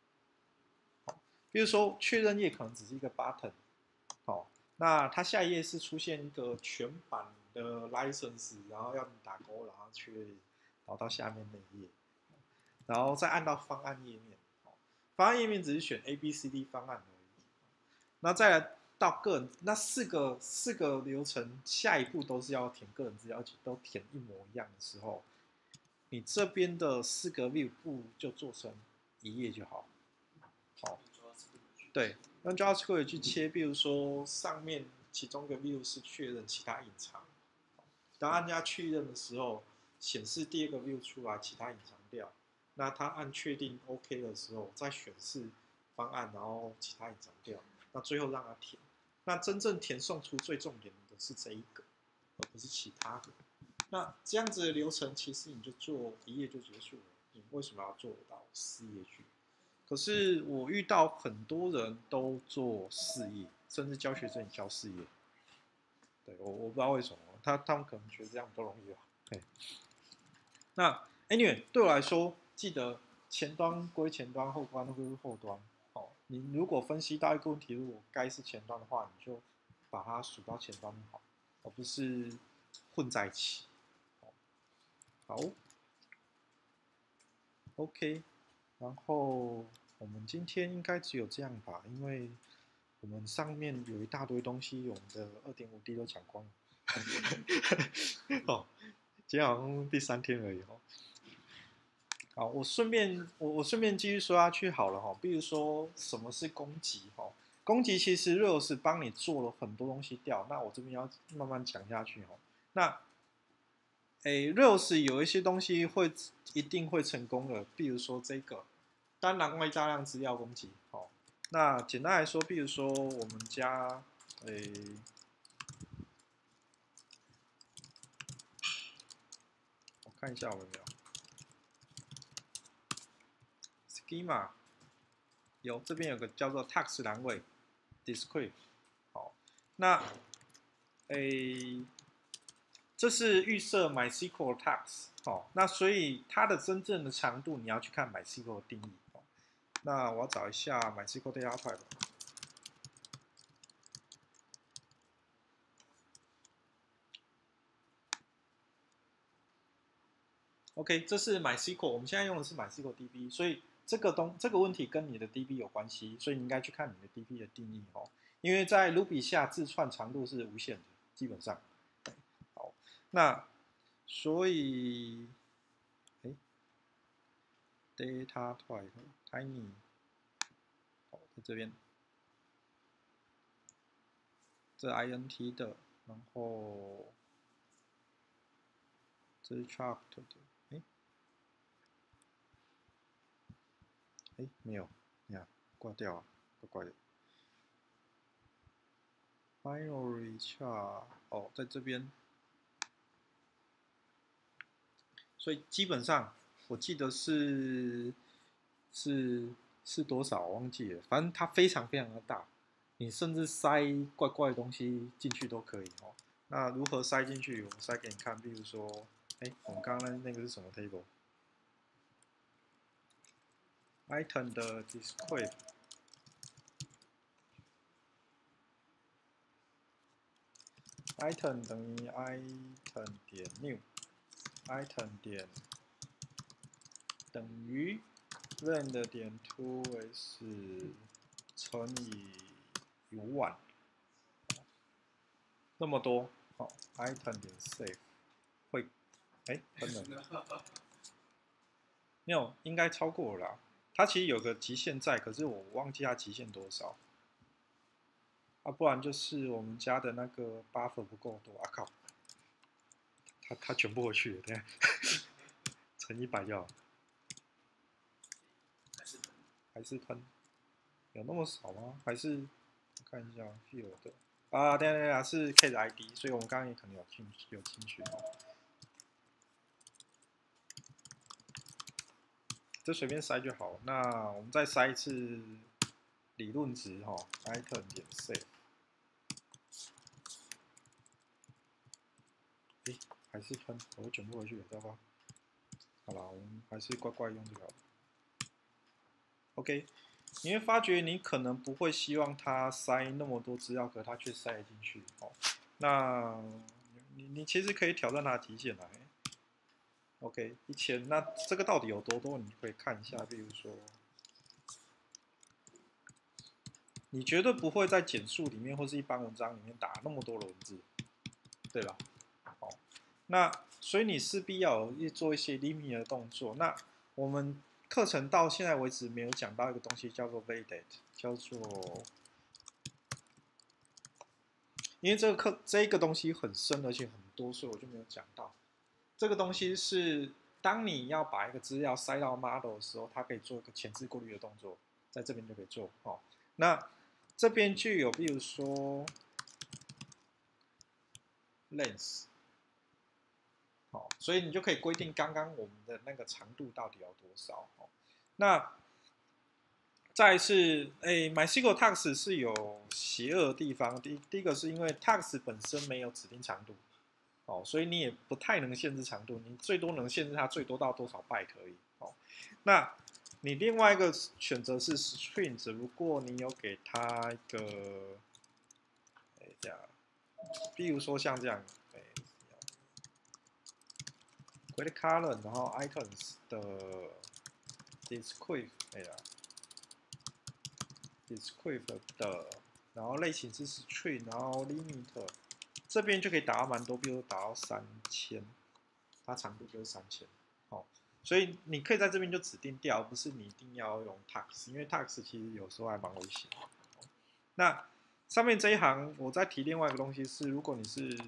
比如说确认页可能只是一个 button， 好，那它下一页是出现一个全版的 license， 然后要你打勾，然后确认，然后到下面那一页，然后再按到方案页面。方案页面只是选 A B C D 方案而已，那再来到个人，那四个四个流程，下一步都是要填个人资料，而且都填一模一样的时候，你这边的四个 view 不如就做成一页就好。好，对，用 JavaScript 去切，比如说上面其中一个 view 是确认，其他隐藏。当按下确认的时候，显示第二个 view 出来，其他隐藏掉。那他按确定 OK 的时候，再显示方案，然后其他隐藏掉。那最后让他填。那真正填送出最重点的是这一个，而不是其他的。 那这样子的流程，其实你就做一页就结束了。你为什么要做到四页去？可是我遇到很多人都做四页，甚至教学生也教四页。对我我不知道为什么，他他们可能觉得这样比较容易吧。对，那 anyway 对我来说，记得前端归前端，后端归后端。哦，你如果分析到一个问题，如果该是前端的话，你就把它数到前端就好，而不是混在一起。好 ，OK， 然后我们今天应该只有这样吧，因为我们上面有一大堆东西，我们的 二点五 D 都讲光了。哦，今天好像第三天而已哦。好，我顺便我我顺便继续说下去好了哈。比如说什么是攻击哈？攻击其实 Rails 帮你做了很多东西掉，那我这边要慢慢讲下去哈。那诶 Rails 有一些东西会一定会成功的，比如说这个单栏外大量资料攻击。好，那简单来说，比如说我们加诶。我看一下有没有 schema， 有这边有个叫做 tax 栏位 discrete。好，那诶，这是预设 MySQL tax。好，那所以它的真正的长度你要去看 MySQL 的定义。好，那我要找一下 MySQL data type。OK， 这是 MySQL， 我们现在用的是 MySQL D B， 所以这个东这个问题跟你的 D B 有关系，所以你应该去看你的 D B 的定义哦。因为在 Ruby 下字串长度是无限的，基本上。好，那所以，哎 ，data type tiny， 好，在这边，这 int 的，然后这是 chart 的。哎，没有，你看挂掉啊，怪怪的。binary chart 哦，在这边，所以基本上我记得是是是多少，我忘记了，反正它非常非常的大，你甚至塞怪怪的东西进去都可以哦。那如何塞进去？我塞给你看，比如说，哎，我们刚刚那个是什么 table？item 的 discrete。item 等于 item 点 new，item 点等于 rand 点 toS 乘以五万，那么多，好 ，item 点 save 会，哎，喷了，没有，应该超过了啦。它其实有个极限在，可是我忘记它极限多少。啊，不然就是我们家的那个 buffer 不够多，啊靠，它它全部回去了，等下乘一百就好，还是喷，有那么少吗？还是看一下 field 的啊，对对对，是 case I D， 所以我们刚刚也可能有进有进去哦。这随便塞就好。那我们再塞一次理论值哈、哦、，item 点 save。诶，还是喷，我又卷不回去了，糟糕。好啦，我们还是乖乖用这个好了。OK， 你会发觉你可能不会希望它塞那么多资料，可它却塞得进去哦。那你你其实可以挑战它的极限来。OK， 一千，那这个到底有多多？你可以看一下，比如说，你绝对不会在简述里面或是一般文章里面打那么多的文字，对吧？好，那所以你势必要有做一些 limit 的动作。那我们课程到现在为止没有讲到一个东西叫做 validate， 叫做，因为这个课这个东西很深而且很多，所以我就没有讲到。这个东西是当你要把一个资料塞到 model 的时候，它可以做一个前置过滤的动作，在这边就可以做。哦，那这边就有，比如说 length， 哦，所以你就可以规定刚刚我们的那个长度到底要多少。哦，那再来是，哎 ，MySQL Tags 是有邪恶的地方。第第一个是因为 Tags 本身没有指定长度，哦，所以你也不太能限制长度，你最多能限制它最多到多少 byte 可以。哦，那你另外一个选择是 Strings， 如果你有给它一个，哎，这样，比如说像这样，哎 ，create column， 然后 icons 的 descript， 哎呀 ，descript 的，然后类型是 string， 然后 limit， 这边就可以打到蛮多，比如打到三千，它长度就是三千。哦，所以你可以在这边就指定掉，不是你一定要用 tags， 因为 tags 其实有时候还蛮危险。那上面这一行我再提另外一个东西是，如果你是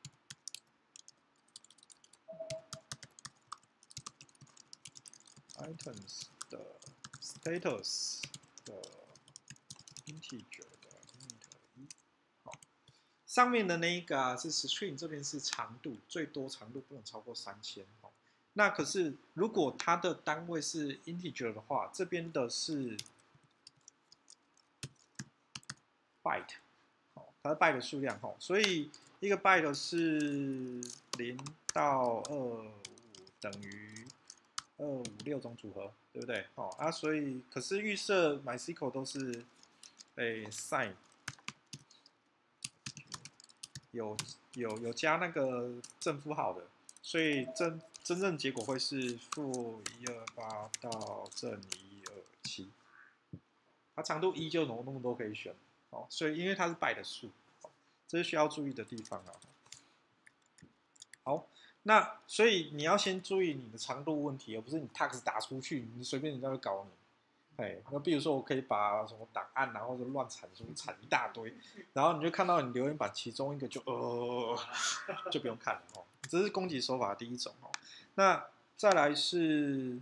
items 的 status 的 integer 的 limit 一，好，上面的那一个啊是 string， 这边是长度，最多长度不能超过三千。那可是如果它的单位是 integer 的话，这边的是 byte， 它的 byte 的数量，所以一个 byte 是零到二五等于二五六种组合，对不对？哦啊，所以可是预设 MySQL 都是诶 sign 有有有加那个正负号的，所以真真正结果会是负一二八到正一二七，它长度一就有那么多可以选，哦，所以因为它是 byte 的数，这是需要注意的地方啊。好，那所以你要先注意你的长度问题，而不是你 tags 打出去，你随便人家就搞你。哎，那比如说我可以把什么档案啊，或者乱产出产一大堆，然后你就看到你留言板其中一个就呃就不用看了哦。这是攻击手法的第一种哦。那再来是，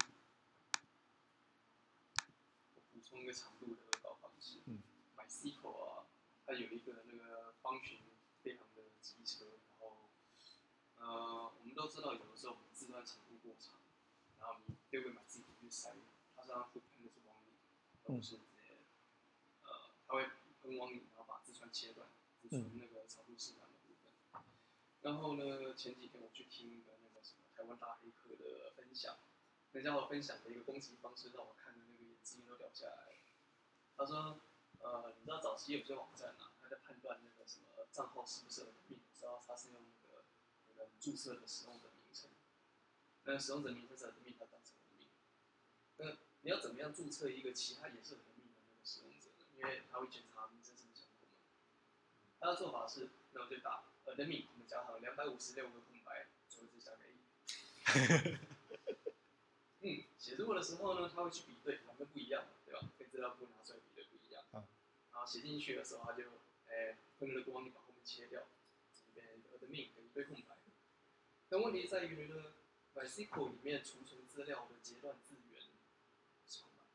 我补充一个长度的恶搞方式。 嗯 MySQL 啊，它有一个那个方群非常的机车，然后呃，我们都知道有的时候我们字段长度过长，然后你丢给 MySQL 去筛，它实际上会喷的是网里，而不是直接呃，它会喷网里，然后把字串切断，只存那个长度适当的部分。然后呢，前几天我去听一个那个什么台湾大黑客的分享，那家伙分享的一个攻击方式让我看的那个眼睛都掉下来了。他说，呃，你知道早期有些网站啊，他在判断那个什么账号适不适合人命的时候，他是用那个那个注册的使用者名称，那使用者名称是人命，他当成人命。那你要怎么样注册一个其他也是人命的那个使用者呢？因为他会检查名称是不是相同嘛。他的做法是，那我就打呃人命，我们加上两百五十六个空白，最后再加个一。嗯，写作的时候呢，他会去比对，两个不一样，对吧？跟资料库拿出来比对不一样。嗯。然后写进去的时候，他就，哎，喷了光，你把后面切掉，这边有的命跟一堆空白。但问题在于呢 ，MySQL 里面储存资料的阶段字源长满，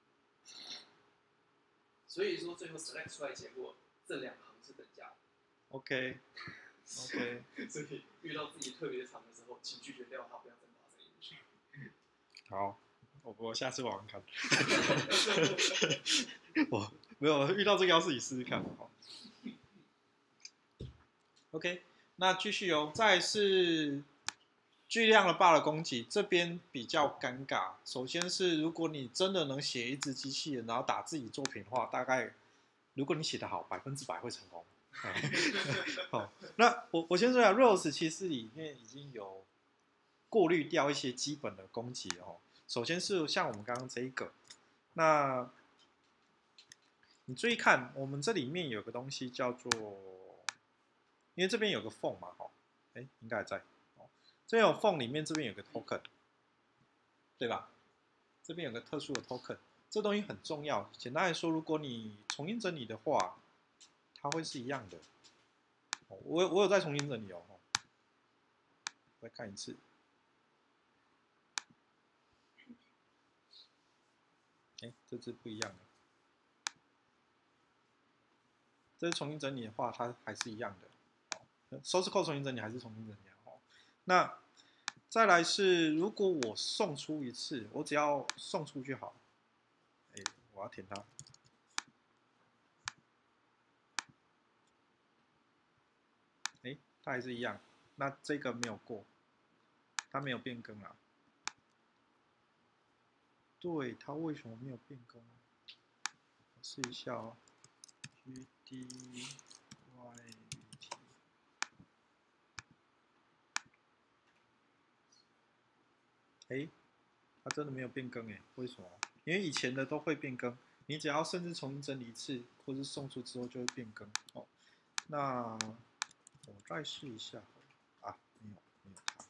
所以说最后 select 出来结果，这两行是等价的。 OK OK， 所以遇到自己特别长的时候，请拒绝掉它，不要再把它塞进去。 好，我我下次玩玩看。我没有遇到这个要自己试试看。OK， 那继续哦，再来是巨量的 bug 的攻击，这边比较尴尬。首先是如果你真的能写一只机器人，然后打自己作品的话，大概如果你写得好，百分之百会成功。好，那我我先说一下 ，Rose 其实里面已经有过滤掉一些基本的攻击哦。首先是像我们刚刚这一个，那你注意看，我们这里面有个东西叫做，因为这边有个缝嘛，哈，哎，应该还在，哦，这边有缝里面这边有个 token， 对吧？这边有个特殊的 token， 这东西很重要。简单来说，如果你重新整理的话，它会是一样的。我我有在重新整理哦，再看一次。哎，这只不一样的。这是重新整理的话，它还是一样的。source code 重新整理还是重新整理哦。那再来是，如果我送出一次，我只要送出就好。哎，我要填它。哎，它还是一样。那这个没有过，它没有变更啊。对，它为什么没有变更？我试一下哦。G D Y T。哎，它真的没有变更哎，为什么？因为以前的都会变更，你只要甚至重新整理一次，或是送出之后就会变更哦。那我再试一下啊，没有没有它。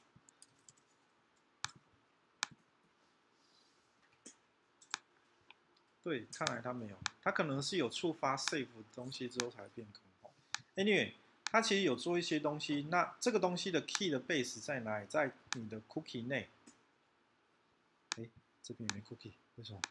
对，看来它没有，它可能是有触发 save 东西之后才会变更哦。Anyway， 它其实有做一些东西，那这个东西的 key 的 base 在哪里？在你的 cookie 内。哎，这边有没有 cookie？ 为什么？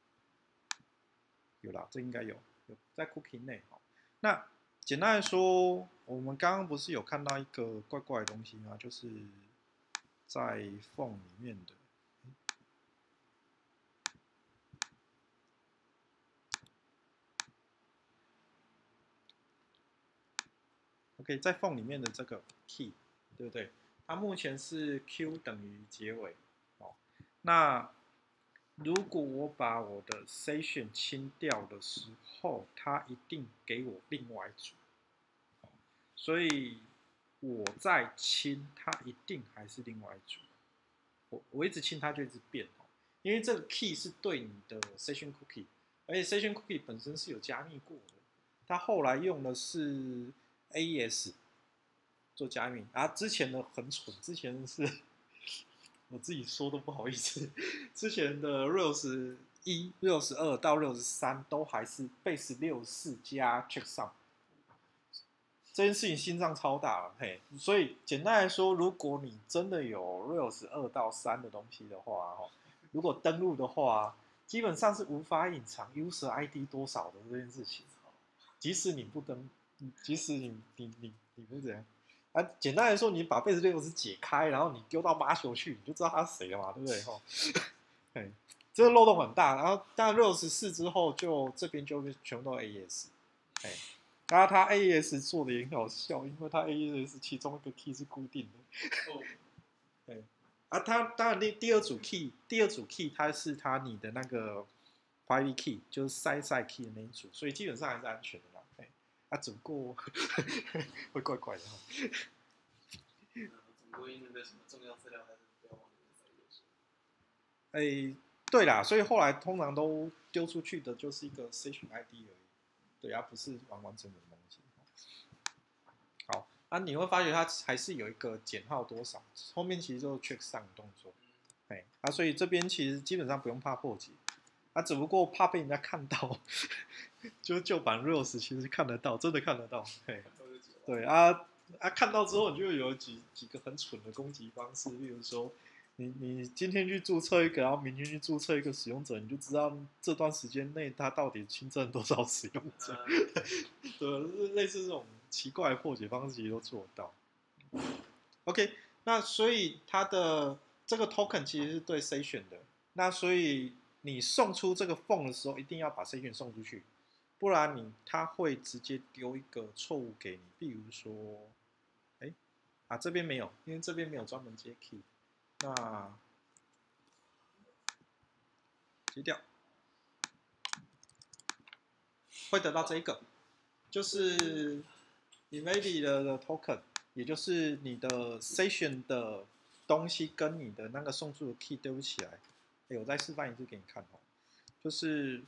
有啦，这应该有，有在 cookie 内哦。那简单来说，我们刚刚不是有看到一个怪怪的东西吗？就是在 phone 里面的。OK， 在 phone 里面的这个 key， 对不对？它目前是 Q 等于结尾，哦。那如果我把我的 session 清掉的时候，它一定给我另外一组，所以我在清，它一定还是另外一组。我我一直清它就一直变哦，因为这个 key 是对你的 session cookie， 而且 session cookie 本身是有加密过的，它后来用的是 A E S 做加密，啊，之前的很蠢，之前是我自己说都不好意思，之前的 Rails 一、Rails 二到 Rails 三都还是 base 六十四加 checksum。这件事情心脏超大了，嘿，所以简单来说，如果你真的有 Rails 二到三的东西的话，哦，如果登录的话，基本上是无法隐藏 user I D 多少的这件事情。即使你不登，即使你你你你不怎样，啊，简单来说，你把 base 六十解开，然后你丢到 Marshall 去，你就知道他是谁了嘛，对不对？哈，嘿，这个漏洞很大。然后，但 Rails 四之后，就这边就全部都 A E S， 哎。然后它 A E S 做的也很好笑，因为它 A E S 其中一个 key 是固定的。哦，对，啊，它当然第第二组 key， 第二组 key 它是它你的那个 private key， 就是 side side key 的那一组，所以基本上还是安全的啦。哎，啊，只不过会怪怪的哈。 总归那个什么重要资料还是不要往里面塞就行。 哎，对啦，所以后来通常都丢出去的就是一个 session I D 而已。对啊，不是完完整整的东西。好啊，你会发觉它还是有一个减号多少，后面其实就是 checksum 动作。哎，啊，所以这边其实基本上不用怕破解，啊，只不过怕被人家看到。就是旧版 Rails 其实看得到，真的看得到。嘿，对啊啊，看到之后你就有几几个很蠢的攻击方式，例如说。你你今天去注册一个，然后明天去注册一个使用者，你就知道这段时间内他到底新增多少使用者。对，类似这种奇怪的破解方式其实都做得到。OK， 那所以它的这个 token 其实是对 session 的，那所以你送出这个 phone 的时候，一定要把 session 送出去，不然你它会直接丢一个错误给你，比如说，哎，啊这边没有，因为这边没有专门接 key。那截掉，会得到这一个，就是 invalid 的 token， 也就是你的 session 的东西跟你的那个送出的 key 对不起来。哎，我再示范一次给你看哦，就是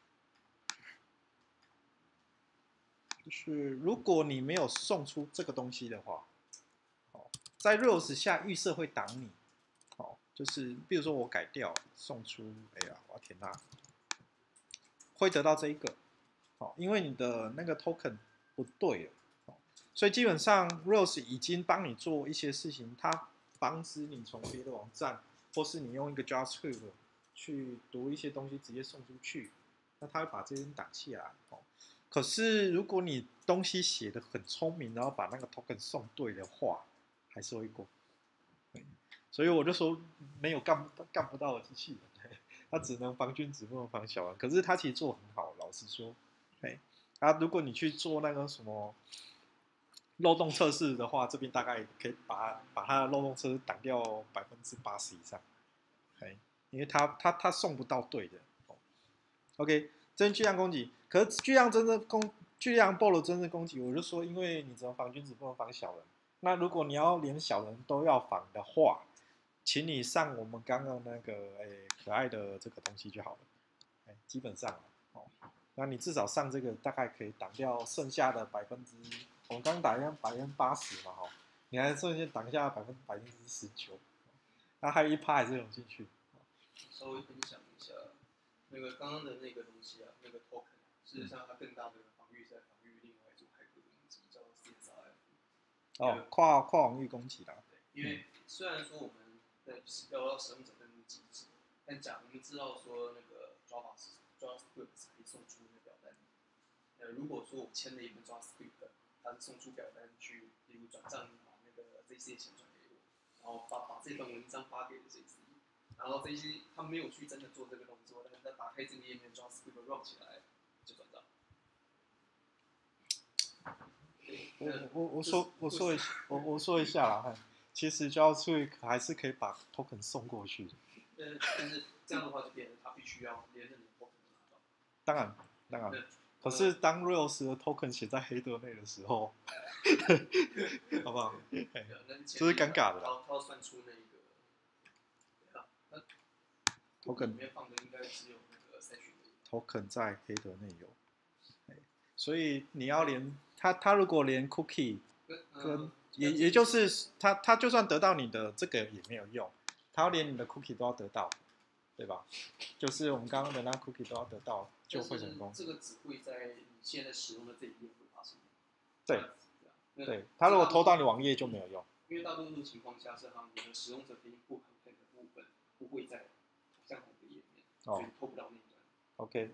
就是如果你没有送出这个东西的话，哦，在 Rails 下预设会挡你。好，就是比如说我改掉送出，哎呀，我要填它，会得到这一个，好，因为你的那个 token 不对了，所以基本上 Rails 已经帮你做一些事情，它防止你从别的网站，或是你用一个 JavaScript 去读一些东西直接送出去，那它会把这些挡起来。可是如果你东西写的很聪明，然后把那个 token 送对的话，还是会过。 所以我就说没有干不干不到的机器人，它只能防君子不能防小人。可是它其实做很好，老实说，哎，啊，如果你去做那个什么漏洞测试的话，这边大概可以把把它的漏洞测试挡掉百分之八十以上，哎，因为它它它送不到对的。哦、OK， 真巨量攻击，可是巨量真正攻巨量 B O 的真正攻击，我就说，因为你只能防君子不能防小人。那如果你要连小人都要防的话，请你上我们刚刚那个诶可爱的这个东西就好了，哎，基本上哦，那你至少上这个大概可以挡掉剩下的百分之，我们刚刚打一下百分之八十嘛，哈，你还剩下挡下百分百分之十九，那还有一趴还是有进去。 稍微分享一下那个刚刚的那个东西啊，那个 token， 事实上它更大的防御是在防御另外一组骇客的攻击，叫 C S R F。 哦，跨跨网域攻击啦。 对，因为虽然说我们在聊到使用者登录机制，但假如我们知道说那个 Java JavaScript 是可以送出那个表单，呃，如果说我签了一份 JavaScript， 它是送出表单去，例如转账把那个 J C 的钱转给我，然后把把这份文章发给了 J C， 然后 J C 他没有去真的做这个动作，但是他打开这个页面 JavaScript run 起来就转账。 我我我说我说一我我说一下啦，其实 JavaScript 还是可以把 token 送过去的。 呃，但是这样的话就变成他必须要连着你的 token 拿到。 当然当然，可是当 Rails 的 token 写在黑德内的时候，好不好？这是尴尬的啦。 他要算出那个，对啊，那 token 里面放的应该只有那个 section token 在黑德内有，所以你要连他他如果连 cookie 跟也也就是他他就算得到你的这个也没有用，他要连你的 cookie 都要得到，对吧？就是我们刚刚的那 cookie 都要得到，就会成功。 这个只会在你现在使用的这一页会发生。 对，对，他如果偷到你网页就没有用。 因为大多数情况下是他你的使用者的 input content 的部分不会在相同的页面，所以偷不到那一段。 OK。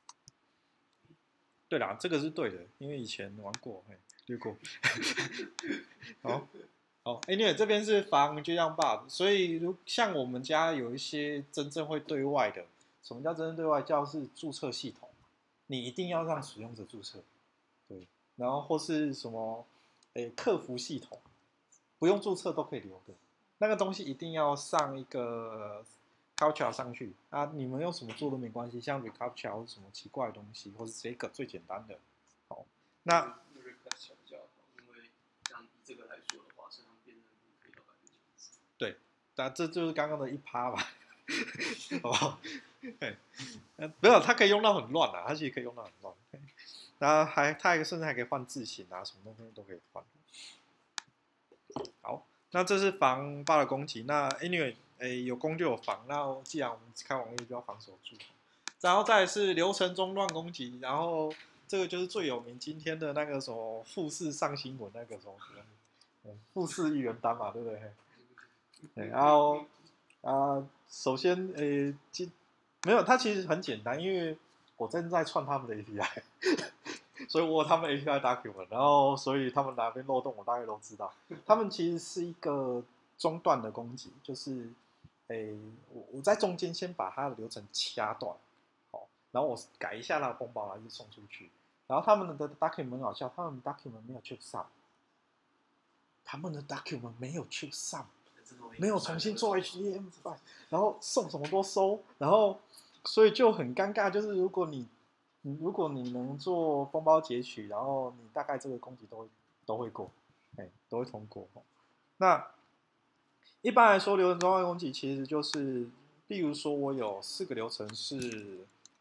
对啦，这个是对的，因为以前玩过，嘿，略过。好，好，哎，因为这边是防巨量 bug， 所以如像我们家有一些真正会对外的，什么叫真正对外？叫是注册系统，你一定要让使用者注册，对，然后或是什么，哎，客服系统，不用注册都可以留的，那个东西一定要上一个。Captcha 上去啊，你们用什么做都没关系，像 Recaptcha 或者什么奇怪的东西，或是这个最简单的。好，那 Recaptcha 比较好，因为像以这个来说的话，身上辨认度可以到百分之九十。 对，那这就是刚刚的一趴吧，好不好？对，没有，它可以用到很乱啊，它其实可以用到很乱。然后还它还甚至还可以换字型啊，什么东西都可以换。好，那这是防霸的攻击。那 anyway。诶，有攻就有防，那既然我们开网页就要防守住，然后再来是流程中乱攻击，然后这个就是最有名今天的那个什么富士上新闻那个什么，嗯，富士一元单嘛，对不对？对，然后啊、呃，首先诶，今没有，它其实很简单，因为我正在串他们的 A P I， 所以我有他们 A P I document， 然后所以他们哪边漏洞我大概都知道，他们其实是一个中断的攻击，就是。诶，我我在中间先把它的流程掐断，好，然后我改一下它的封包，然后就送出去。然后他们的 document 很好笑，他们 document 没有 check sum， 他们的 document 没有 check sum， 没有重新做 H T M L， 然后送什么都收，然后所以就很尴尬。就是如果你如果你能做封包截取，然后你大概这个攻击都会都会过，哎，都会通过。那一般来说，流程中断攻击其实就是，例如说，我有四个流程是，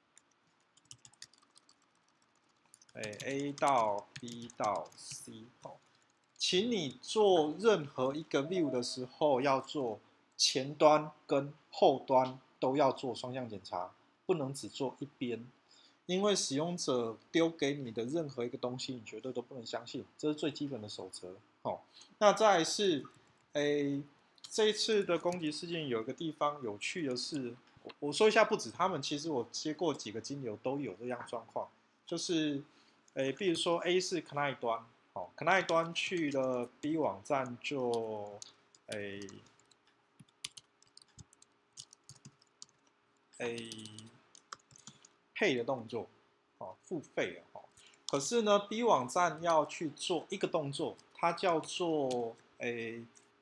哎 ，A 到 B 到 C， 哦，请你做任何一个 view 的时候，要做前端跟后端都要做双向检查，不能只做一边，因为使用者丢给你的任何一个东西，你绝对都不能相信，这是最基本的守则。哦，那再来是，哎。这一次的攻击事件有一个地方有趣的是，我说一下不止他们，其实我接过几个金流都有这样状况，就是，诶，比如说 A 是 client 端，哦 ，client 端去了 B 网站就，诶， 诶配的动作，哦，付费了哦。可是呢 ，B 网站要去做一个动作，它叫做诶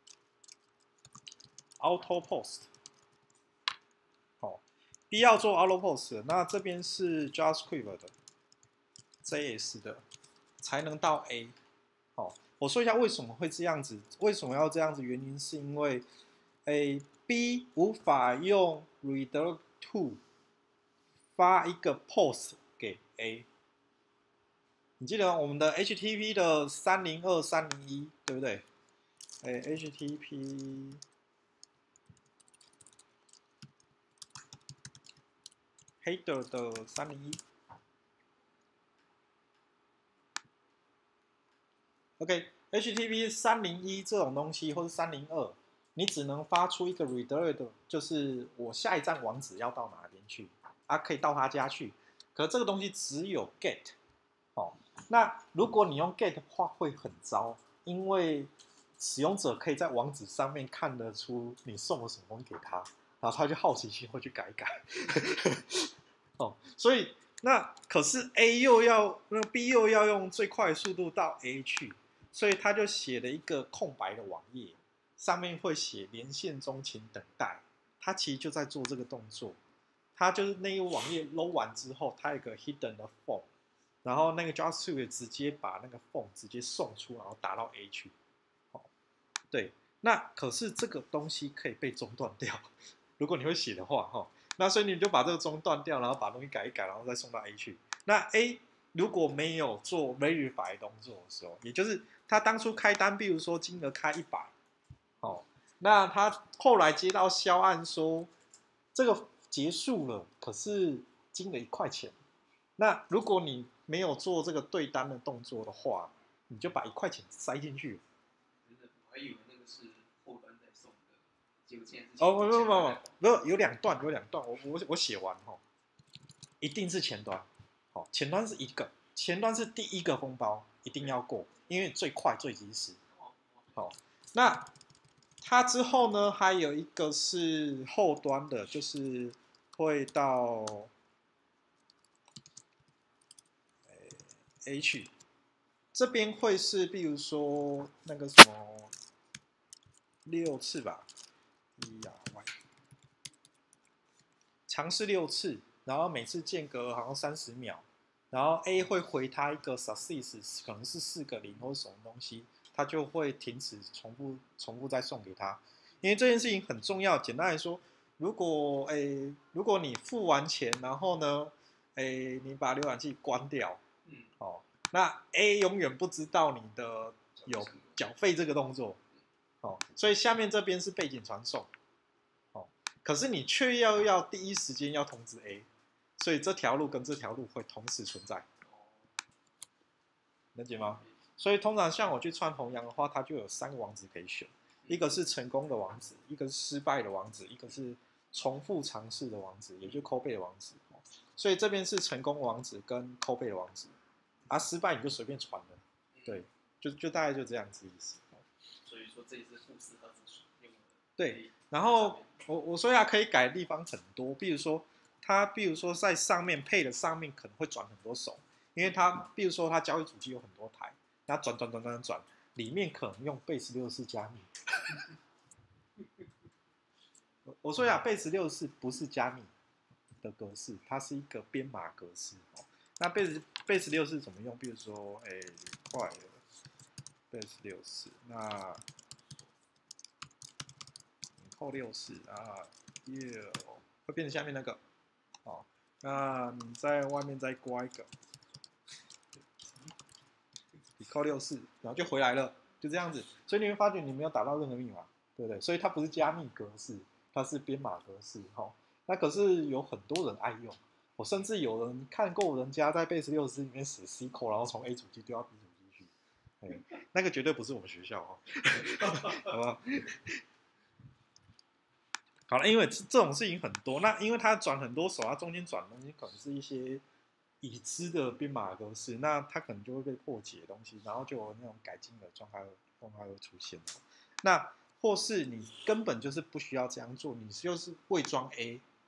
auto post， 哦 ，B 要做 auto post， 那这边是 JavaScript 的 J S 的，才能到 A。哦，我说一下为什么会这样子，为什么要这样子？原因是因为，诶 B 无法用 reader to 发一个 post 给 A。你记得我们的 H T T P 的三零二、三零一，对不对？哎 ，H T T P header 的三零一 ，OK，H T T P 三零一这种东西，或是三零二，你只能发出一个 redirect， 就是我下一站网址要到哪边去，啊，可以到他家去。可这个东西只有 get， 哦，那如果你用 get 的话会很糟，因为使用者可以在网址上面看得出你送了什么东西给他，然后他就好奇心会去改一改。哦，所以那可是 A 又要那 B 又要用最快的速度到 A 去，所以他就写了一个空白的网页，上面会写连线中请等待。他其实就在做这个动作，他就是那个网页 load 完之后，他有一个 hidden 的 form， 然后那个 JavaScript 直接把那个 form 直接送出，然后打到 A 去。哦，对，那可是这个东西可以被中断掉，如果你会写的话，哈。那所以你就把这个中断掉，然后把东西改一改，然后再送到 A 去。那 A 如果没有做 verify 动作的时候，也就是他当初开单，比如说金额开一百，哦，那他后来接到销案说这个结束了，可是金额一块钱。那如果你没有做这个对单的动作的话，你就把一块钱塞进去。 我还以为那个是后端在送的，结果现在是哦，不不不不，有两段，有两段，我我我写完哈，一定是前端，好，前端是一个，前端是第一个封包，一定要过，因为最快最及时。好，那它之后呢，还有一个是后端的，就是会到 H 这边会是，比如说那个什么六次吧，一呀 Y， 尝试六次，然后每次间隔好像三十秒，然后 A 会回他一个 success， 可能是四个零或者什么东西，他就会停止重复重复再送给他，因为这件事情很重要。简单来说，如果诶如果你付完钱，然后呢诶你把浏览器关掉，嗯，哦，那 A 永远不知道你的有缴费这个动作，哦，所以下面这边是背景传送，哦，可是你却要要第一时间要通知 A， 所以这条路跟这条路会同时存在，能解吗？所以通常像我去穿弘扬的话，它就有三个网址可以选，一个是成功的网址，一个是失败的网址，一个是重复尝试的网址，也就是 call back 的网址。所以这边是成功网址跟 call back 的网址，啊，失败你就随便传了，对，就就大概就这样子意思。 所以说这也是富士盒子用的。 对，然后我我说要可以改的地方很多，比如说它，比如说在上面配的上面可能会转很多手，因为它，比如说它交易主机有很多台，它转转转转转，里面可能用 Base 六十四加密。我说呀 ，Base 六十四不是加密的格式，它是一个编码格式。哦，那 Base Base 六十四怎么用？比如说，哎，快了 ，Base 六十四，那后六十啊，耶，会变成下面那个。哦，那你在外面再刮一个，你扣六四，然后就回来了，就这样子。所以你会发觉你没有打到任何密码，对不对？所以它不是加密格式，它是编码格式。哈，哦，那可是有很多人爱用，我甚至有人看过人家在 Base 六十四里面写 C 扣，然后从 A 主机丢到 B 主机去，哎，那个绝对不是我们学校哦，好不好？好了，因为这种事情很多，那因为它转很多手，它中间转的东西可能是一些已知的编码格式，那它可能就会被破解的东西，然后就有那种改进的状态状态会出现。那或是你根本就是不需要这样做，你就是伪装 A，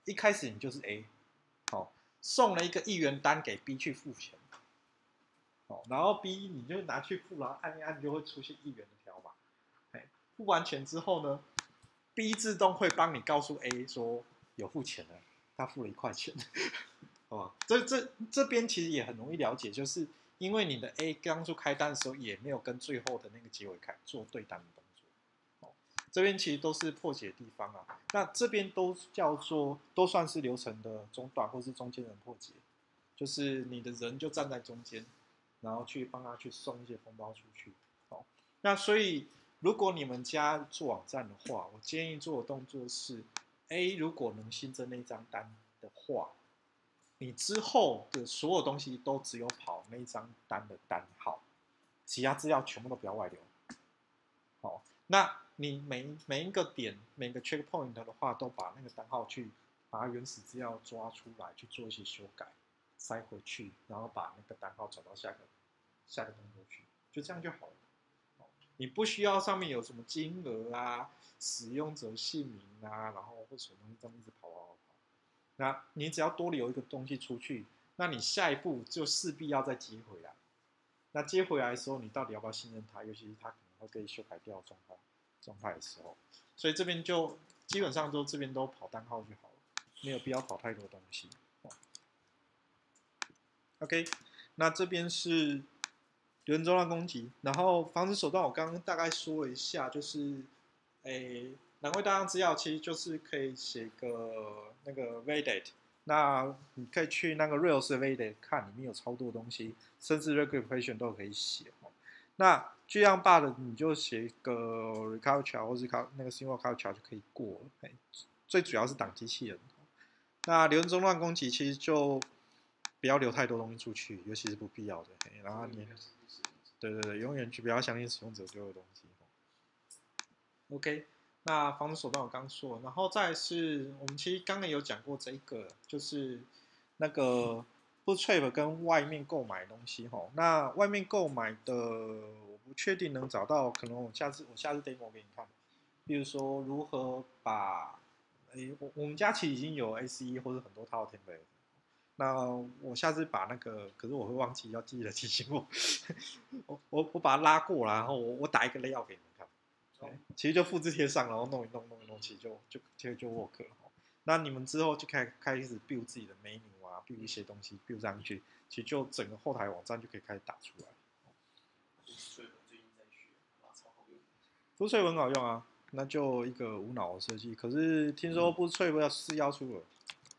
一开始你就是 A， 好、哦，送了一个一元单给 B 去付钱，哦，然后 B 你就拿去付，然后按一按就会出现一元的条码，哎，付完钱之后呢 ，B 自动会帮你告诉 A 说有付钱了，他付了一块钱，哦，这这这边其实也很容易了解，就是因为你的 A 当初开单的时候也没有跟最后的那个结尾开做对单的动作。这边其实都是破解的地方啊，那这边都叫做都算是流程的中段或是中间人破解，就是你的人就站在中间，然后去帮他去送一些封包出去。哦，那所以如果你们家做网站的话，我建议做的动作是 ：A 如果能新增那一张单的话，你之后的所有东西都只有跑那一张单的单号，其他资料全部都不要外流。好，那你每每一个点每个 checkpoint 的话，都把那个单号去把它原始资料抓出来，去做一些修改，塞回去，然后把那个单号转到下个下个动作去，就这样就好了。你不需要上面有什么金额啊、使用者姓名啊，然后或什么东西这样一直跑跑跑跑。那你只要多留一个东西出去，那你下一步就势必要再接回来。那接回来的时候，你到底要不要信任它？尤其是它可能会被修改掉状态状态的时候，所以这边就基本上都这边都跑单号就好了，没有必要跑太多东西。哦、OK， 那这边是流人中断攻击，然后防止手段我刚刚大概说了一下，就是诶，难会大量资料其实就是可以写个那个 validate。那你可以去那个 Rails 的 validate 看，里面有超多东西，甚至 regression 都可以写。那这样罢了，你就写一个 recover 桥或是那个 single recover 桥就可以过了。最主要是挡机器人。那流人中断攻击其实就不要留太多东西出去，尤其是不必要的。然后你，对对对，永远去不要相信使用者丢的东西。OK。那防止手段我刚说，然后再是我们其实刚刚有讲过这一个，就是那个 Bootstrap 跟外面购买的东西哈。那外面购买的我不确定能找到，可能我下次我下次 demo 给你看。比如说如何把，诶，我我们家其实已经有 A C E 或者很多套 template。那我下次把那个，可是我会忘记，要记得提醒我。我我我把它拉过来，然后我我打一个 layout 给你们看。其实就复制贴上，然后弄一弄弄一弄，其实就就就就 work 了。那你们之后就开开始 build 自己的 menu 啊 ，build 一些东西 build 上去，其实就整个后台网站就可以开始打出来。Bootstrap 很好用啊，那就一个无脑的设计。可是听说 Bootstrap 要四要出了。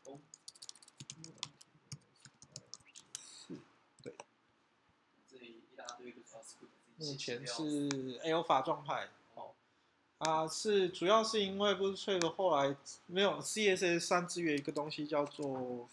是，对。目前是 Alpha 状态。啊，是主要是因为Bootstrap后来没有 C S S 三支援一个东西叫做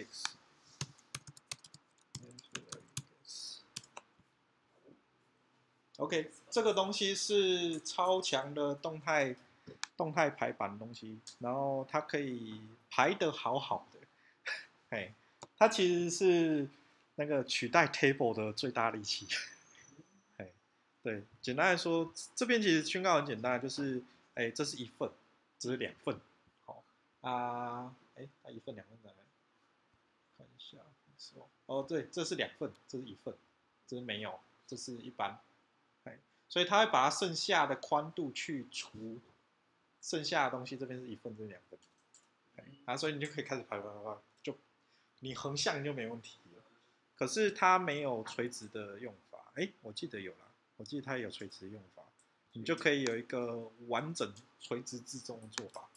Felix。OK， 这个东西是超强的动态动态排版的东西，然后它可以排得好好的，嘿，它其实是那个取代 table 的最大利器。对，简单来说，这边其实宣告很简单，就是，哎，这是一份，这是两份，好啊，哎，它一份两份哪来？看一下，哦，对，这是两份，这是一份，这是没有，这是一般，哎，所以它会把它剩下的宽度去除，剩下的东西这边是一份，这是两份，哎，啊，所以你就可以开始排排排排，就你横向就没问题了。可是它没有垂直的用法，哎，我记得有啦。我记得它也有垂直用法，你就可以有一个完整垂直置中的做法。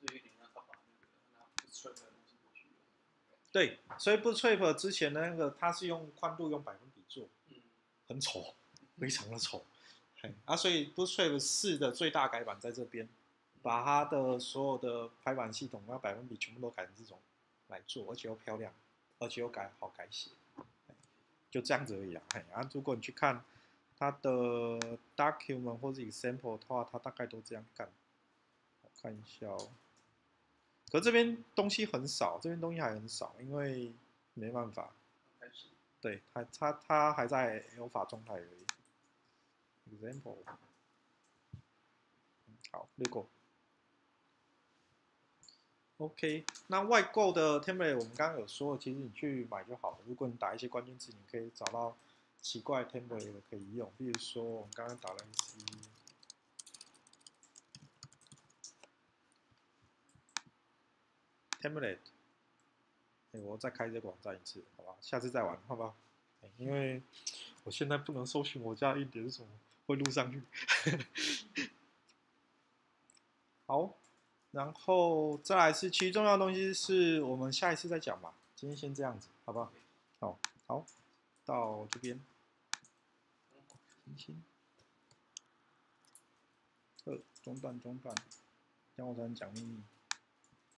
对，所以 Bootstrap 之前的那个它是用宽度用百分比做，很丑，非常的丑。啊，所以 Bootstrap 四的最大改版在这边，把它的所有的排版系统那百分比全部都改成这种来做，而且又漂亮，而且又改好改写，就这样子而已啊。啊，如果你去看它的 document 或者 example 的话，它大概都这样干。我看一下哦。可这边东西很少，这边东西还很少，因为没办法。对，它它它还在 alpha 状态而已。example， 好，略过。 OK，那外购的 template 我们刚刚有说，其实你去买就好了。如果你打一些关键字，你可以找到奇怪 template 可以用。比如说我们刚刚打了 C template， 哎，我再开这个网站一次，好吧？下次再玩，好不好？因为我现在不能搜寻我家硬碟是什么，会录上去。好。然后再来是，其实重要的东西是我们下一次再讲吧。今天先这样子，好不好？好，好，到这边，星星，二中断中断，这样我才能讲秘密。